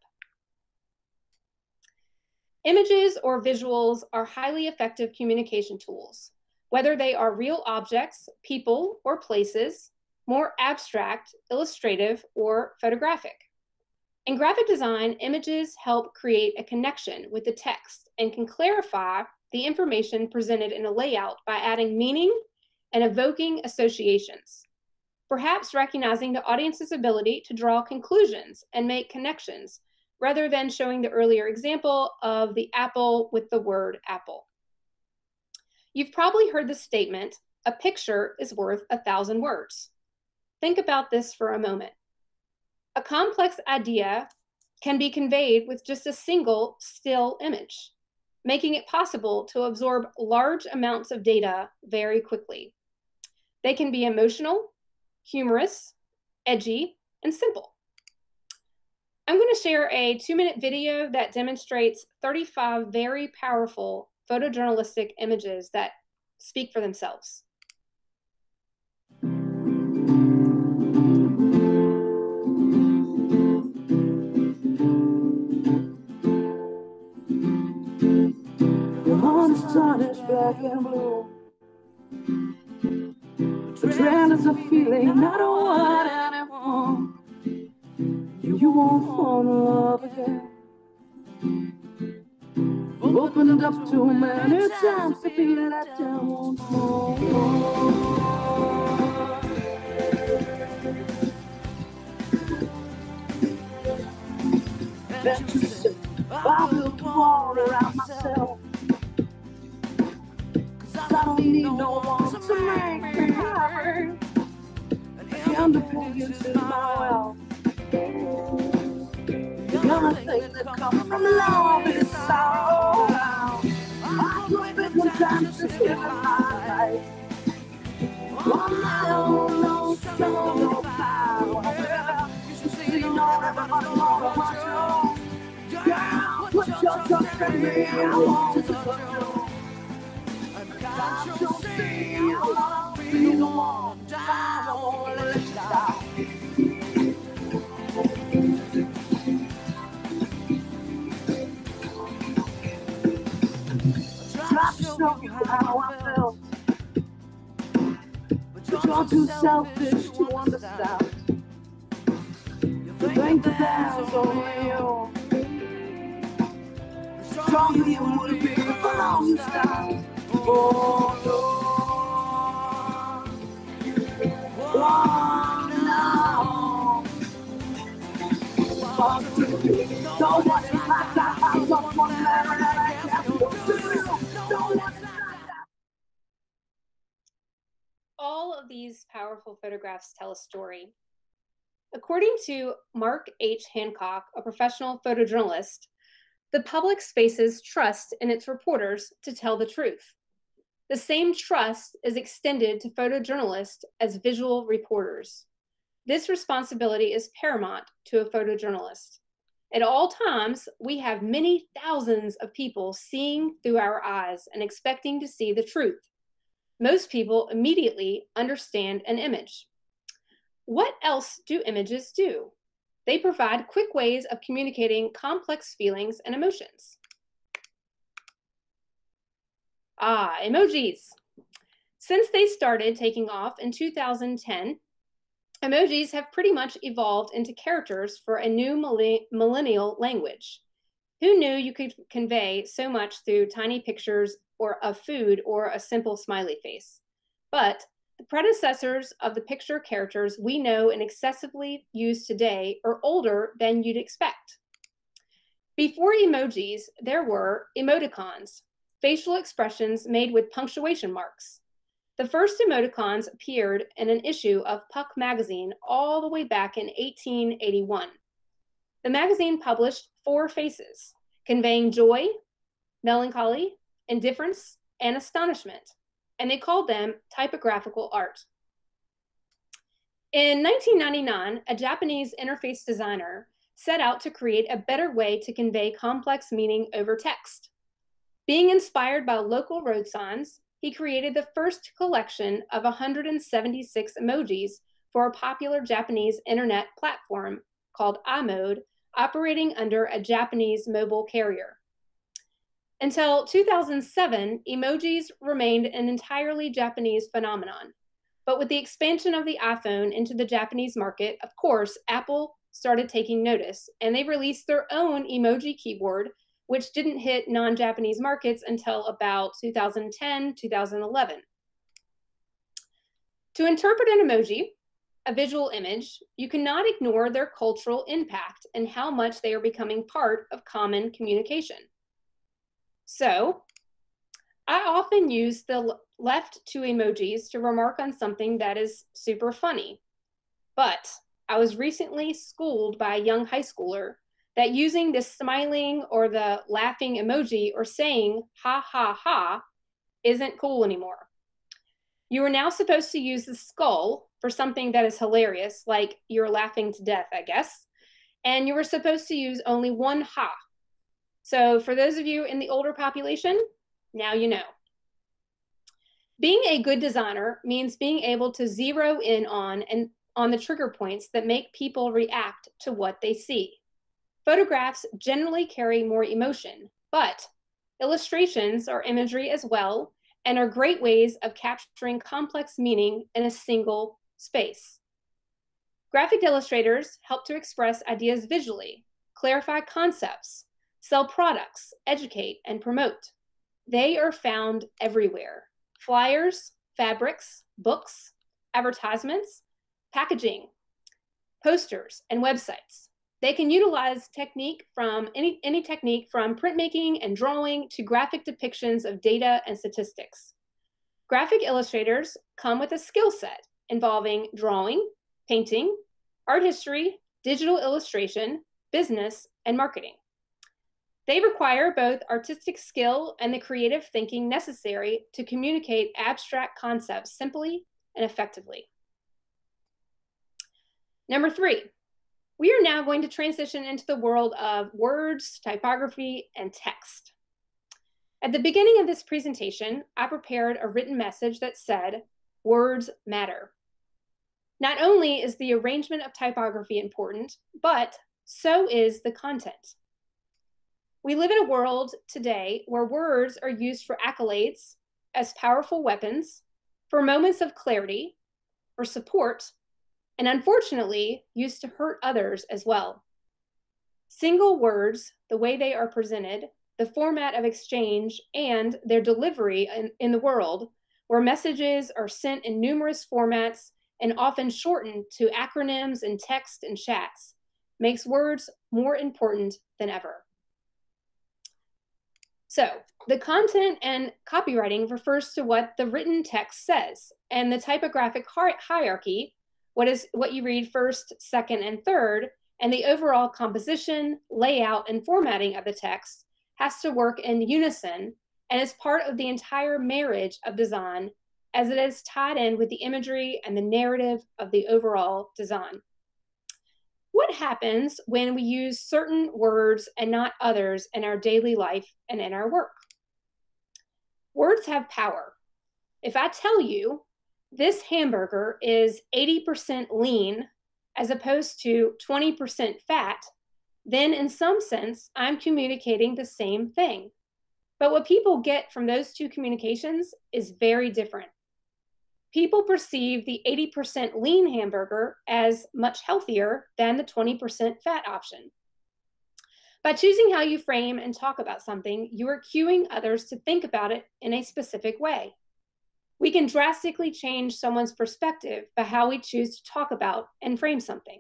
Images or visuals are highly effective communication tools, whether they are real objects, people, or places, more abstract, illustrative, or photographic. In graphic design, images help create a connection with the text and can clarify the information presented in a layout by adding meaning and evoking associations, perhaps recognizing the audience's ability to draw conclusions and make connections, rather than showing the earlier example of the apple with the word apple. You've probably heard the statement, a picture is worth a thousand words. Think about this for a moment. A complex idea can be conveyed with just a single still image. making it possible to absorb large amounts of data very quickly. They can be emotional, humorous, edgy, and simple. I'm going to share a two-minute video that demonstrates thirty-five very powerful photojournalistic images that speak for themselves. The sun is black and blue. The trend is a feeling, not a word anymore. You won't fall in love again. We've opened up too many times to be let down once more. Then you say, I built a wall around myself. I don't need no one to make me happy. Independence is my wealth. The only thing that comes from love is sorrow. I drove it one time to live my life. On my own, no strong, no power. You should see no everybody wanna watch you. Girl, put your trust in me, I want to touch you. Can't you see I wanna be the one down, I won't let you down. Try to show you how I feel, but you're too selfish to understand. You think that that's only you. Stronger you would be for long you stand. Oh no, oh no. Don't want it like that. I don't want it like that. Don't want it like that. All of these powerful photographs tell a story. According to Mark H. Hancock, a professional photojournalist, the public spaces trust in its reporters to tell the truth. The same trust is extended to photojournalists as visual reporters. This responsibility is paramount to a photojournalist. At all times, we have many thousands of people seeing through our eyes and expecting to see the truth. Most people immediately understand an image. What else do images do? They provide quick ways of communicating complex feelings and emotions. Ah, emojis. Since they started taking off in two thousand ten, emojis have pretty much evolved into characters for a new millennial language. Who knew you could convey so much through tiny pictures or of food or a simple smiley face? But the predecessors of the picture characters we know and excessively use today are older than you'd expect. Before emojis, there were emoticons, facial expressions made with punctuation marks. The first emoticons appeared in an issue of Puck magazine all the way back in eighteen eighty-one. The magazine published four faces, conveying joy, melancholy, indifference, and astonishment, and they called them typographical art. In nineteen ninety-nine, a Japanese interface designer set out to create a better way to convey complex meaning over text. Being inspired by local road signs, he created the first collection of one hundred seventy-six emojis for a popular Japanese internet platform called iMode, operating under a Japanese mobile carrier. Until two thousand seven, emojis remained an entirely Japanese phenomenon. But with the expansion of the iPhone into the Japanese market, of course, Apple started taking notice, and they released their own emoji keyboard, which didn't hit non-Japanese markets until about two thousand ten, two thousand eleven. To interpret an emoji, a visual image, you cannot ignore their cultural impact and how much they are becoming part of common communication. So, I often use the left two emojis to remark on something that is super funny. But I was recently schooled by a young high schooler that using the smiling or the laughing emoji or saying ha ha ha isn't cool anymore. You are now supposed to use the skull for something that is hilarious, like you're laughing to death, I guess. And you were supposed to use only one ha. So for those of you in the older population, now you know. Being a good designer means being able to zero in on and on the trigger points that make people react to what they see. Photographs generally carry more emotion, but illustrations are imagery as well and are great ways of capturing complex meaning in a single space. Graphic illustrators help to express ideas visually, clarify concepts, sell products, educate, and promote. They are found everywhere. Flyers, fabrics, books, advertisements, packaging, posters, and websites. They can utilize technique from any, any technique from printmaking and drawing to graphic depictions of data and statistics. Graphic illustrators come with a skill set involving drawing, painting, art history, digital illustration, business, and marketing. They require both artistic skill and the creative thinking necessary to communicate abstract concepts simply and effectively. Number three, we are now going to transition into the world of words, typography, and text. At the beginning of this presentation, I prepared a written message that said, words matter. Not only is the arrangement of typography important, but so is the content. We live in a world today where words are used for accolades, as powerful weapons, for moments of clarity, for support, and unfortunately used to hurt others as well. Single words, the way they are presented, the format of exchange, and their delivery in, in the world, where messages are sent in numerous formats and often shortened to acronyms and text and chats, makes words more important than ever. So the content and copywriting refers to what the written text says, and the typographic hierarchy, what is what you read first, second, and third, and the overall composition, layout, and formatting of the text has to work in unison and is part of the entire marriage of design, as it is tied in with the imagery and the narrative of the overall design. What happens when we use certain words and not others in our daily life and in our work? Words have power. If I tell you this hamburger is eighty percent lean as opposed to twenty percent fat, then in some sense, I'm communicating the same thing. But what people get from those two communications is very different. People perceive the eighty percent lean hamburger as much healthier than the twenty percent fat option. By choosing how you frame and talk about something, you are cueing others to think about it in a specific way. We can drastically change someone's perspective by how we choose to talk about and frame something.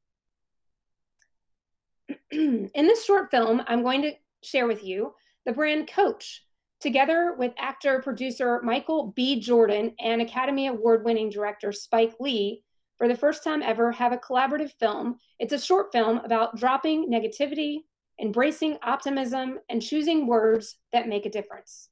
In this short film, I'm going to share with you the brand Coach, together with actor-producer Michael B. Jordan and Academy Award-winning director Spike Lee, for the first time ever, have a collaborative film. It's a short film about dropping negativity, embracing optimism, and choosing words that make a difference.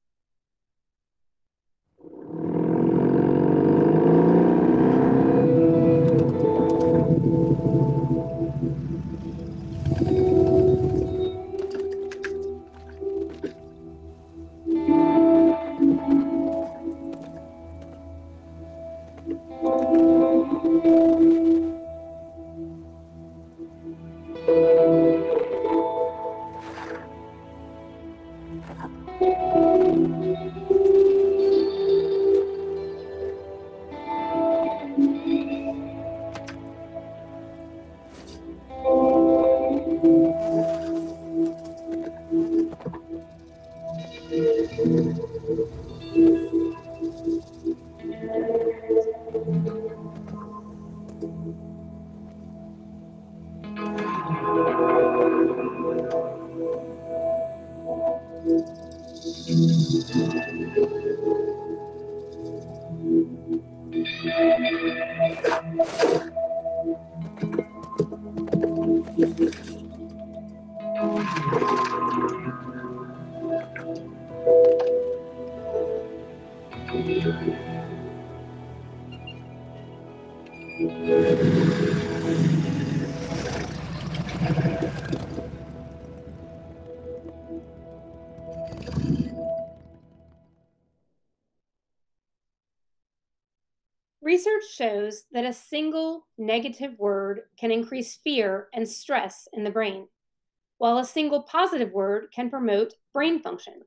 Research shows that a single negative word can increase fear and stress in the brain, while a single positive word can promote brain function.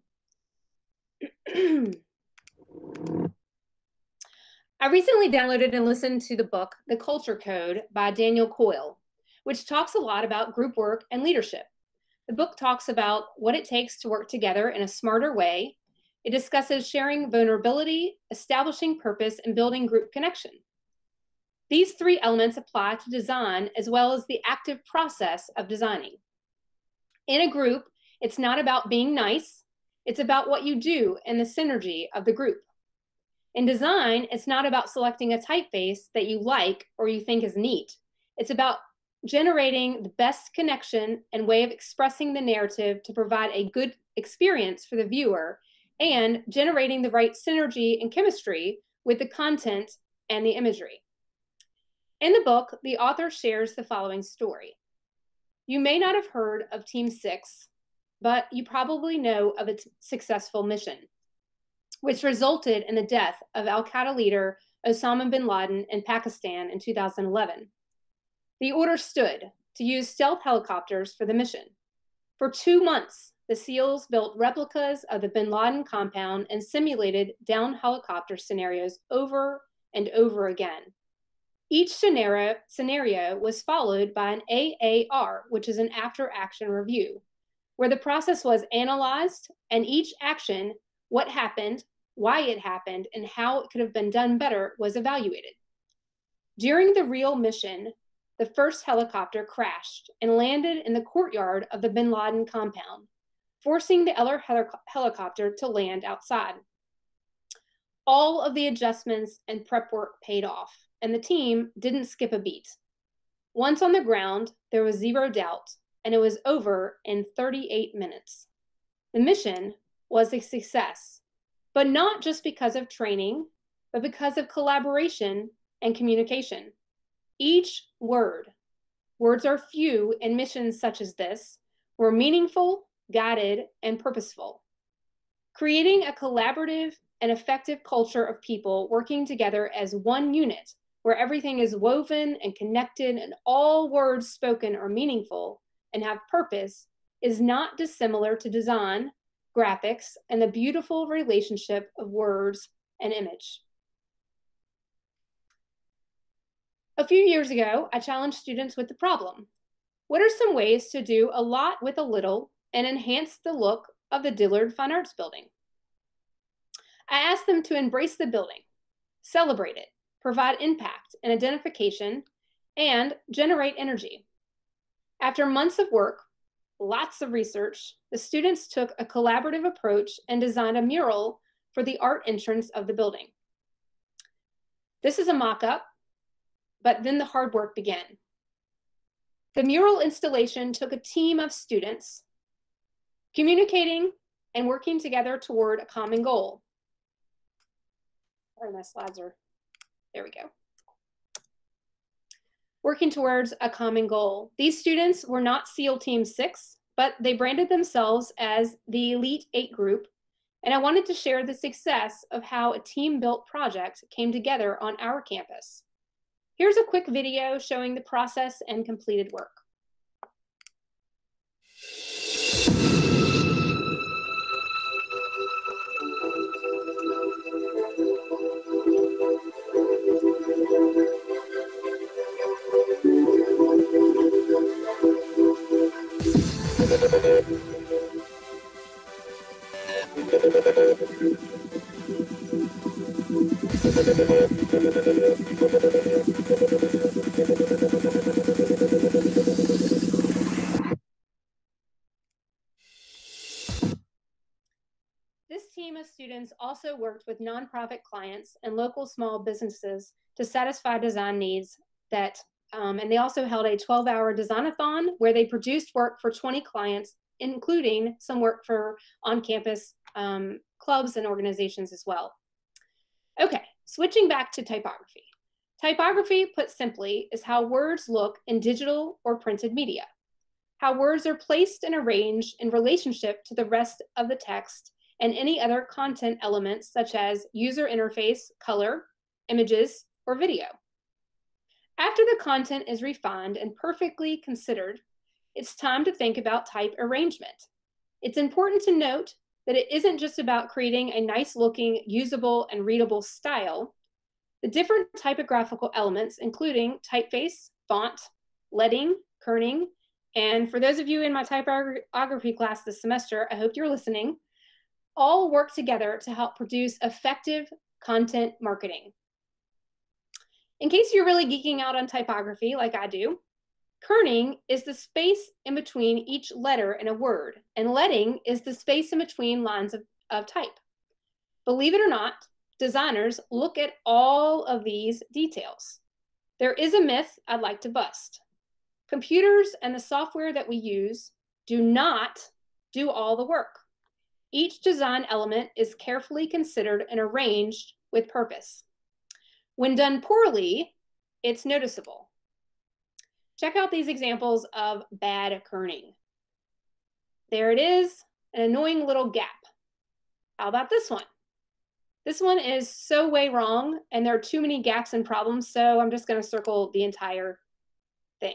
I recently downloaded and listened to the book, The Culture Code by Daniel Coyle, which talks a lot about group work and leadership. The book talks about what it takes to work together in a smarter way. It discusses sharing vulnerability, establishing purpose, and building group connection. These three elements apply to design as well as the active process of designing. In a group, it's not about being nice, it's about what you do and the synergy of the group. In design, it's not about selecting a typeface that you like or you think is neat. It's about generating the best connection and way of expressing the narrative to provide a good experience for the viewer and generating the right synergy and chemistry with the content and the imagery. In the book, the author shares the following story. You may not have heard of Team Six, but you probably know of its successful mission, which resulted in the death of Al-Qaeda leader Osama bin Laden in Pakistan in two thousand eleven. The order stood to use stealth helicopters for the mission. For two months, the SEALs built replicas of the bin Laden compound and simulated down helicopter scenarios over and over again. Each scenario, scenario was followed by an A A R, which is an after-action review, where the process was analyzed and each action, what happened, why it happened, and how it could have been done better was evaluated. During the real mission, the first helicopter crashed and landed in the courtyard of the bin Laden compound, forcing the other heli helicopter to land outside. All of the adjustments and prep work paid off, and the team didn't skip a beat. Once on the ground, there was zero doubt, and it was over in thirty-eight minutes. The mission was a success, but not just because of training, but because of collaboration and communication. Each word, words are few in missions such as this, were meaningful, guided, and purposeful. Creating a collaborative and effective culture of people working together as one unit, where everything is woven and connected and all words spoken are meaningful and have purpose, is not dissimilar to design, graphics, and the beautiful relationship of words and image. A few years ago, I challenged students with the problem. What are some ways to do a lot with a little and enhance the look of the Dillard Fine Arts Building? I asked them to embrace the building, celebrate it, provide impact and identification, and generate energy. After months of work, lots of research, the students took a collaborative approach and designed a mural for the art entrance of the building. This is a mock-up, but then the hard work began. The mural installation took a team of students communicating and working together toward a common goal. Sorry, my slides are, there we go. Working towards a common goal. These students were not SEAL Team Six, but they branded themselves as the Elite Eight group, and I wanted to share the success of how a team-built project came together on our campus. Here's a quick video showing the process and completed work. This team of students also worked with nonprofit clients and local small businesses to satisfy design needs that, um, and they also held a twelve hour design-a-thon where they produced work for twenty clients, including some work for on-campus um, clubs and organizations as well. Okay, switching back to typography. Typography, put simply, is how words look in digital or printed media, how words are placed and arranged in relationship to the rest of the text and any other content elements such as user interface, color, images, or video. After the content is refined and perfectly considered, it's time to think about type arrangement. It's important to note that it isn't just about creating a nice looking, usable, and readable style. The different typographical elements, including typeface, font, leading, kerning, and for those of you in my typography class this semester, I hope you're listening, all work together to help produce effective content marketing. In case you're really geeking out on typography like I do, kerning is the space in between each letter in a word, and leading is the space in between lines of, of type. Believe it or not, designers look at all of these details. There is a myth I'd like to bust. Computers and the software that we use do not do all the work. Each design element is carefully considered and arranged with purpose. When done poorly, it's noticeable. Check out these examples of bad kerning. There it is, an annoying little gap. How about this one? This one is so way wrong, and there are too many gaps and problems, so I'm just going to circle the entire thing.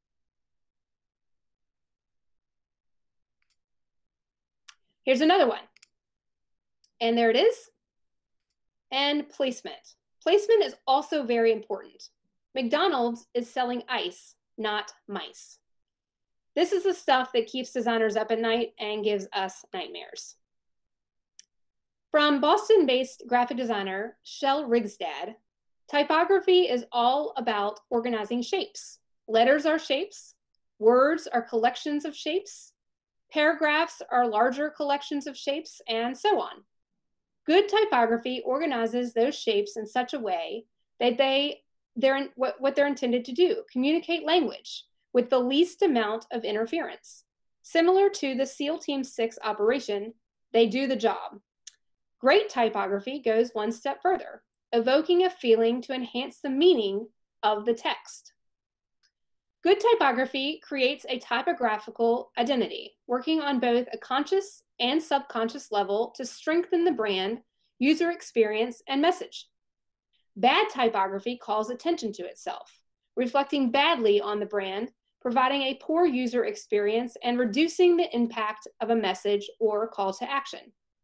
Here's another one. And there it is. And placement. Placement is also very important. McDonald's is selling ice, not mice. This is the stuff that keeps designers up at night and gives us nightmares. From Boston-based graphic designer Shel Rigstad, typography is all about organizing shapes. Letters are shapes, words are collections of shapes, paragraphs are larger collections of shapes, and so on. Good typography organizes those shapes in such a way that they, they're, what, what they're intended to do, communicate language with the least amount of interference. Similar to the SEAL Team six operation, they do the job. Great typography goes one step further, evoking a feeling to enhance the meaning of the text. Good typography creates a typographical identity, working on both a conscious and subconscious level to strengthen the brand, user experience, and message. Bad typography calls attention to itself, reflecting badly on the brand, providing a poor user experience, and reducing the impact of a message or call to action.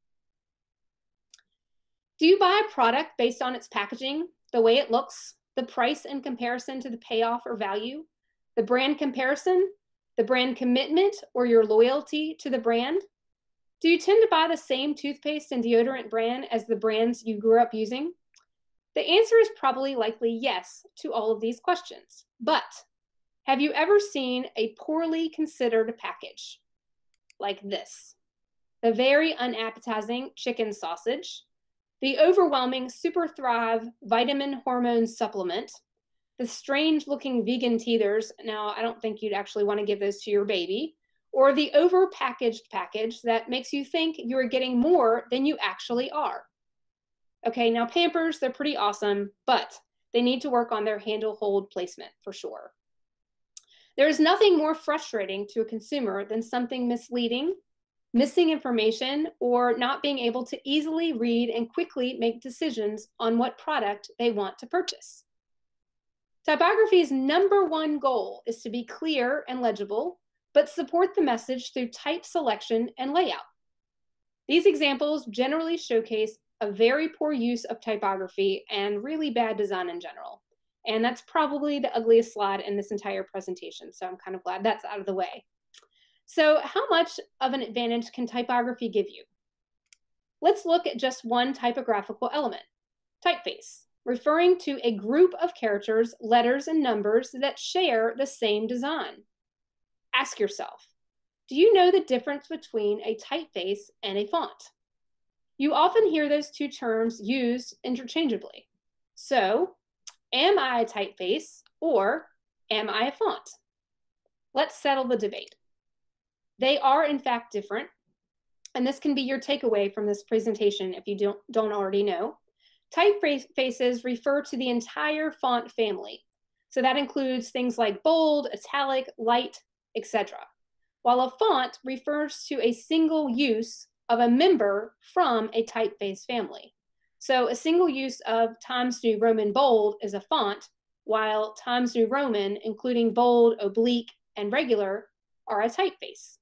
Do you buy a product based on its packaging, the way it looks, the price in comparison to the payoff or value, the brand comparison, the brand commitment, or your loyalty to the brand? Do you tend to buy the same toothpaste and deodorant brand as the brands you grew up using? The answer is probably likely yes to all of these questions. But have you ever seen a poorly considered package like this? The very unappetizing chicken sausage, the overwhelming Super Thrive vitamin hormone supplement, the strange looking vegan teethers. Now, I don't think you'd actually want to give those to your baby, or the over-packaged package that makes you think you're getting more than you actually are. Okay, now Pampers, they're pretty awesome, but they need to work on their handle-hold placement for sure. There is nothing more frustrating to a consumer than something misleading, missing information, or not being able to easily read and quickly make decisions on what product they want to purchase. Typography's number one goal is to be clear and legible, but support the message through type selection and layout. These examples generally showcase a very poor use of typography and really bad design in general. And that's probably the ugliest slide in this entire presentation, so I'm kind of glad that's out of the way. So how much of an advantage can typography give you? Let's look at just one typographical element, typeface, referring to a group of characters, letters, and numbers that share the same design. Ask yourself, do you know the difference between a typeface and a font? You often hear those two terms used interchangeably. So, am I a typeface or am I a font? Let's settle the debate. They are in fact different, and this can be your takeaway from this presentation if you don't, don't already know. Typefaces refer to the entire font family. So that includes things like bold, italic, light, et cetera. While a font refers to a single use of a member from a typeface family. So a single use of Times New Roman bold is a font, while Times New Roman, including bold, oblique, and regular, are a typeface.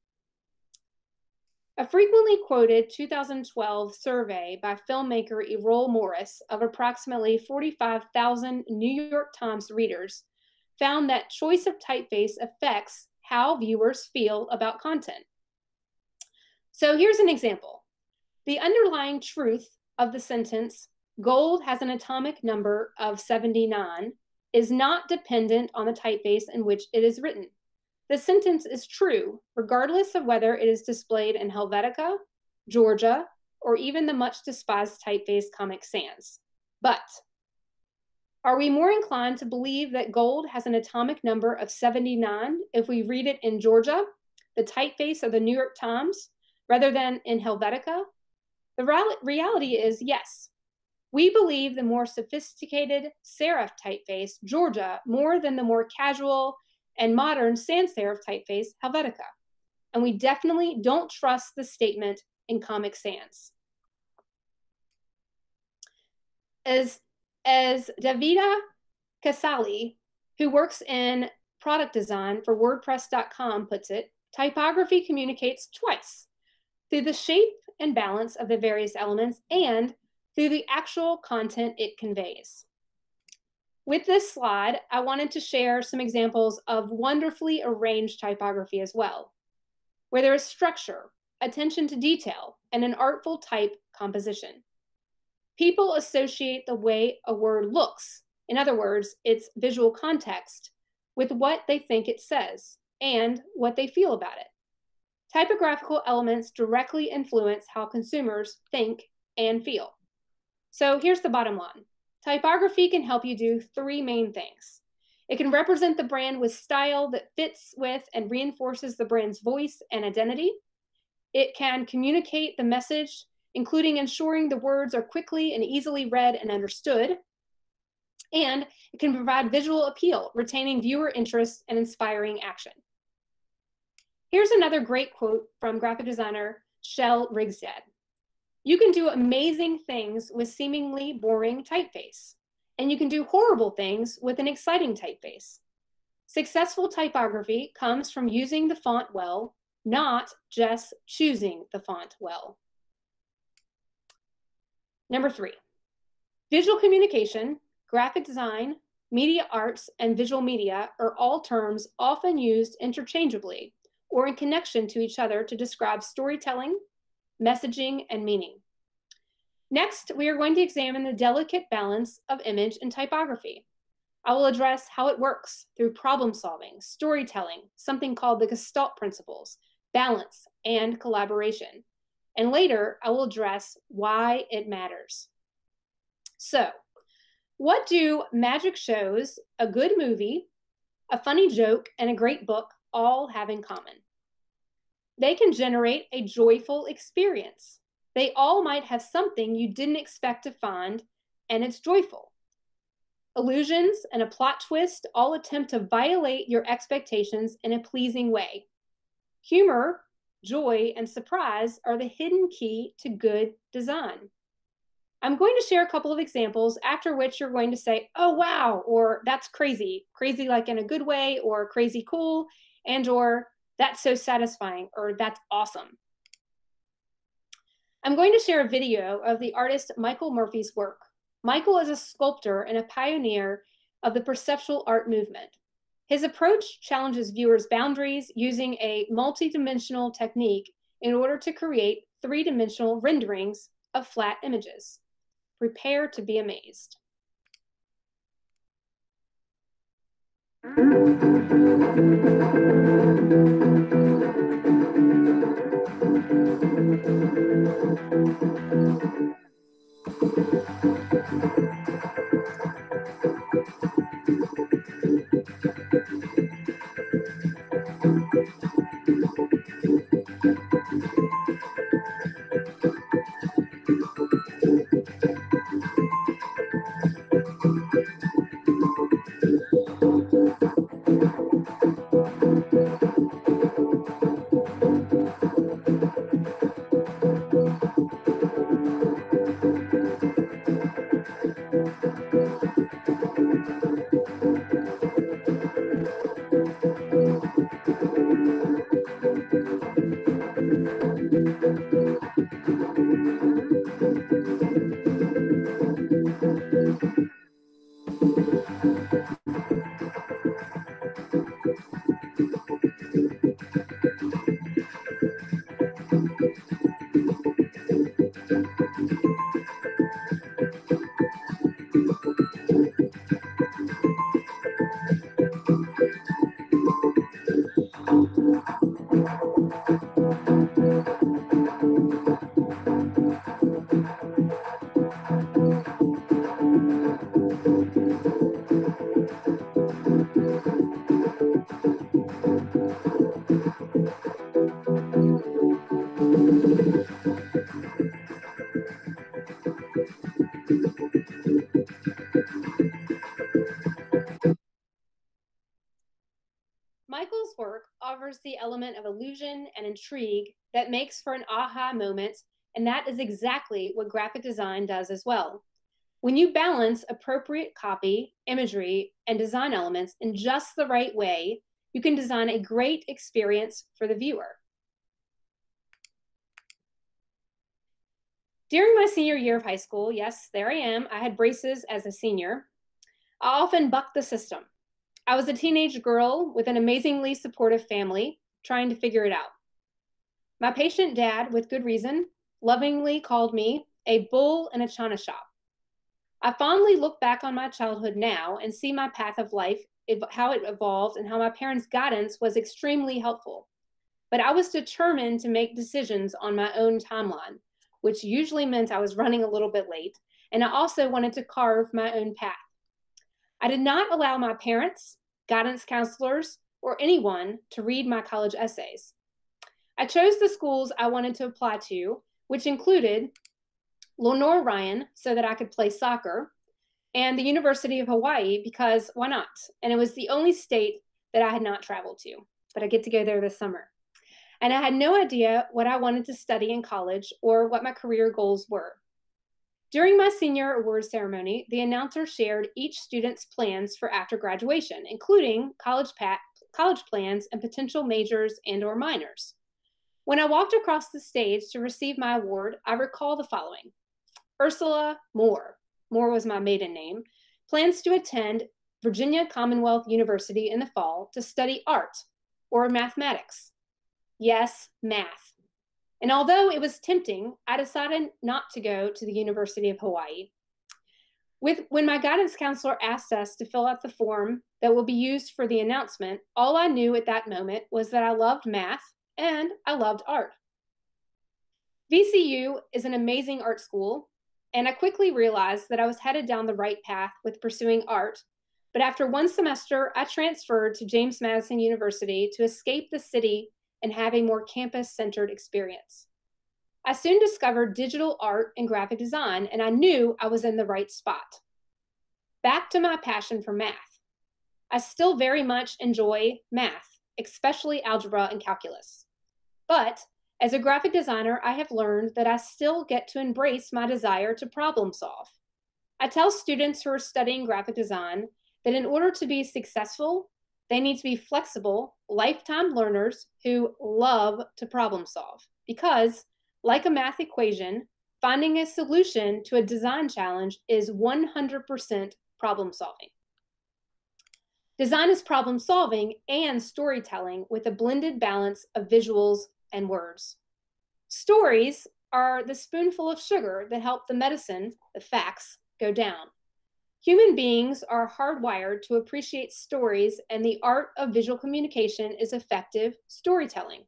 A frequently quoted two thousand twelve survey by filmmaker Errol Morris of approximately forty-five thousand New York Times readers found that choice of typeface affects how viewers feel about content. So here's an example. The underlying truth of the sentence, gold has an atomic number of seventy-nine, is not dependent on the typeface in which it is written. The sentence is true, regardless of whether it is displayed in Helvetica, Georgia, or even the much despised typeface Comic Sans. But are we more inclined to believe that gold has an atomic number of seventy-nine if we read it in Georgia, the typeface of the New York Times, rather than in Helvetica? The reality is yes. We believe the more sophisticated serif typeface, Georgia, more than the more casual and modern sans serif typeface, Helvetica. And we definitely don't trust the statement in Comic Sans. As, as Davida Casali, who works in product design for WordPress dot com, puts it, typography communicates twice, through the shape and balance of the various elements and through the actual content it conveys. With this slide, I wanted to share some examples of wonderfully arranged typography as well, where there is structure, attention to detail, and an artful type composition. People associate the way a word looks, in other words, its visual context, with what they think it says and what they feel about it. Typographical elements directly influence how consumers think and feel. So here's the bottom line. Typography can help you do three main things. It can represent the brand with style that fits with and reinforces the brand's voice and identity. It can communicate the message, including ensuring the words are quickly and easily read and understood. And it can provide visual appeal, retaining viewer interest and inspiring action. Here's another great quote from graphic designer Shel Rigstad. You can do amazing things with seemingly boring typeface, and you can do horrible things with an exciting typeface. Successful typography comes from using the font well, not just choosing the font well. Number three, visual communication, graphic design, media arts, and visual media are all terms often used interchangeably or in connection to each other to describe storytelling, messaging, and meaning. Next, we are going to examine the delicate balance of image and typography. I will address how it works through problem solving, storytelling, something called the Gestalt principles, balance, and collaboration. And later, I will address why it matters. So, what do magic shows, a good movie, a funny joke, and a great book all have in common? They can generate a joyful experience. They all might have something you didn't expect to find, and it's joyful. Illusions and a plot twist all attempt to violate your expectations in a pleasing way. Humor, joy, and surprise are the hidden key to good design. I'm going to share a couple of examples, after which you're going to say, oh, wow, or that's crazy. Crazy like in a good way, or crazy cool, and or that's so satisfying, or that's awesome. I'm going to share a video of the artist Michael Murphy's work. Michael is a sculptor and a pioneer of the perceptual art movement. His approach challenges viewers' boundaries using a multi-dimensional technique in order to create three-dimensional renderings of flat images. Prepare to be amazed. Michael's work offers the element of illusion and intrigue that makes for an aha moment, and that is exactly what graphic design does as well. When you balance appropriate copy, imagery, and design elements in just the right way, you can design a great experience for the viewer. During my senior year of high school, yes, there I am, I had braces as a senior. I often bucked the system. I was a teenage girl with an amazingly supportive family, trying to figure it out. My patient dad, with good reason, lovingly called me a bull in a china shop. I fondly look back on my childhood now and see my path of life, how it evolved, and how my parents' guidance was extremely helpful. But I was determined to make decisions on my own timeline, which usually meant I was running a little bit late, and I also wanted to carve my own path. I did not allow my parents, guidance counselors, or anyone to read my college essays. I chose the schools I wanted to apply to, which included Lenore Ryan, so that I could play soccer, and the University of Hawaii, because why not? And it was the only state that I had not traveled to, but I get to go there this summer. And I had no idea what I wanted to study in college or what my career goals were. During my senior awards ceremony, the announcer shared each student's plans for after graduation, including college, pat, college plans and potential majors and or minors. When I walked across the stage to receive my award, I recall the following. Ursula Moore, Moore was my maiden name, plans to attend Virginia Commonwealth University in the fall to study art or mathematics. Yes, math. And although it was tempting, I decided not to go to the University of Hawaii. With, when my guidance counselor asked us to fill out the form that will be used for the announcement, all I knew at that moment was that I loved math and I loved art. V C U is an amazing art school, and I quickly realized that I was headed down the right path with pursuing art. But after one semester, I transferred to James Madison University to escape the city and have a more campus-centered experience. I soon discovered digital art and graphic design, and I knew I was in the right spot. Back to my passion for math. I still very much enjoy math, especially algebra and calculus. But as a graphic designer, I have learned that I still get to embrace my desire to problem solve. I tell students who are studying graphic design that in order to be successful, they need to be flexible, lifetime learners who love to problem solve. Because, like a math equation, finding a solution to a design challenge is one hundred percent problem solving. Design is problem solving and storytelling with a blended balance of visuals and words. Stories are the spoonful of sugar that help the medicine, the facts, go down. Human beings are hardwired to appreciate stories, and the art of visual communication is effective storytelling.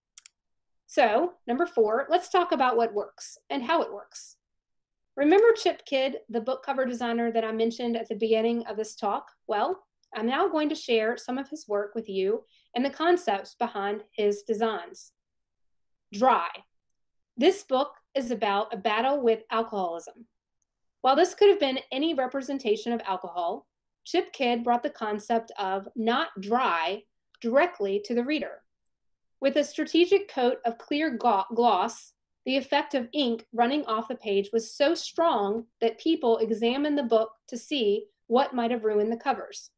So, number four, let's talk about what works and how it works. Remember Chip Kidd, the book cover designer that I mentioned at the beginning of this talk? Well, I'm now going to share some of his work with you and the concepts behind his designs. Dry. This book is about a battle with alcoholism. While this could have been any representation of alcohol, Chip Kidd brought the concept of not dry directly to the reader. With a strategic coat of clear gloss, the effect of ink running off the page was so strong that people examined the book to see what might have ruined the covers.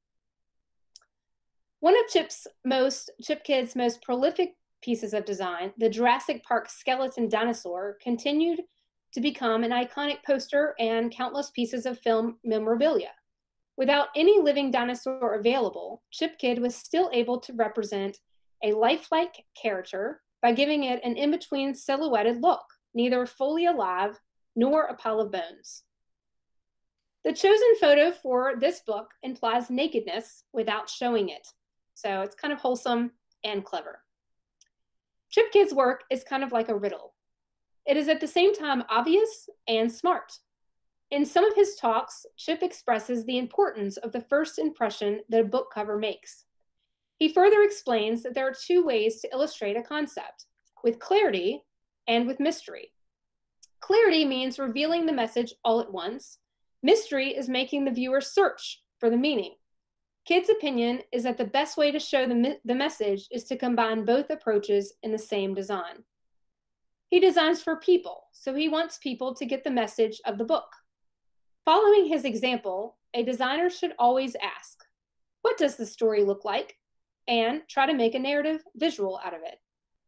One of Chip's most, Chip Kidd's most prolific pieces of design, the Jurassic Park skeleton dinosaur, continued to become an iconic poster and countless pieces of film memorabilia. Without any living dinosaur available, Chip Kidd was still able to represent a lifelike character by giving it an in-between silhouetted look, neither fully alive nor a pile of bones. The chosen photo for this book implies nakedness without showing it, so it's kind of wholesome and clever. Chip Kidd's work is kind of like a riddle. It is at the same time obvious and smart. In some of his talks, Chip expresses the importance of the first impression that a book cover makes. He further explains that there are two ways to illustrate a concept, with clarity and with mystery. Clarity means revealing the message all at once. Mystery is making the viewer search for the meaning. Kidd's opinion is that the best way to show the, the message is to combine both approaches in the same design. He designs for people, so he wants people to get the message of the book. Following his example, a designer should always ask, what does the story look like? And try to make a narrative visual out of it.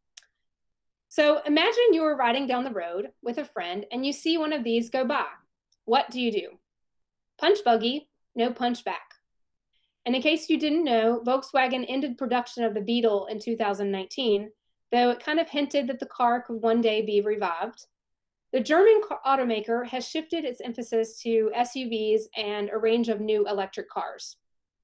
So imagine you are riding down the road with a friend and you see one of these go by. What do you do? Punch buggy, no punch back. And in case you didn't know, Volkswagen ended production of the Beetle in two thousand nineteen, though it kind of hinted that the car could one day be revived. The German automaker has shifted its emphasis to S U Vs and a range of new electric cars.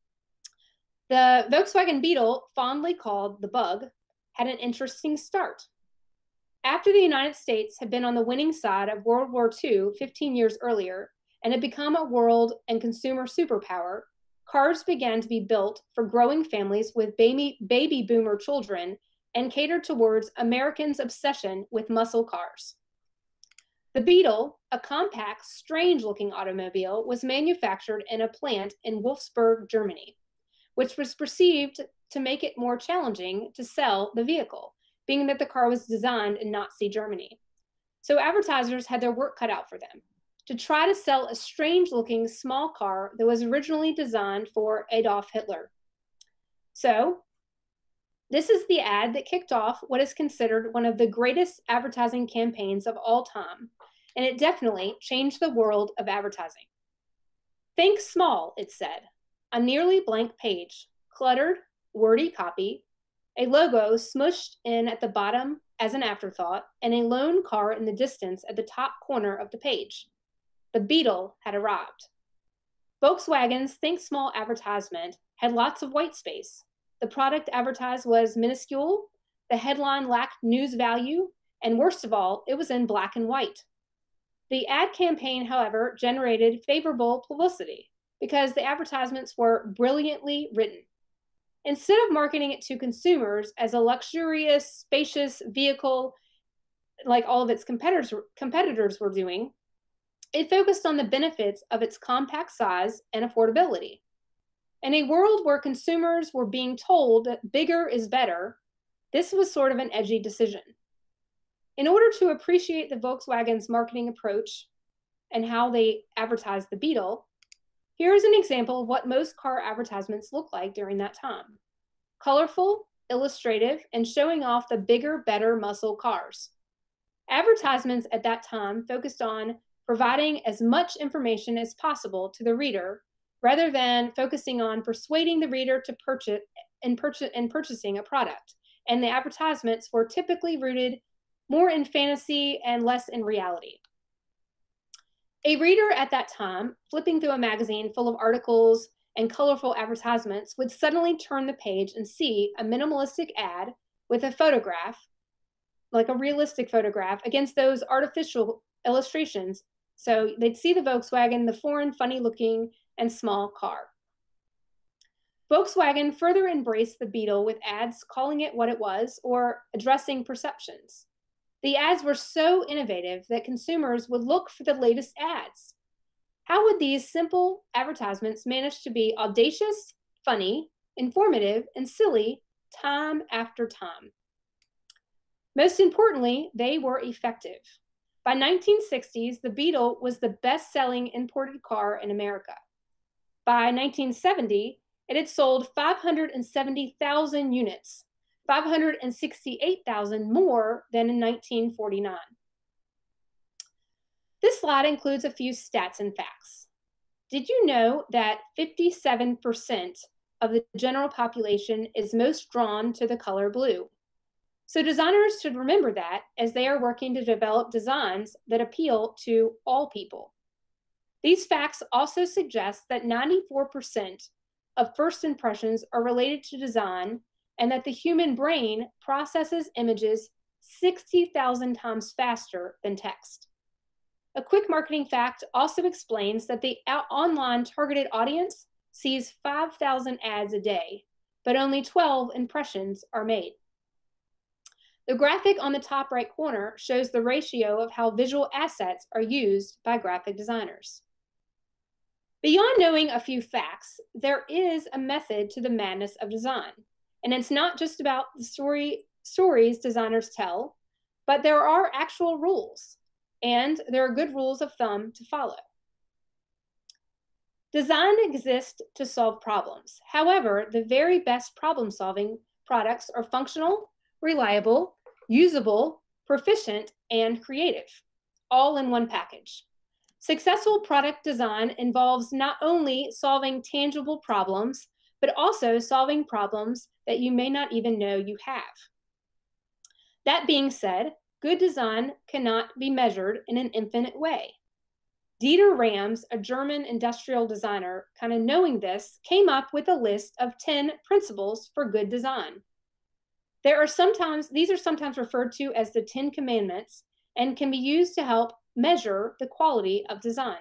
The Volkswagen Beetle, fondly called the Bug, had an interesting start. After the United States had been on the winning side of World War Two fifteen years earlier and had become a world and consumer superpower, cars began to be built for growing families with baby, baby boomer children and catered towards Americans' obsession with muscle cars. The Beetle, a compact, strange-looking automobile, was manufactured in a plant in Wolfsburg, Germany, which was perceived to make it more challenging to sell the vehicle, being that the car was designed in Nazi Germany. So advertisers had their work cut out for them to try to sell a strange-looking small car that was originally designed for Adolf Hitler. So this is the ad that kicked off what is considered one of the greatest advertising campaigns of all time, and it definitely changed the world of advertising. Think small, it said. A nearly blank page, cluttered, wordy copy, a logo smushed in at the bottom as an afterthought, and a lone car in the distance at the top corner of the page. The Beetle had arrived. Volkswagen's Think Small advertisement had lots of white space. The product advertised was minuscule, the headline lacked news value, and worst of all, it was in black and white. The ad campaign, however, generated favorable publicity because the advertisements were brilliantly written. Instead of marketing it to consumers as a luxurious, spacious vehicle like all of its competitors, competitors were doing, it focused on the benefits of its compact size and affordability. In a world where consumers were being told that bigger is better, this was sort of an edgy decision. In order to appreciate the Volkswagen's marketing approach and how they advertised the Beetle, here is an example of what most car advertisements looked like during that time. Colorful, illustrative, and showing off the bigger, better muscle cars. Advertisements at that time focused on providing as much information as possible to the reader rather than focusing on persuading the reader to purchase and purchase and purchasing a product. And the advertisements were typically rooted more in fantasy and less in reality. A reader at that time, flipping through a magazine full of articles and colorful advertisements, would suddenly turn the page and see a minimalistic ad with a photograph, like a realistic photograph, against those artificial illustrations. So they'd see the Volkswagen, the foreign, funny-looking, and small car. Volkswagen further embraced the Beetle with ads calling it what it was or addressing perceptions. The ads were so innovative that consumers would look for the latest ads. How would these simple advertisements manage to be audacious, funny, informative, and silly time after time? Most importantly, they were effective. By nineteen sixties, the Beetle was the best-selling imported car in America. By nineteen seventy, it had sold five hundred seventy thousand units, five hundred sixty-eight thousand more than in nineteen forty-nine. This slide includes a few stats and facts. Did you know that fifty-seven percent of the general population is most drawn to the color blue? So designers should remember that as they are working to develop designs that appeal to all people. These facts also suggest that ninety-four percent of first impressions are related to design and that the human brain processes images sixty thousand times faster than text. A quick marketing fact also explains that the online targeted audience sees five thousand ads a day, but only twelve impressions are made. The graphic on the top right corner shows the ratio of how visual assets are used by graphic designers. Beyond knowing a few facts, there is a method to the madness of design. And it's not just about the story, stories designers tell, but there are actual rules, and there are good rules of thumb to follow. Design exists to solve problems. However, the very best problem-solving products are functional, reliable, usable, proficient, and creative, all in one package. Successful product design involves not only solving tangible problems, but also solving problems that you may not even know you have. That being said, good design cannot be measured in an infinite way. Dieter Rams, a German industrial designer, kind of knowing this, came up with a list of ten principles for good design. There are sometimes, these are sometimes referred to as the Ten Commandments and can be used to help measure the quality of design.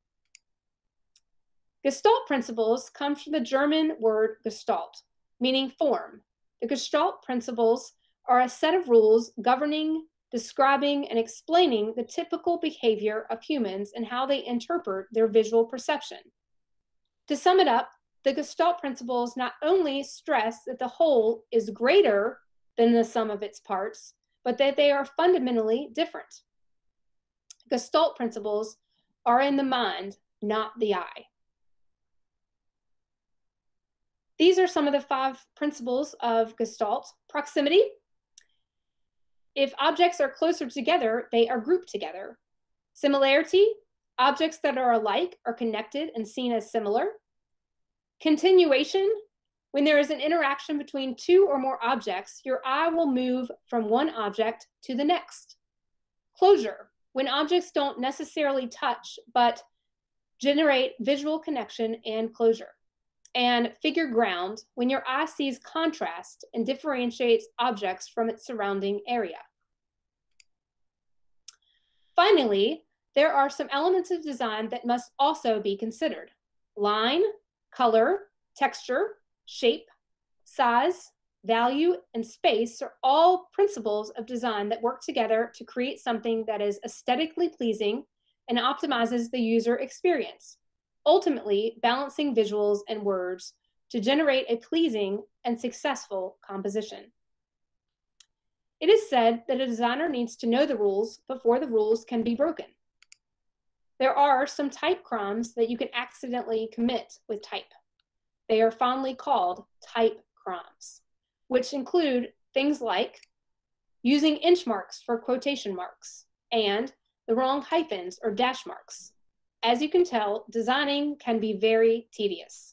Gestalt principles come from the German word Gestalt, meaning form. The Gestalt principles are a set of rules governing, describing, and explaining the typical behavior of humans and how they interpret their visual perception. To sum it up, the Gestalt principles not only stress that the whole is greater than the sum of its parts, but that they are fundamentally different. Gestalt principles are in the mind, not the eye. These are some of the five principles of Gestalt. Proximity. If objects are closer together, they are grouped together. Similarity. Objects that are alike are connected and seen as similar. Continuation. When there is an interaction between two or more objects, your eye will move from one object to the next. Closure. When objects don't necessarily touch, but generate visual connection and closure. And figure ground, when your eye sees contrast and differentiates objects from its surrounding area. Finally, there are some elements of design that must also be considered. Line, color, texture, shape, size, value, and space are all principles of design that work together to create something that is aesthetically pleasing and optimizes the user experience, ultimately balancing visuals and words to generate a pleasing and successful composition. It is said that a designer needs to know the rules before the rules can be broken. There are some type crimes that you can accidentally commit with type. They are fondly called type crimes, which include things like using inch marks for quotation marks and the wrong hyphens or dash marks. As you can tell, designing can be very tedious.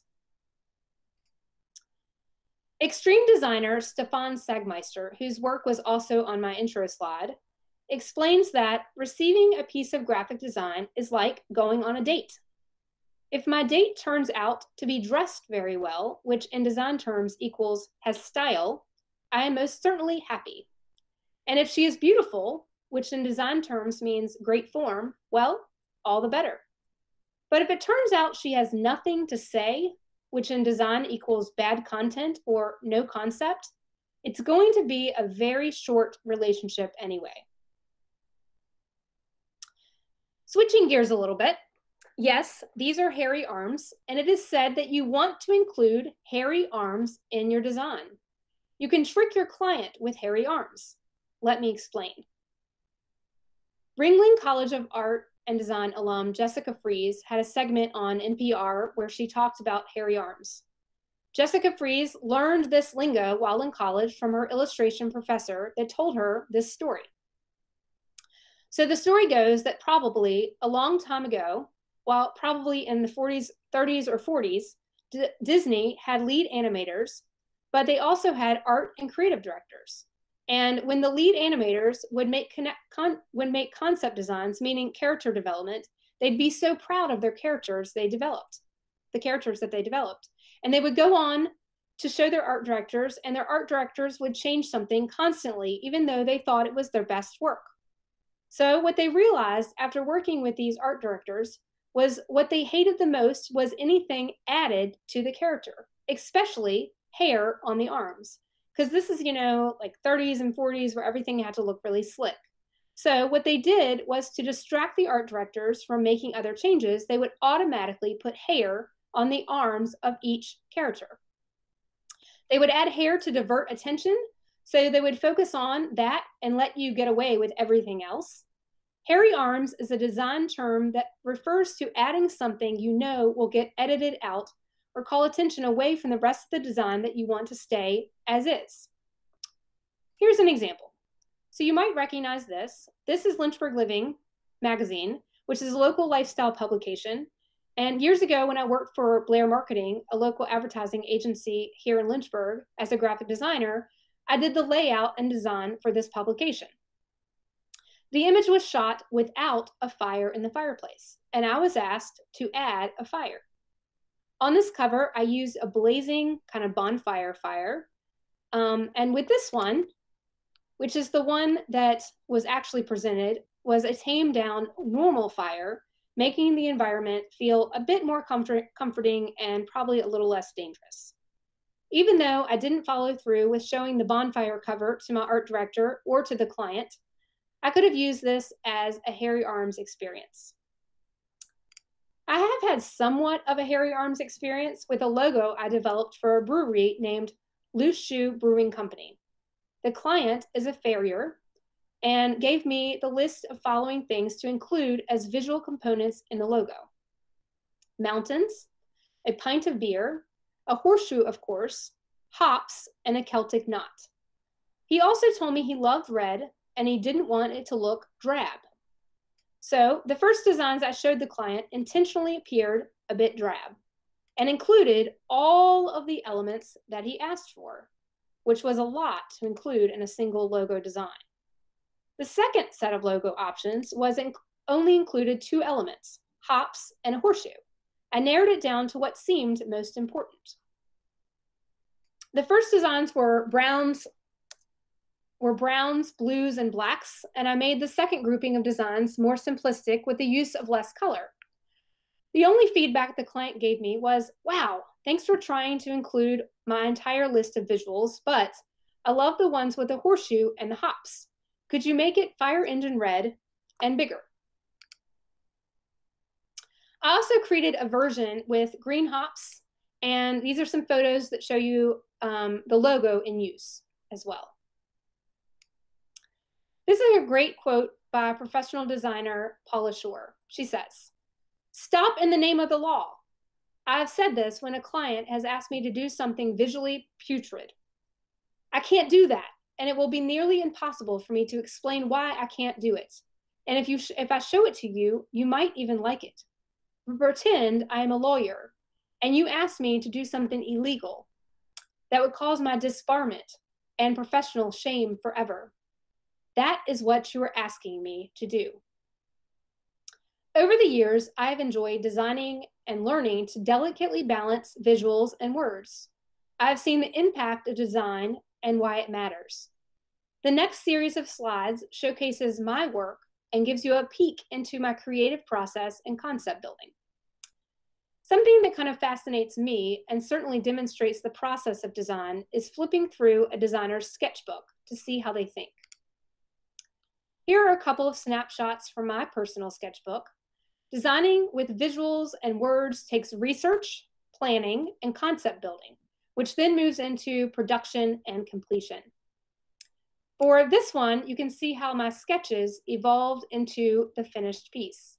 Extreme designer Stefan Sagmeister, whose work was also on my intro slide, explains that receiving a piece of graphic design is like going on a date. If my date turns out to be dressed very well, which in design terms equals has style, I am most certainly happy. And if she is beautiful, which in design terms means great form, well, all the better. But if it turns out she has nothing to say, which in design equals bad content or no concept, it's going to be a very short relationship anyway. Switching gears a little bit, yes, these are hairy arms, and it is said that you want to include hairy arms in your design. You can trick your client with hairy arms. Let me explain. Ringling College of Art and Design alum Jessica Fries had a segment on N P R where she talked about hairy arms. Jessica Fries learned this lingo while in college from her illustration professor that told her this story. So the story goes that probably a long time ago, while probably in the forties, thirties, or forties, D- Disney had lead animators, but they also had art and creative directors. And when the lead animators would make, connect, con, would make concept designs, meaning character development, they'd be so proud of their characters they developed, the characters that they developed. And they would go on to show their art directors, and their art directors would change something constantly, even though they thought it was their best work. So what they realized after working with these art directors was what they hated the most was anything added to the character, especially hair on the arms. Because this is, you know, like thirties and forties where everything had to look really slick. So what they did was to distract the art directors from making other changes, they would automatically put hair on the arms of each character. They would add hair to divert attention, so they would focus on that and let you get away with everything else. Hairy arms is a design term that refers to adding something you know will get edited out or call attention away from the rest of the design that you want to stay as is. Here's an example. So you might recognize this. This is Lynchburg Living magazine, which is a local lifestyle publication. And years ago, when I worked for Blair Marketing, a local advertising agency here in Lynchburg, as a graphic designer, I did the layout and design for this publication. The image was shot without a fire in the fireplace, and I was asked to add a fire. On this cover, I used a blazing kind of bonfire fire. Um, and with this one, which is the one that was actually presented, was a tamed down normal fire, making the environment feel a bit more comfort comforting and probably a little less dangerous. Even though I didn't follow through with showing the bonfire cover to my art director or to the client, I could have used this as a hairy arms experience. I have had somewhat of a hairy arms experience with a logo I developed for a brewery named Loose Shoe Brewing Company. The client is a farrier and gave me the list of following things to include as visual components in the logo: mountains, a pint of beer, a horseshoe, of course, hops, and a Celtic knot. He also told me he loved red and he didn't want it to look drab. So the first designs I showed the client intentionally appeared a bit drab and included all of the elements that he asked for, which was a lot to include in a single logo design. The second set of logo options was in only included two elements, hops and a horseshoe. I narrowed it down to what seemed most important. The first designs were browns, were browns, blues, and blacks, and I made the second grouping of designs more simplistic with the use of less color. The only feedback the client gave me was, wow, thanks for trying to include my entire list of visuals, but I love the ones with the horseshoe and the hops. Could you make it fire engine red and bigger? I also created a version with green hops, and these are some photos that show you um, the logo in use as well. This is a great quote by professional designer Paula Shore. She says, "Stop in the name of the law. I've said this when a client has asked me to do something visually putrid. I can't do that, and it will be nearly impossible for me to explain why I can't do it. And if, you sh if I show it to you, you might even like it. Pretend I am a lawyer, and you ask me to do something illegal that would cause my disbarment and professional shame forever. That is what you are asking me to do." Over the years, I have enjoyed designing and learning to delicately balance visuals and words. I have seen the impact of design and why it matters. The next series of slides showcases my work and gives you a peek into my creative process and concept building. Something that kind of fascinates me and certainly demonstrates the process of design is flipping through a designer's sketchbook to see how they think. Here are a couple of snapshots from my personal sketchbook. Designing with visuals and words takes research, planning, and concept building, which then moves into production and completion. For this one, you can see how my sketches evolved into the finished piece.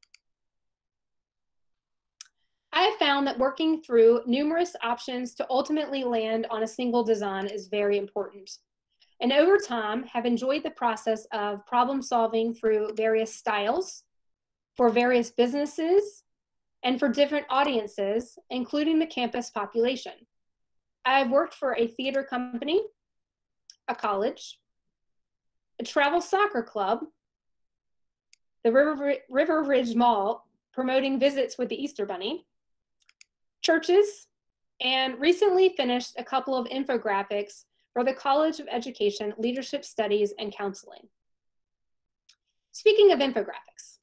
I have found that working through numerous options to ultimately land on a single design is very important. And over time, have enjoyed the process of problem solving through various styles, for various businesses, and for different audiences, including the campus population. I have worked for a theater company, a college, a travel soccer club, the River, River Ridge Mall, promoting visits with the Easter Bunny, churches, and recently finished a couple of infographics for the College of Education, Leadership Studies, and Counseling. Speaking of infographics,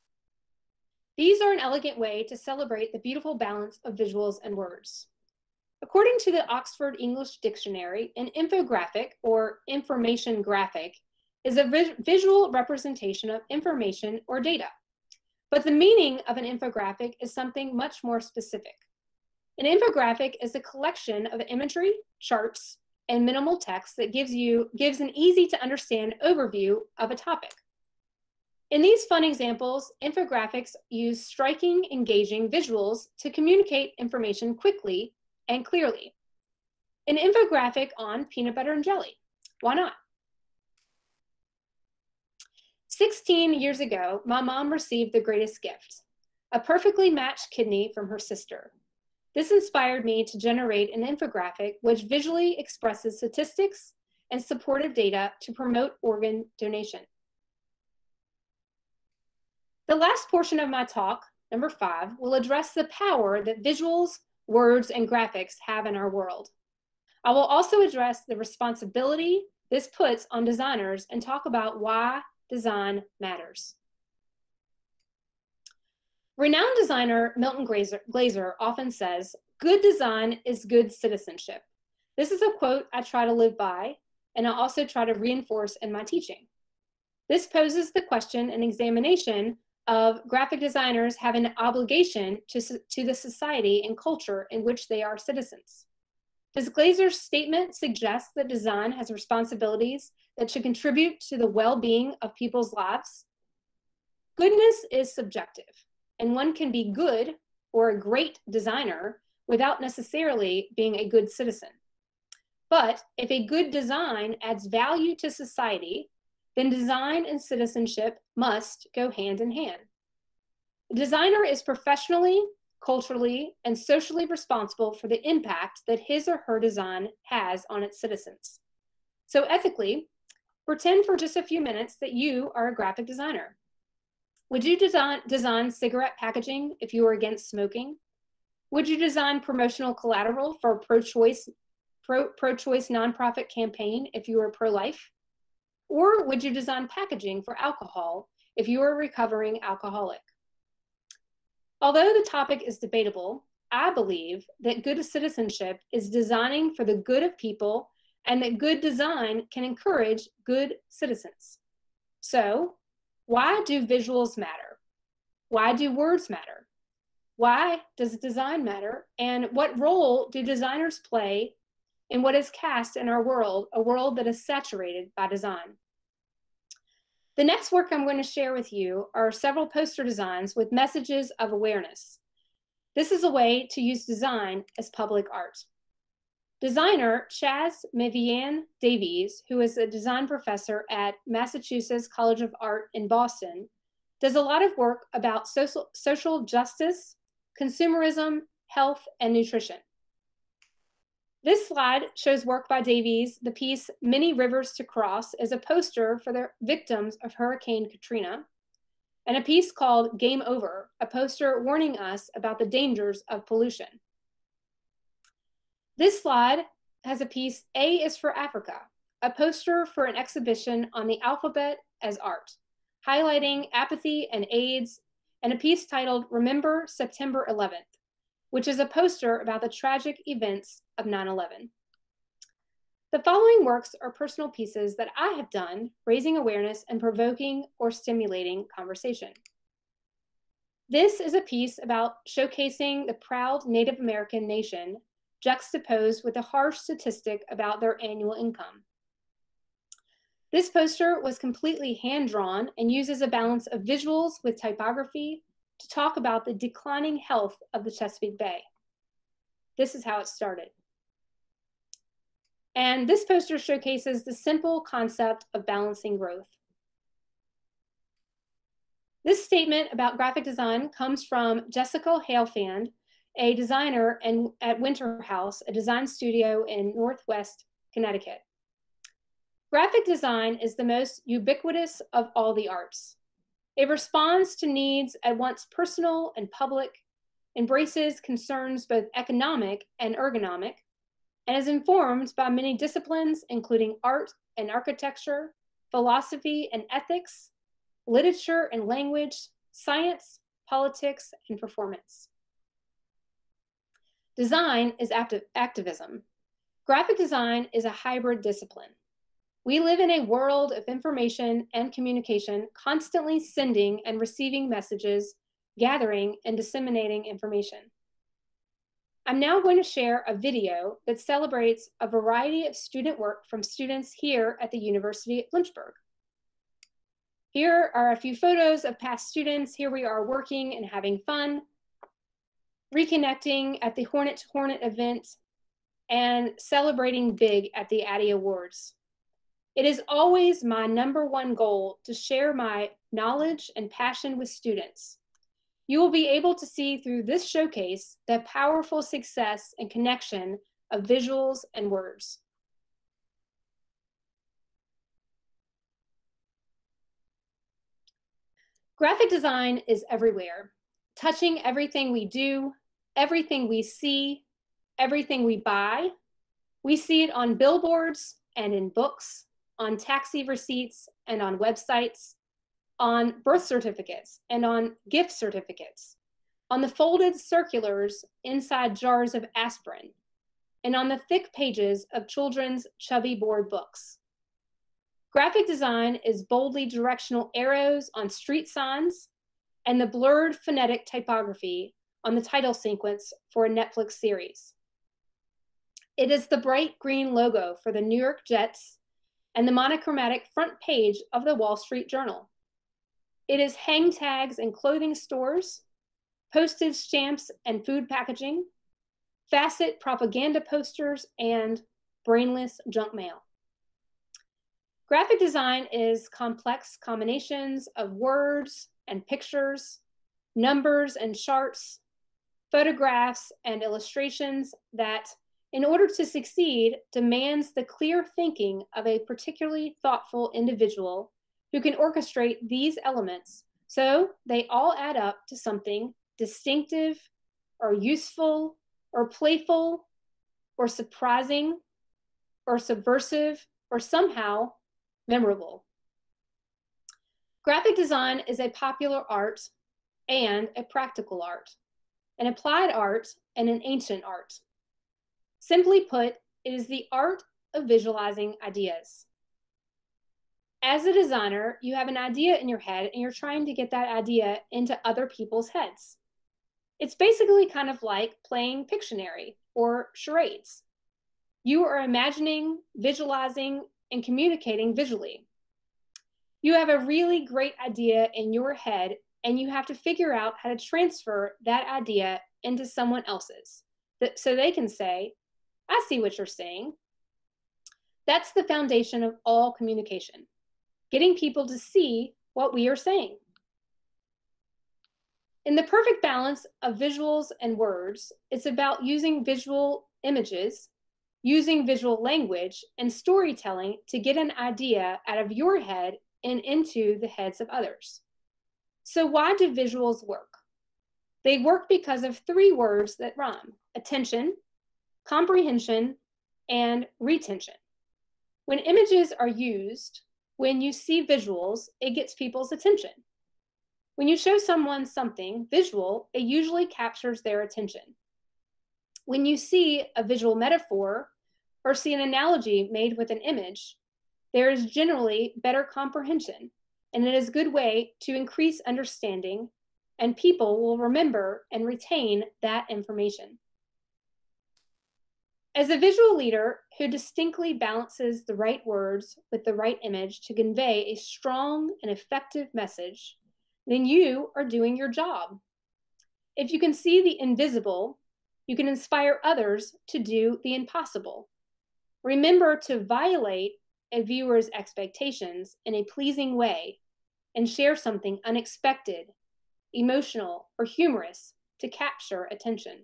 these are an elegant way to celebrate the beautiful balance of visuals and words. According to the Oxford English Dictionary, an infographic, or information graphic, is a vis visual representation of information or data. But the meaning of an infographic is something much more specific. An infographic is a collection of imagery, charts, and minimal text that gives you gives an easy to understand overview of a topic. In these fun examples, infographics use striking, engaging visuals to communicate information quickly and clearly. An infographic on peanut butter and jelly. Why not? sixteen years ago, my mom received the greatest gift, a perfectly matched kidney from her sister. This inspired me to generate an infographic which visually expresses statistics and supportive data to promote organ donation. The last portion of my talk, number five, will address the power that visuals, words, and graphics have in our world. I will also address the responsibility this puts on designers and talk about why design matters. Renowned designer Milton Glaser, Glaser often says, "Good design is good citizenship." This is a quote I try to live by, and I also try to reinforce in my teaching. This poses the question and examination of graphic designers have an obligation to, to the society and culture in which they are citizens. Does Glaser's statement suggest that design has responsibilities that should contribute to the well-being of people's lives? Goodness is subjective, and one can be good or a great designer without necessarily being a good citizen. But if a good design adds value to society, then design and citizenship must go hand in hand. The designer is professionally, culturally, and socially responsible for the impact that his or her design has on its citizens. So ethically, pretend for just a few minutes that you are a graphic designer. Would you design, design cigarette packaging if you were against smoking? Would you design promotional collateral for a pro-choice pro, pro-choice nonprofit campaign if you were pro-life? Or would you design packaging for alcohol if you were a recovering alcoholic? Although the topic is debatable, I believe that good citizenship is designing for the good of people and that good design can encourage good citizens. So, why do visuals matter? Why do words matter? Why does design matter? And what role do designers play in what is cast in our world, a world that is saturated by design? The next work I'm going to share with you are several poster designs with messages of awareness. This is a way to use design as public art. Designer Chaz Mavian Davies, who is a design professor at Massachusetts College of Art in Boston, does a lot of work about social, social justice, consumerism, health, and nutrition. This slide shows work by Davies. The piece Many Rivers to Cross is a poster for the victims of Hurricane Katrina, and a piece called Game Over, a poster warning us about the dangers of pollution. This slide has a piece A is for Africa, a poster for an exhibition on the alphabet as art, highlighting apathy and AIDS, and a piece titled Remember September eleventh, which is a poster about the tragic events of nine eleven. The following works are personal pieces that I have done, raising awareness and provoking or stimulating conversation. This is a piece about showcasing the proud Native American nation juxtaposed with a harsh statistic about their annual income. This poster was completely hand-drawn and uses a balance of visuals with typography to talk about the declining health of the Chesapeake Bay. This is how it started. And this poster showcases the simple concept of balancing growth. This statement about graphic design comes from Jessica Halefand, a designer in, at Winter House, a design studio in Northwest Connecticut. Graphic design is the most ubiquitous of all the arts. It responds to needs at once personal and public, embraces concerns both economic and ergonomic, and is informed by many disciplines, including art and architecture, philosophy and ethics, literature and language, science, politics, and performance. Design is active activism. Graphic design is a hybrid discipline. We live in a world of information and communication, constantly sending and receiving messages, gathering and disseminating information. I'm now going to share a video that celebrates a variety of student work from students here at the University of Lynchburg. Here are a few photos of past students. Here we are working and having fun, reconnecting at the Hornet to Hornet event, and celebrating big at the Addie Awards. It is always my number one goal to share my knowledge and passion with students. You will be able to see through this showcase the powerful success and connection of visuals and words. Graphic design is everywhere, touching everything we do, everything we see, everything we buy. We see it on billboards and in books, on taxi receipts and on websites, on birth certificates and on gift certificates, on the folded circulars inside jars of aspirin, and on the thick pages of children's chubby board books. Graphic design is boldly directional arrows on street signs and the blurred phonetic typography on the title sequence for a Netflix series. It is the bright green logo for the New York Jets and the monochromatic front page of the Wall Street Journal. It is hang tags in clothing stores, postage stamps and food packaging, facet propaganda posters, and brainless junk mail. Graphic design is complex combinations of words and pictures, numbers and charts, photographs and illustrations that, in order to succeed, demands the clear thinking of a particularly thoughtful individual who can orchestrate these elements so they all add up to something distinctive or useful or playful or surprising or subversive or somehow memorable. Graphic design is a popular art and a practical art, an applied art and an ancient art. Simply put, it is the art of visualizing ideas. As a designer, you have an idea in your head and you're trying to get that idea into other people's heads. It's basically kind of like playing Pictionary or charades. You are imagining, visualizing, and communicating visually. You have a really great idea in your head and you have to figure out how to transfer that idea into someone else's so they can say, I see what you're saying. That's the foundation of all communication, getting people to see what we are saying. In the perfect balance of visuals and words, it's about using visual images, using visual language and storytelling to get an idea out of your head and into the heads of others. So why do visuals work? They work because of three words that rhyme: attention, comprehension, and retention. When images are used, when you see visuals, it gets people's attention. When you show someone something visual, it usually captures their attention. When you see a visual metaphor or see an analogy made with an image, there is generally better comprehension, and it is a good way to increase understanding, and people will remember and retain that information. As a visual leader who distinctly balances the right words with the right image to convey a strong and effective message, then you are doing your job. If you can see the invisible, you can inspire others to do the impossible. Remember to violate a viewer's expectations in a pleasing way and share something unexpected, emotional, or humorous to capture attention.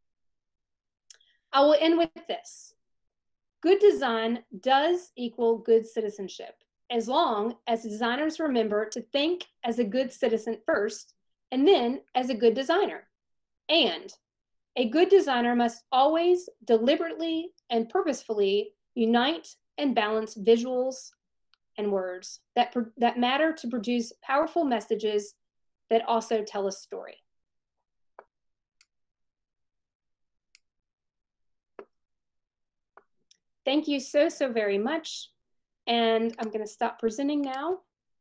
I will end with this. Good design does equal good citizenship, as long as designers remember to think as a good citizen first, and then as a good designer. And a good designer must always deliberately and purposefully unite and balance visuals and words that, that matter to produce powerful messages that also tell a story. thank you so, so very much. And I'm going to stop presenting now.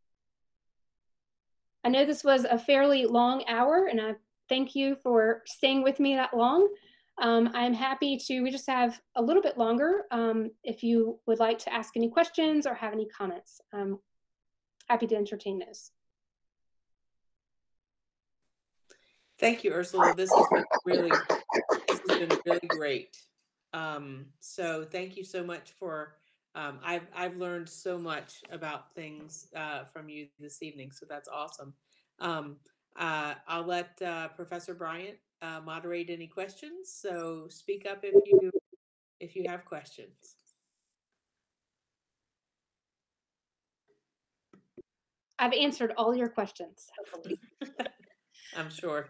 I know this was a fairly long hour, and I thank you for staying with me that long. Um, I'm happy to, we just have a little bit longer. Um, if you would like to ask any questions or have any comments, I'm happy to entertain those. Thank you, Ursula. This has been really, this has been really great. Um, so thank you so much for, um, I've, I've learned so much about things uh, from you this evening. So that's awesome. Um, uh, I'll let uh, Professor Bryant uh, moderate any questions. So speak up if you, if you have questions. I've answered all your questions, hopefully. I'm sure.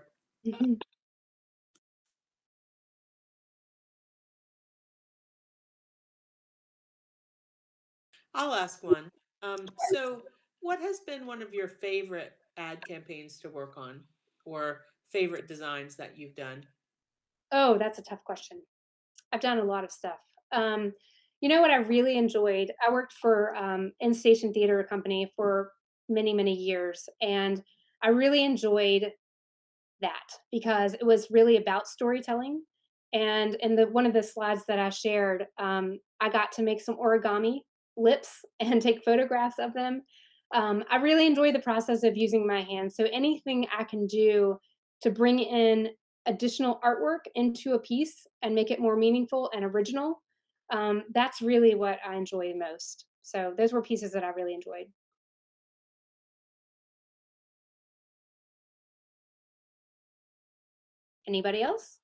I'll ask one. Um, so what has been one of your favorite ad campaigns to work on, or favorite designs that you've done? Oh, that's a tough question. I've done a lot of stuff. Um, you know what I really enjoyed? I worked for um, in-station theater company for many, many years, and I really enjoyed that because it was really about storytelling. And in the one of the slides that I shared, um, I got to make some origami lips and take photographs of them. Um, I really enjoy the process of using my hands. So anything I can do to bring in additional artwork into a piece and make it more meaningful and original, um, that's really what I enjoy most. So those were pieces that I really enjoyed. Anybody else?